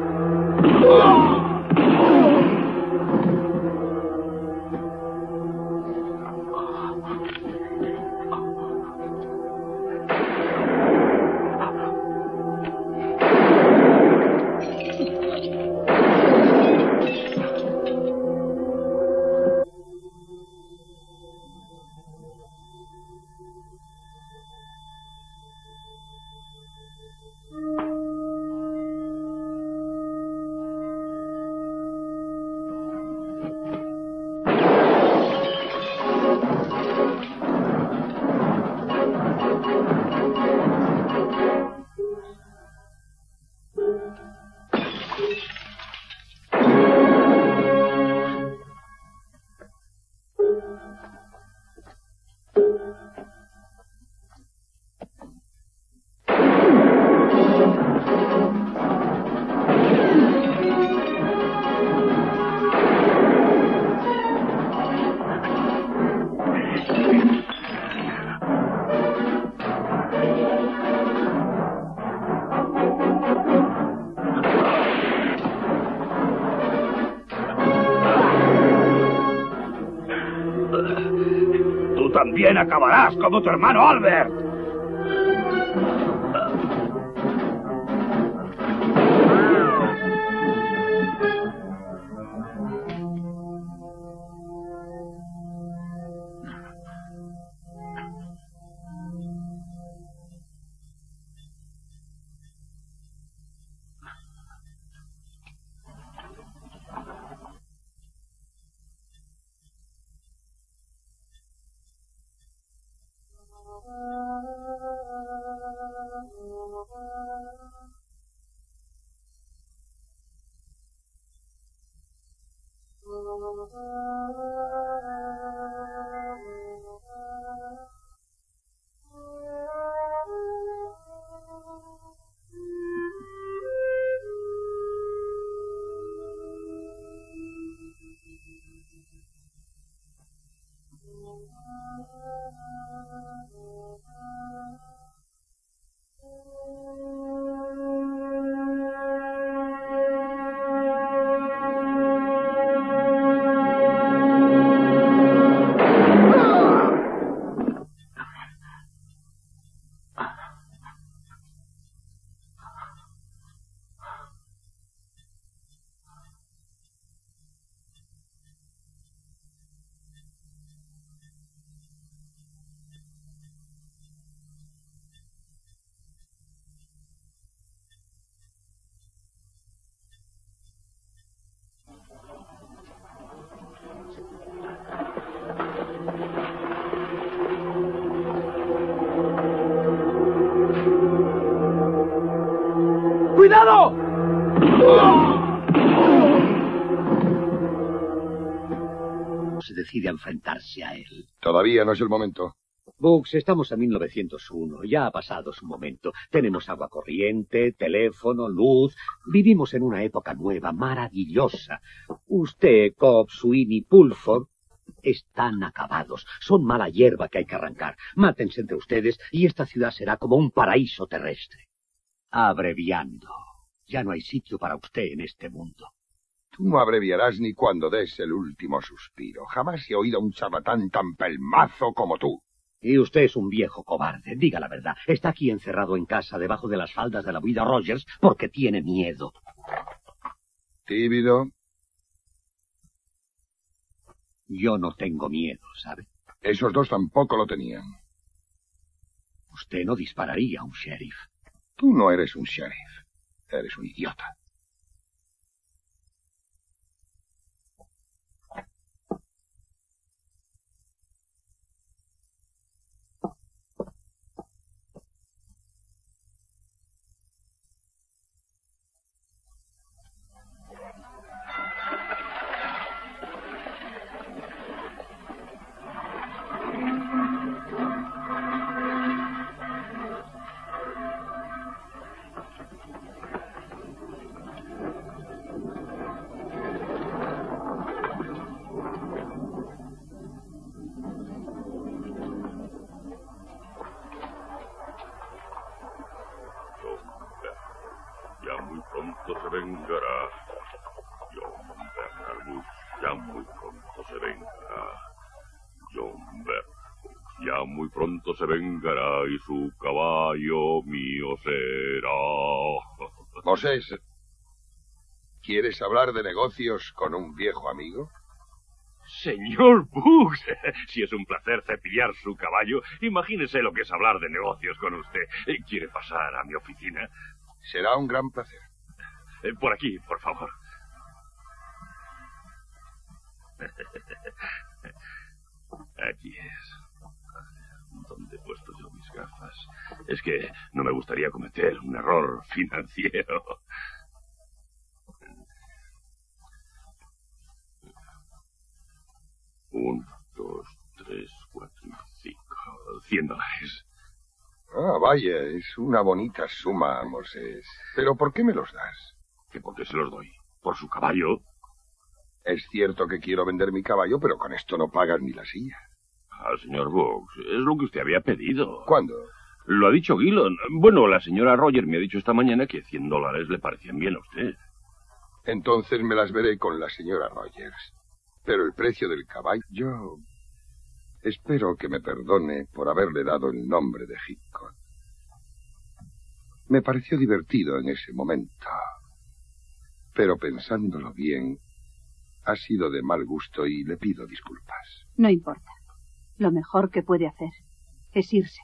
También acabarás como tu hermano Albert. ¡Cuidado! Se decide a enfrentarse a él. Todavía no es el momento. Books, estamos en 1901. Ya ha pasado su momento. Tenemos agua corriente, teléfono, luz. Vivimos en una época nueva, maravillosa. Usted, Cobb, Sweeney, Pulford, están acabados. Son mala hierba que hay que arrancar. Mátense entre ustedes y esta ciudad será como un paraíso terrestre. Abreviando. Ya no hay sitio para usted en este mundo. Tú no abreviarás ni cuando des el último suspiro. Jamás he oído a un charlatán tan pelmazo como tú. Y usted es un viejo cobarde, diga la verdad. Está aquí encerrado en casa, debajo de las faldas de la vida Rogers, porque tiene miedo. Tíbido. Yo no tengo miedo, ¿sabe? Esos dos tampoco lo tenían. Usted no dispararía a un sheriff. Tú no eres un sheriff. Eres un idiota. Ya muy pronto se vengará. John Bernard, ya muy pronto se vengará. John Bernard, ya muy pronto se vengará y su caballo mío será. Moses, ¿quieres hablar de negocios con un viejo amigo? Señor Books, si es un placer cepillar su caballo, imagínese lo que es hablar de negocios con usted. ¿Quiere pasar a mi oficina? Será un gran placer. Por aquí, por favor. Aquí es. ¿Dónde he puesto yo mis gafas? Es que no me gustaría cometer un error financiero. $1, 2, 3, 4, 5. $100. Ah, vaya, es una bonita suma, Moses. ¿Pero por qué me los das? ¿Que por qué se los doy? ¿Por su caballo? Es cierto que quiero vender mi caballo, pero con esto no pagas ni la silla. Ah, señor Books, es lo que usted había pedido. ¿Cuándo? Lo ha dicho Gillon. Bueno, la señora Roger me ha dicho esta mañana que $100 le parecían bien a usted. Entonces me las veré con la señora Rogers. Pero el precio del caballo... Yo espero que me perdone por haberle dado el nombre de Hitchcock. Me pareció divertido en ese momento. Pero pensándolo bien, ha sido de mal gusto y le pido disculpas. No importa. Lo mejor que puede hacer es irse.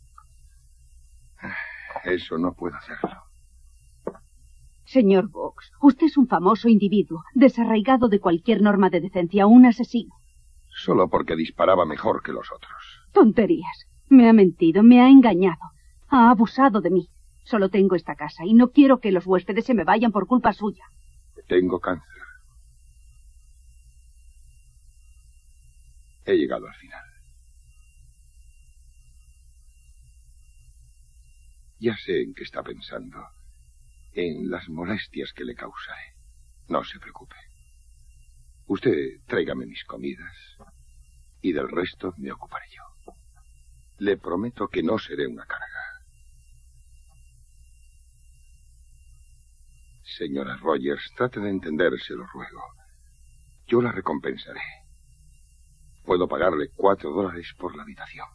Eso no puedo hacerlo. Señor Books, usted es un famoso individuo, desarraigado de cualquier norma de decencia, un asesino. Solo porque disparaba mejor que los otros. Tonterías. Me ha mentido, me ha engañado. Ha abusado de mí. Solo tengo esta casa y no quiero que los huéspedes se me vayan por culpa suya. Tengo cáncer. He llegado al final. Ya sé en qué está pensando. En las molestias que le causaré. No se preocupe. Usted tráigame mis comidas y del resto me ocuparé yo. Le prometo que no seré una carga. Señora Rogers, trate de entender, se lo ruego. Yo la recompensaré. Puedo pagarle $4 por la habitación.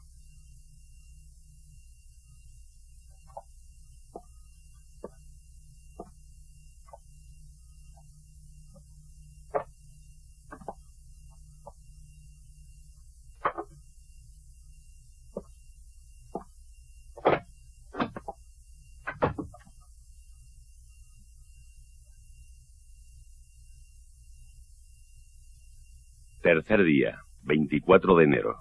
Tercer día, 24 de enero.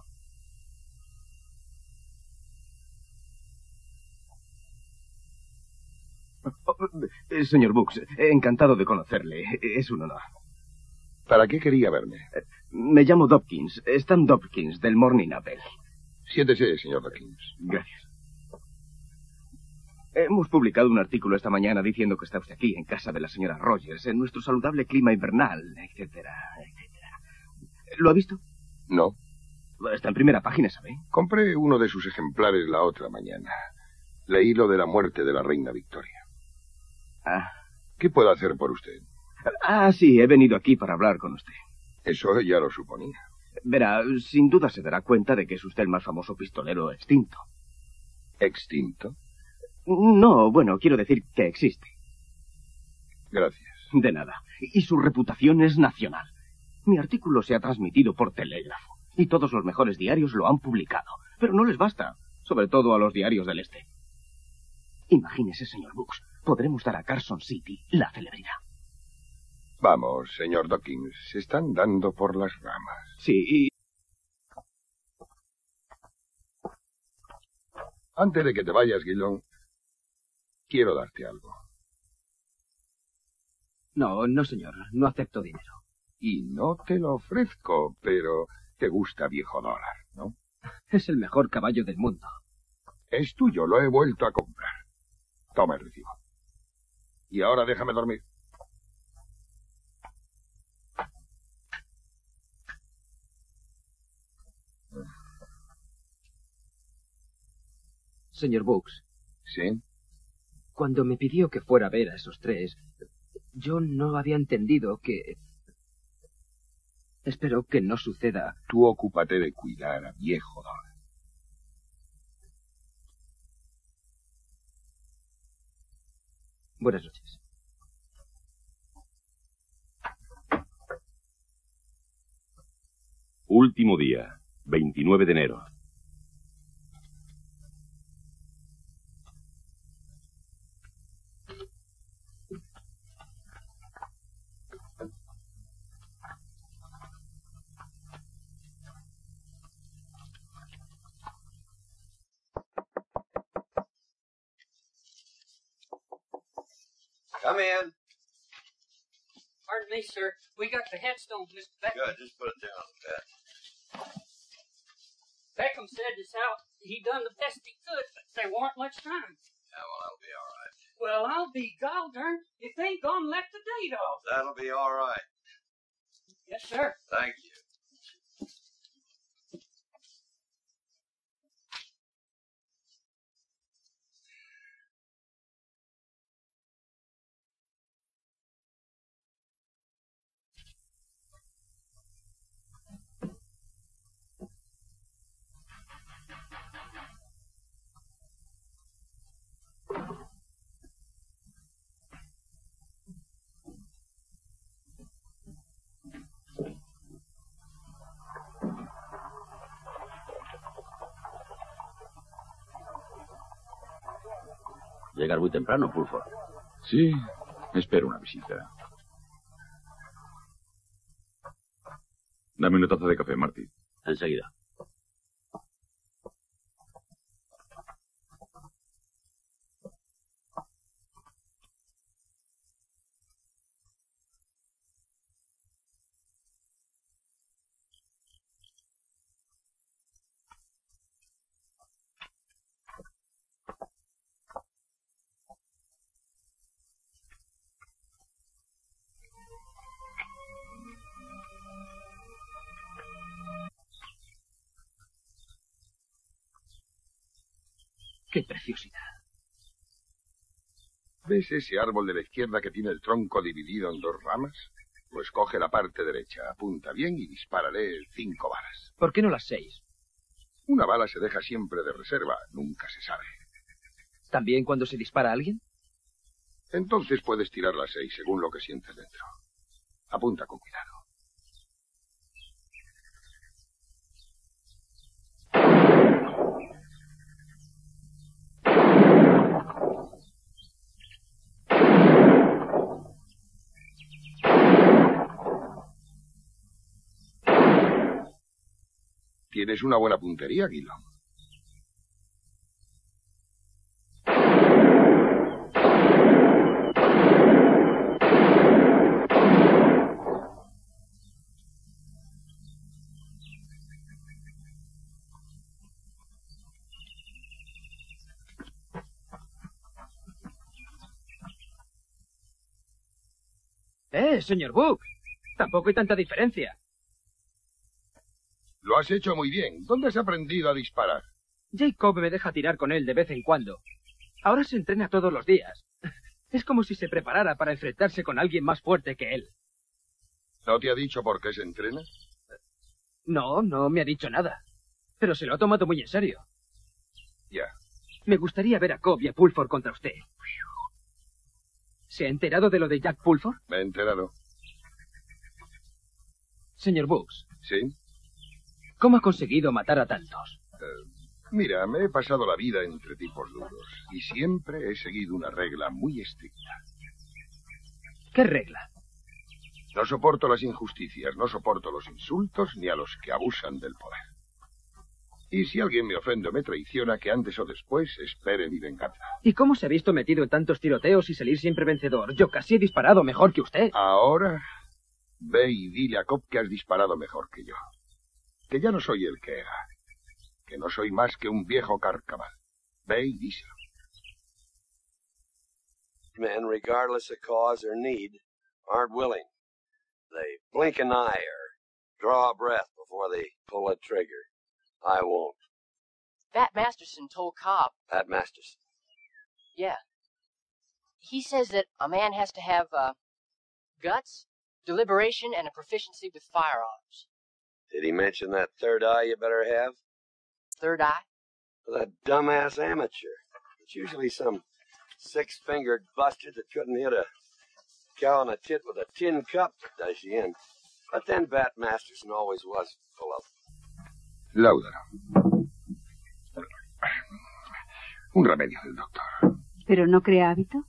Señor Books, encantado de conocerle. Es un honor. ¿Para qué quería verme? Me llamo Dopkins, Stan Dopkins, del Morning Apple. Siéntese, señor Dopkins. Gracias. Hemos publicado un artículo esta mañana diciendo que está usted aquí, en casa de la señora Rogers, en nuestro saludable clima invernal, etcétera, etcétera. ¿Lo ha visto? No. Está en primera página, ¿sabe? Compré uno de sus ejemplares la otra mañana. Leí lo de la muerte de la reina Victoria. Ah. ¿Qué puedo hacer por usted? Ah, sí, he venido aquí para hablar con usted. Eso ya lo suponía. Verá, sin duda se dará cuenta de que es usted el más famoso pistolero extinto. ¿Extinto? No, bueno, quiero decir que existe. Gracias. De nada. Y su reputación es nacional. Mi artículo se ha transmitido por telégrafo y todos los mejores diarios lo han publicado. Pero no les basta, sobre todo a los diarios del Este. Imagínese, señor Brooks, podremos dar a Carson City la celebridad. Vamos, señor Dawkins, se están dando por las ramas. Sí, Antes de que te vayas, Gillon, quiero darte algo. No, no, señor. No acepto dinero. Y no te lo ofrezco, pero te gusta viejo dólar, ¿no? Es el mejor caballo del mundo. Es tuyo, lo he vuelto a comprar. Toma el recibo. Y ahora déjame dormir. Señor Brooks. ¿Sí? Cuando me pidió que fuera a ver a esos tres, yo no había entendido que... Espero que no suceda. Tú ocúpate de cuidar a viejo dólar. Buenas noches. Último día, 29 de enero. Come in. Pardon me, sir. We got the headstones, Mr. Beckham. Good, just put it there on the bed. Beckham said as how he done the best he could, but there weren't much time. Yeah, well, that'll be all right. Well, I'll be gol darned if they ain't gone and left the date off. That'll be all right. Yes, sir. Thank you. Llegas muy temprano, Pulford. Sí, espero una visita. Dame una taza de café, Marty. Enseguida. ¡Qué preciosidad! ¿Ves ese árbol de la izquierda que tiene el tronco dividido en dos ramas? Pues coge la parte derecha, apunta bien y dispárale 5 balas. ¿Por qué no las 6? Una bala se deja siempre de reserva, nunca se sabe. ¿También cuando se dispara a alguien? Entonces puedes tirar las 6 según lo que sientes dentro. Apunta con cuidado. Tienes una buena puntería, Gillon. Señor Book. Tampoco hay tanta diferencia. Lo has hecho muy bien. ¿Dónde has aprendido a disparar? Jacob me deja tirar con él de vez en cuando. Ahora se entrena todos los días. Es como si se preparara para enfrentarse con alguien más fuerte que él. ¿No te ha dicho por qué se entrena? No, no me ha dicho nada. Pero se lo ha tomado muy en serio. Ya. Me gustaría ver a Cobb y a Pulford contra usted. ¿Se ha enterado de lo de Jack Pulford? Me he enterado. Señor Books. ¿Sí? ¿Cómo ha conseguido matar a tantos? Mira, me he pasado la vida entre tipos duros y siempre he seguido una regla muy estricta. ¿Qué regla? No soporto las injusticias, no soporto los insultos ni a los que abusan del poder. Y si alguien me ofende o me traiciona, que antes o después espere mi venganza. ¿Y cómo se ha visto metido en tantos tiroteos y salir siempre vencedor? Yo casi he disparado mejor que usted. Ahora, ve y dile a Cobb que has disparado mejor que yo. Que ya no soy el que era. Que no soy más que un viejo carcamal. Ve y díselo. Men, regardless of cause or need, aren't willing. They blink an eye or draw a breath before they pull a trigger. I won't. Bat Masterson told Cobb. Pat Masterson. Yeah. He says that a man has to have guts, deliberation, and a proficiency with firearms. Did he mention that third eye you better have? Third eye? For that dumbass amateur. It's usually some six-fingered bustard that couldn't hit a cow in the tit with a tin cup that does you in. But then Bat Masterson always was full of... Láudaro. Un remedio del doctor. ¿Pero no crea hábito?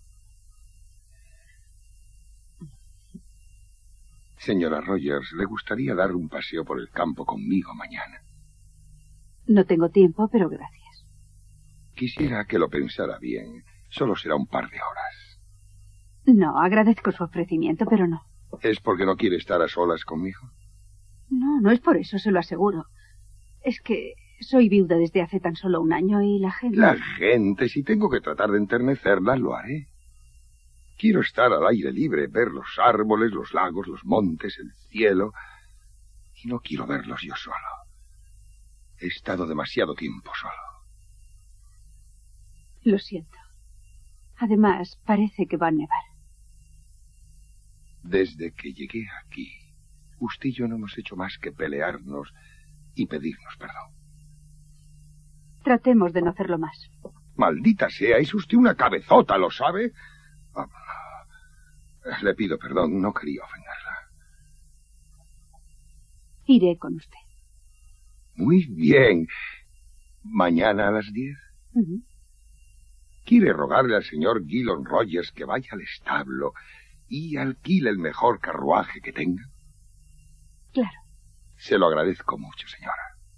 Señora Rogers, ¿le gustaría dar un paseo por el campo conmigo mañana? No tengo tiempo, pero gracias. Quisiera que lo pensara bien. Solo será un par de horas. No, agradezco su ofrecimiento, pero no. ¿Es porque no quiere estar a solas conmigo? No, no es por eso, se lo aseguro. Es que soy viuda desde hace tan solo un año y la gente... La gente, si tengo que tratar de enternecerla, lo haré. Quiero estar al aire libre, ver los árboles, los lagos, los montes, el cielo. Y no quiero verlos yo solo. He estado demasiado tiempo solo. Lo siento. Además, parece que va a nevar. Desde que llegué aquí, usted y yo no hemos hecho más que pelearnos y pedirnos perdón. Tratemos de no hacerlo más. Maldita sea, es usted una cabezota, ¿lo sabe? Le pido perdón, no quería ofenderla. Iré con usted. Muy bien. ¿Mañana a las 10? ¿Quiere rogarle al señor Gillon Rogers que vaya al establo y alquile el mejor carruaje que tenga? Claro. Se lo agradezco mucho, señora.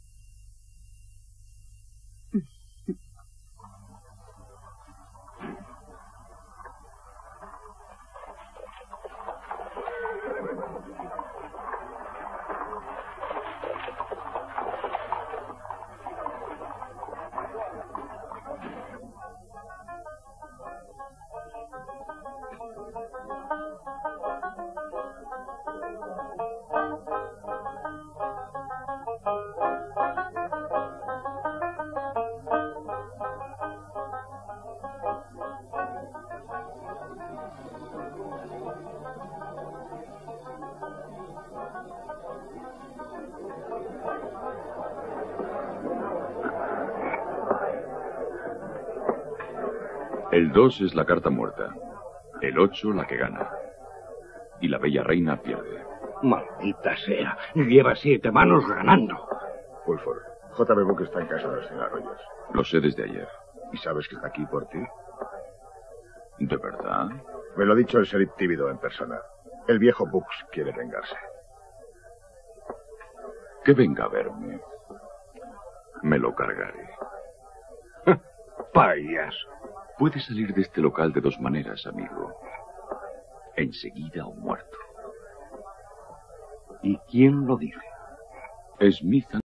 El 2 es la carta muerta. El 8 la que gana. Y la bella reina pierde. Maldita sea. Lleva 7 manos ganando. Pulford, J.B. Book está en casa de la señora Rogers. Lo sé desde ayer. ¿Y sabes que está aquí por ti? ¿De verdad? Me lo ha dicho el sheriff Tíbido en persona. El viejo Books quiere vengarse. Que venga a verme. Me lo cargaré. Payaso. Puede salir de este local de 2 maneras, amigo. Enseguida o muerto. ¿Y quién lo dice? Smith